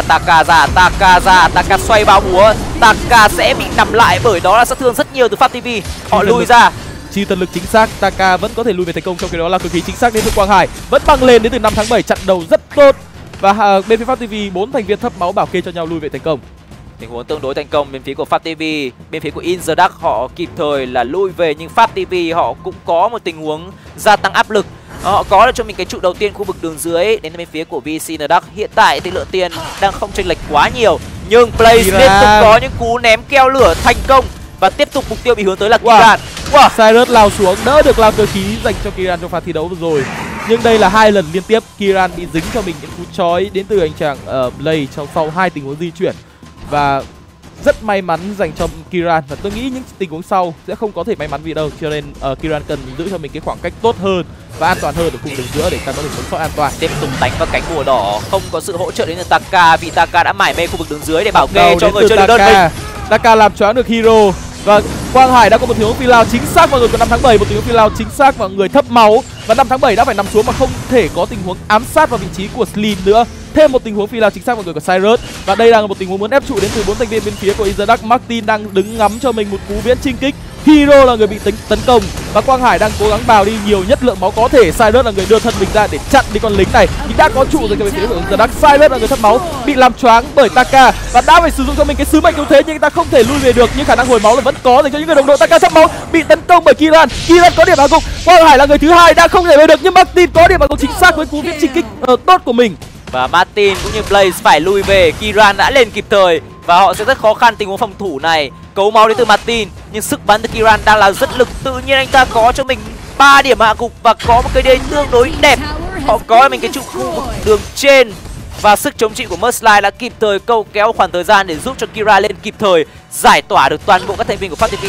Taka xoay bao múa, Taka sẽ bị nằm lại bởi đó là sát thương rất nhiều từ Pháp TV. Họ lui ra. Chi tần lực chính xác, Taka vẫn có thể lui về thành công, trong khi đó là cực kỳ chính xác đến từ Quang Hải vẫn băng lên đến từ 5 tháng 7, chặn đầu rất tốt. Và bên phía Pháp TV 4 thành viên thấp máu bảo kê cho nhau lui về thành công. Tình huống tương đối thành công bên phía của Pháp TV. Bên phía của In The Dark họ kịp thời là lui về, nhưng Pháp TV họ cũng có một tình huống gia tăng áp lực. Họ có được cho mình cái trụ đầu tiên khu vực đường dưới đến bên phía của VC The Dark. Hiện tại thì lượng tiền đang không chênh lệch quá nhiều, nhưng Blaze liên tục có những cú ném keo lửa thành công và tiếp tục mục tiêu bị hướng tới là Kiran. Cyrus lao xuống đỡ được lao cơ khí dành cho Kiran trong pha thi đấu vừa rồi. Nhưng đây là 2 lần liên tiếp Kiran bị dính cho mình những cú chói đến từ anh chàng Blaze sau 2 tình huống di chuyển. Và rất may mắn dành cho Kiran, và tôi nghĩ những tình huống sau sẽ không có thể may mắn vì đâu, cho nên Kiran cần giữ cho mình cái khoảng cách tốt hơn và an toàn hơn ở khu đường giữa để ta có thể sống sót an toàn. Tiếp tục đánh vào cánh bùa đỏ, không có sự hỗ trợ đến từ Taka vì Taka đã mải mê khu vực đường dưới để bảo kê cho người chơi đường đơn mình. Taka làm choáng được Hero và Quang Hải đã có một tình huống phi lao chính xác vào người của 5 tháng 7, một tình huống phi lao chính xác vào người thấp máu, và 5 tháng 7 đã phải nằm xuống mà không thể có tình huống ám sát vào vị trí của Slim nữa. Thêm một tình huống phi lao chính xác vào người của Cyrus, và đây là một tình huống muốn ép trụ đến từ 4 thành viên bên phía của In The Dark. Martin đang đứng ngắm cho mình một cú viễn chinh kích. Hero là người bị tấn công và Quang Hải đang cố gắng bào đi nhiều nhất lượng máu có thể. Cyrus là người đưa thân mình ra để chặn đi con lính này, nhưng đã có trụ rồi cho bên phía của In The Dark. Cyrus là người thấp máu bị làm choáng bởi Taka và đã phải sử dụng cho mình cái sứ mệnh cứu thế, nhưng anh ta không thể lui về được. Nhưng khả năng hồi máu là vẫn có dành cho những người đồng đội. Taka thấp máu bị tấn công bởi Kiran có điểm hạ gục. Quang Hải là người thứ hai đang không thể về được, nhưng Martin có điểm hạ gục chính xác với cú viễn chinh kích tốt của mình. Và Martin cũng như Blaze phải lui về. Kiran đã lên kịp thời và họ sẽ rất khó khăn tình huống phòng thủ này. Cấu máu đến từ Martin, nhưng sức bắn từ Kiran đang là rất lực. Tự nhiên anh ta có cho mình 3 điểm hạ gục và có một cái đê tương đối đẹp. Họ có cho mình cái trụ khu vực đường trên và sức chống chịu của Merslide đã kịp thời câu kéo khoảng thời gian để giúp cho Kira lên kịp thời, giải tỏa được toàn bộ các thành viên của FAT TV,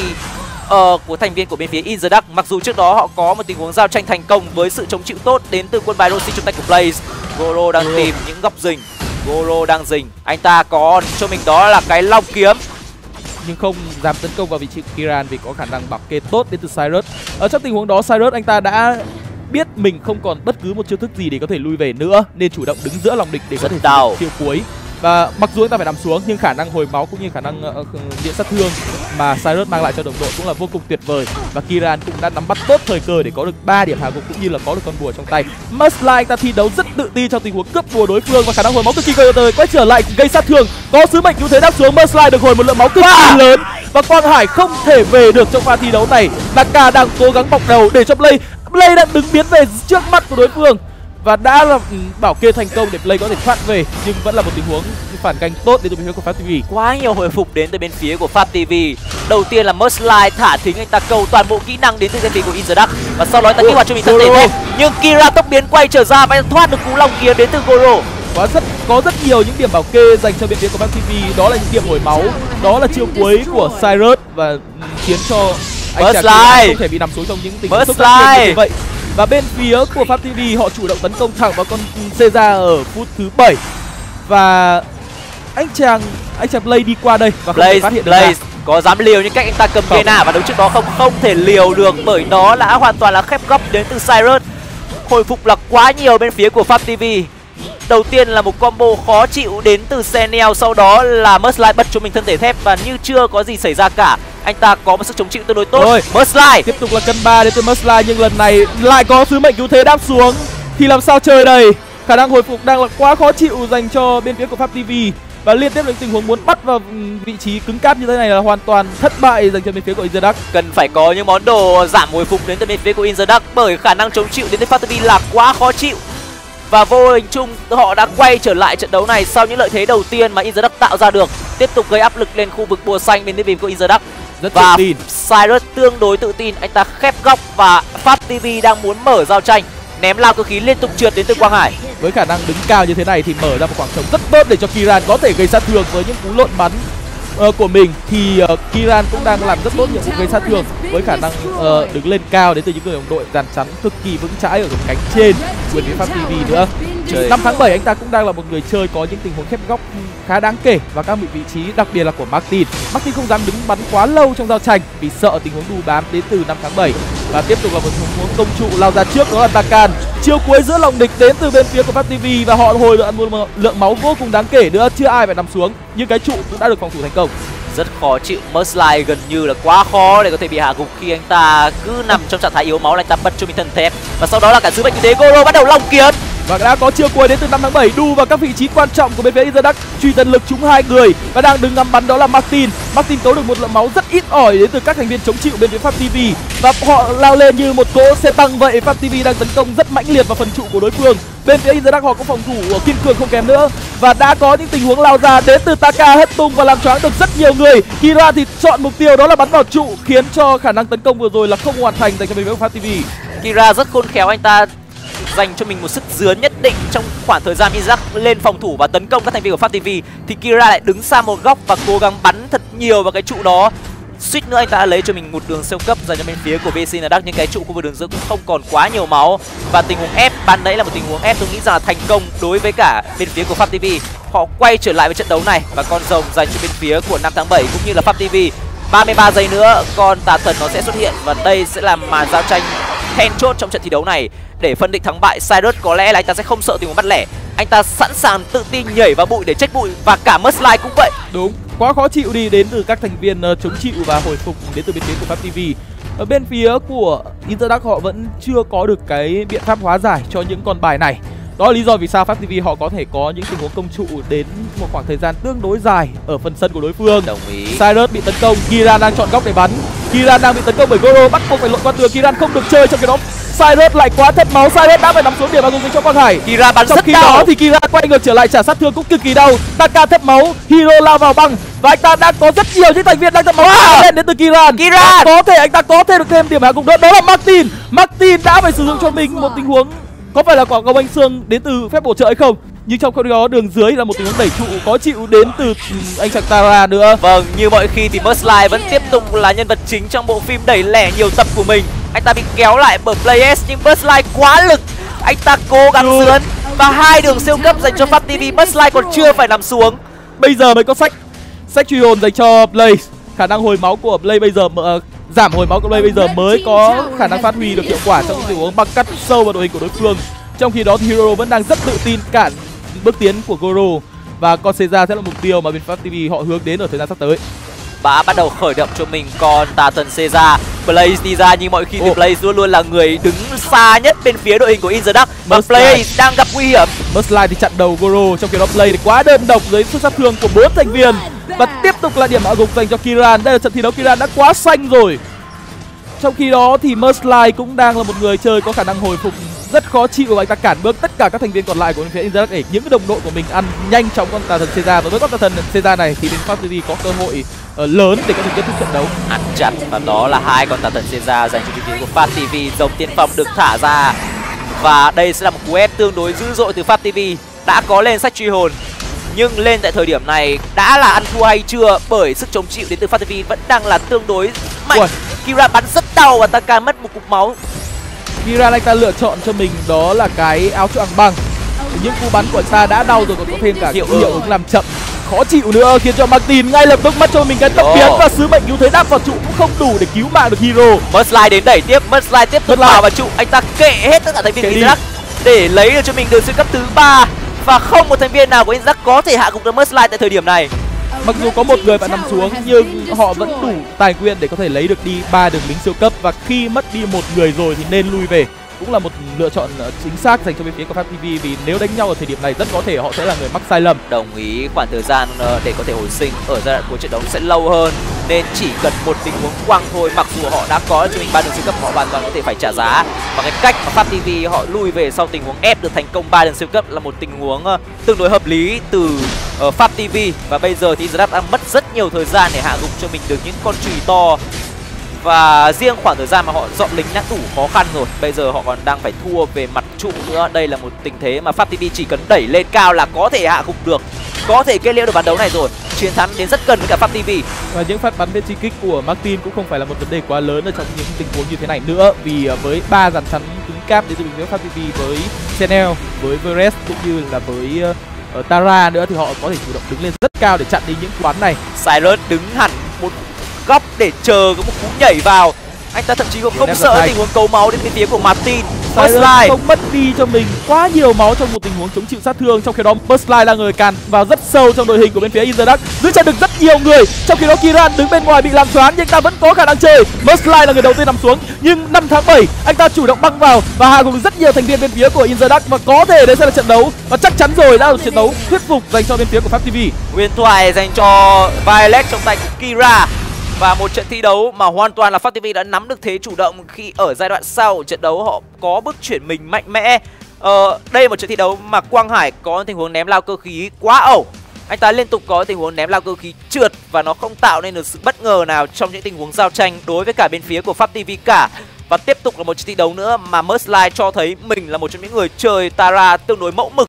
của thành viên của bên phía In The Dark. Mặc dù trước đó họ có một tình huống giao tranh thành công với sự chống chịu tốt đến từ quân bài Roshi trong tay của Blaze. Goro đang tìm những góc rình, Goro đang rình, anh ta có cho mình đó là cái long kiếm nhưng không dám tấn công vào vị trí của Kiran vì có khả năng bảo kê tốt đến từ Cyrus. Ở trong tình huống đó, Cyrus anh ta đã biết mình không còn bất cứ một chiêu thức gì để có thể lui về nữa, nên chủ động đứng giữa lòng địch để có thể chiêu cuối. Và mặc dù anh ta phải nằm xuống, nhưng khả năng hồi máu cũng như khả năng điện sát thương mà Cyrus mang lại cho đồng đội cũng là vô cùng tuyệt vời. Và Kiran cũng đã nắm bắt tốt thời cơ để có được 3 điểm hạ gục cũng như là có được con bùa trong tay. Merslide anh ta thi đấu rất tự tin trong tình huống cướp bùa đối phương và khả năng hồi máu cực kỳ tuyệt vời, quay trở lại gây sát thương. Có sứ mệnh cứu thế đáp xuống, Merslide được hồi một lượng máu cực kỳ lớn và Quang Hải không thể về được trong pha thi đấu này. Naka đang cố gắng bọc đầu để cho Blaze đang đứng biến về trước mắt của đối phương và đã là bảo kê thành công để Blaze có thể thoát về, nhưng vẫn là một tình huống phản cánh tốt đến từ bên phía của FAT TV. Quá nhiều hồi phục đến từ bên phía của FAT TV. Đầu tiên là Merslide thả thính, anh ta cầu toàn bộ kỹ năng đến từ bên phía của In The Dark và sau đó anh ta kích hoạt cho mình thân thể thêm, nhưng Kira tốc biến quay trở ra và thoát được cú long kiếm đến từ Goro. Có rất nhiều những điểm bảo kê dành cho bên phía của FAT TV, đó là những điểm hồi máu, đó là chiêu cuối của Cyrus và khiến cho anh chàng không thể bị nằm xuống trong những tình huống sốc như vậy. Và bên phía của FAT TV họ chủ động tấn công thẳng vào con Caesar ở phút thứ 7 và anh chàng Blaze đi qua đây và không thể phát hiện Blaze có dám liều nhưng cách anh ta cầm Kena và đấu trước đó không thể liều được bởi đó đã hoàn toàn là khép góc đến từ Cyrus. Hồi phục là quá nhiều bên phía của FAT TV. Đầu tiên là một combo khó chịu đến từ Senel, sau đó là Merslide bật cho mình thân thể thép và như chưa có gì xảy ra cả. Anh ta có một sức chống chịu tương đối tốt. Merslide tiếp tục là cân 3 đến từ Merslide, nhưng lần này lại có sứ mệnh cứu thế đáp xuống thì làm sao chơi đây. Khả năng hồi phục đang là quá khó chịu dành cho bên phía của FAT TV và liên tiếp những tình huống muốn bắt vào vị trí cứng cáp như thế này là hoàn toàn thất bại dành cho bên phía của In The Dark. Cần phải có những món đồ giảm hồi phục đến từ bên phía của In The Dark bởi khả năng chống chịu đến từ FAT TV là quá khó chịu. Và vô hình chung họ đã quay trở lại trận đấu này sau những lợi thế đầu tiên mà In The Dark tạo ra được, tiếp tục gây áp lực lên khu vực bùa xanh bên phía của In The Dark. Và Cyrus tương đối tự tin, anh ta khép góc và FAT TV đang muốn mở giao tranh, ném lao cơ khí liên tục trượt đến từ Quang Hải. Với khả năng đứng cao như thế này thì mở ra một khoảng trống rất tốt để cho Kiran có thể gây sát thương với những cú lộn bắn của mình, thì Kiran cũng đang làm rất tốt nhiệm vụ gây sát thương với khả năng đứng lên cao đến từ những người đồng đội dàn chắn cực kỳ vững chãi ở cánh trên của phía FAT TV nữa. 5 tháng 7 anh ta cũng đang là một người chơi có những tình huống khép góc khá đáng kể và các vị trí đặc biệt là của Martin không dám đứng bắn quá lâu trong giao tranh vì sợ tình huống đu bám đến từ 5 tháng 7. Và tiếp tục là một tình huống công trụ lao ra trước, đó là Takan. chiêu cuối giữa lòng địch đến từ bên phía của Pháp TV và họ hồi một lượng máu vô cùng đáng kể nữa, chưa ai phải nằm xuống nhưng cái trụ cũng đã được phòng thủ thành công. Rất khó chịu, Mercilite gần như là quá khó để có thể bị hạ gục khi anh ta cứ nằm trong trạng thái yếu máu, anh ta bật cho mình thần thép và sau đó là cả sứ mệnh như thế. Goro bắt đầu long kiếm và đã có chiêu cuối đến từ 5 tháng 7 đu vào các vị trí quan trọng của bên phía Inzerdac, truy tấn lực trúng 2 người và đang đứng ngắm bắn đó là Martin tấu được một lượng máu rất ít ỏi đến từ các thành viên chống chịu bên phía Pháp TV và họ lao lên như một cỗ xe tăng vậy. Pháp TV đang tấn công rất mãnh liệt vào phần trụ của đối phương. Bên phía Inzerdac họ cũng phòng thủ kiên cường không kém nữa và đã có những tình huống lao ra đến từ Taka hất tung và làm choáng được rất nhiều người. Kira thì chọn mục tiêu đó là bắn vào trụ khiến cho khả năng tấn công vừa rồi là không hoàn thành dành cho bên phía Pháp TV. Kira rất khôn khéo, anh ta dành cho mình một sức dướn nhất định trong khoảng thời gian Inzerdac lên phòng thủ và tấn công các thành viên của Pháp TV thì Kira lại đứng xa một góc và cố gắng bắn thật nhiều vào cái trụ đó. Suýt nữa anh ta đã lấy cho mình một đường siêu cấp dành cho bên phía của BC Inzerdac, nhưng cái trụ khu vực đường giữa cũng không còn quá nhiều máu và tình huống ép ban nãy là một tình huống ép tôi nghĩ rằng là thành công đối với cả bên phía của Pháp TV. Họ quay trở lại với trận đấu này và con rồng dành cho bên phía của 5 tháng 7 cũng như là Pháp TV. 33 giây nữa con tà thần nó sẽ xuất hiện và đây sẽ là màn giao tranh then chốt trong trận thi đấu này để phân định thắng bại. Cyrus có lẽ là anh ta sẽ không sợ tình huống bắt lẻ, anh ta sẵn sàng tự tin nhảy vào bụi để check bụi và cả Mercilite cũng vậy. Đúng, quá khó chịu đi đến từ các thành viên chống chịu và hồi phục đến từ bên phía của Pháp TV. Ở bên phía của Inzerdac họ vẫn chưa có được cái biện pháp hóa giải cho những con bài này. Đó là lý do vì sao Pháp TV họ có thể có những tình huống công trụ đến một khoảng thời gian tương đối dài ở phần sân của đối phương. Đồng ý. Cyrus bị tấn công, Kiran đang chọn góc để bắn. Kiran đang bị tấn công bởi Goro, bắt buộc phải lội qua tường. Kiran không được chơi trong cái đó. Cyrus lại quá thất máu, Cyrus đã phải nằm xuống điểm và dùng cho Quang Hải. Kira bắn trong rất khi đau. đó thì Kira quay ngược trở lại trả sát thương cũng cực kỳ đau. Taka thất máu, Hero lao vào băng và anh ta đang có rất nhiều những thành viên đang thất máu lên đến từ Kiran. Có thể anh ta có thể được thêm điểm hạ gục nữa, đó là Martin. Martin đã phải sử dụng cho mình một tình huống có phải là quả cầu anh xương đến từ phép bổ trợ hay không, nhưng trong khi đó đường dưới là một tình huống đẩy trụ có chịu đến từ anh chàng Tara nữa. Vâng, như mọi khi thì Mercilite vẫn tiếp tục là nhân vật chính trong bộ phim đẩy lẻ nhiều tập của mình. Anh ta bị kéo lại bởi Players nhưng Mercilite quá lực, anh ta cố gắng dướn và 2 đường siêu cấp dành cho Pháp TV. Mercilite còn chưa phải nằm xuống. Bây giờ mới có sách truy hồn dành cho Blaze. Khả năng hồi máu của Blaze bây giờ giảm hồi máu của Blaze bây giờ mới có khả năng phát huy được hiệu quả trong những tình huống băng cắt sâu vào đội hình của đối phương. Trong khi đó thì Hero vẫn đang rất tự tin cản bước tiến của Goro và con Caesar sẽ là mục tiêu mà bên Pháp TV họ hướng đến ở thời gian sắp tới. Bà bắt đầu khởi động cho mình con tà thần Caesar. Blaze đi ra như mọi khi thì Blaze luôn luôn là người đứng xa nhất bên phía đội hình của Inzerdac và Blaze đang gặp nguy hiểm. Mercilite thì chặn đầu Goro, trong khi đó Blaze thì quá đơn độc dưới sức sát thương của 4 thành viên và tiếp tục là điểm hạ gục dành cho Kiran. Đây là trận thi đấu Kiran đã quá xanh rồi. Trong khi đó thì Mercilite cũng đang là một người chơi có khả năng hồi phục rất khó chịu và anh ta cản bước tất cả các thành viên còn lại của bên phía Inzerdac để những đồng đội của mình ăn nhanh chóng con tà thần Caesar. Và với con tà thần Caesar này thì bên Pháp TV có cơ hội lớn để có thể kết thúc trận đấu. Ăn chặt và đó là 2 con tà thần Caesar dành cho bên phía của Pháp TV. Dòng tiên phong được thả ra và đây sẽ là một cú ép tương đối dữ dội từ Pháp TV. Đã có lên sách truy hồn nhưng lên tại thời điểm này đã là ăn thua hay chưa, bởi sức chống chịu đến từ Pháp TV vẫn đang là tương đối mạnh. Kira bắn rất đau và Taka mất một cục máu. Kira anh ta lựa chọn cho mình đó là cái áo choàng băng. Những cú bắn của anh ta đã đau rồi còn có thêm cả hiệu ứng làm chậm khó chịu nữa, khiến cho Martin ngay lập tức mất cho mình cái tốc biến và sứ mệnh cứu thế đáp vào trụ cũng không đủ để cứu mạng được Hero. Mercilite đến đẩy tiếp, Mercilite tiếp tục vào trụ, anh ta kệ hết tất cả thành viên Inzerdac để lấy được cho mình đường siêu cấp thứ 3 và không một thành viên nào của Inzerdac có thể hạ gục được Mercilite tại thời điểm này. Mặc dù có một người phải nằm xuống nhưng họ vẫn đủ tài nguyên để có thể lấy được đi 3 đường lính siêu cấp và khi mất đi một người rồi thì nên lui về. Cũng là một lựa chọn chính xác dành cho bên phía của Pháp TV vì nếu đánh nhau ở thời điểm này rất có thể họ sẽ là người mắc sai lầm. Đồng ý, khoảng thời gian để có thể hồi sinh ở giai đoạn cuối trận đấu sẽ lâu hơn nên chỉ cần một tình huống quăng thôi. Mặc dù họ đã có cho mình 3 đường siêu cấp, họ hoàn toàn có thể phải trả giá. Và cái cách mà Pháp TV họ lui về sau tình huống ép được thành công 3 đường siêu cấp là một tình huống tương đối hợp lý từ Pháp TV. Và bây giờ thì Inzerdac đang mất rất nhiều thời gian để hạ gục cho mình được những con chùy to. Và riêng khoảng thời gian mà họ dọn lính đã đủ khó khăn rồi, bây giờ họ còn đang phải thua về mặt trụ nữa. Đây là một tình thế mà Pháp TV chỉ cần đẩy lên cao là có thể hạ gục được, có thể kết liễu được ván đấu này rồi. Chiến thắng đến rất gần với cả Pháp TV. Và những phát bắn bên chi kích của Martin cũng không phải là một vấn đề quá lớn ở trong những tình huống như thế này nữa, vì với 3 dàn chắn cứng cáp đến từ phía Pháp TV với Chanel, với Veres cũng như là với Tara nữa thì họ có thể chủ động đứng lên rất cao để chặn đi những quán này. Cyrus đứng hẳn một góc để chờ có một cú nhảy vào Anh ta thậm chí còn không sợ tình huống cấu máu đến phía của Martin. Burstline không mất đi cho mình quá nhiều máu trong một tình huống chống chịu sát thương. Trong khi đó Burstline là người càn vào rất sâu trong đội hình của bên phía InTheDark, giữ chặn được rất nhiều người. Trong khi đó Kiran đứng bên ngoài bị làm choáng nhưng anh ta vẫn có khả năng chơi. Burstline là người đầu tiên nằm xuống, nhưng 5 tháng 7 anh ta chủ động băng vào và hạ gục rất nhiều thành viên bên phía của InTheDark, và có thể đây sẽ là trận đấu và chắc chắn rồi đã là trận đấu thuyết phục dành cho bên phía của FabTV. Huyền thoại dành cho Violet trong tay của Kira. Và một trận thi đấu mà hoàn toàn là FabTV đã nắm được thế chủ động khi ở giai đoạn sau trận đấu họ có bước chuyển mình mạnh mẽ. Đây là một trận thi đấu mà Quang Hải có tình huống ném lao cơ khí quá ẩu. Anh ta liên tục có tình huống ném lao cơ khí trượt và nó không tạo nên được sự bất ngờ nào trong những tình huống giao tranh đối với cả bên phía của FabTV cả. Và tiếp tục là một trận thi đấu nữa mà Mercilite cho thấy mình là một trong những người chơi Tara tương đối mẫu mực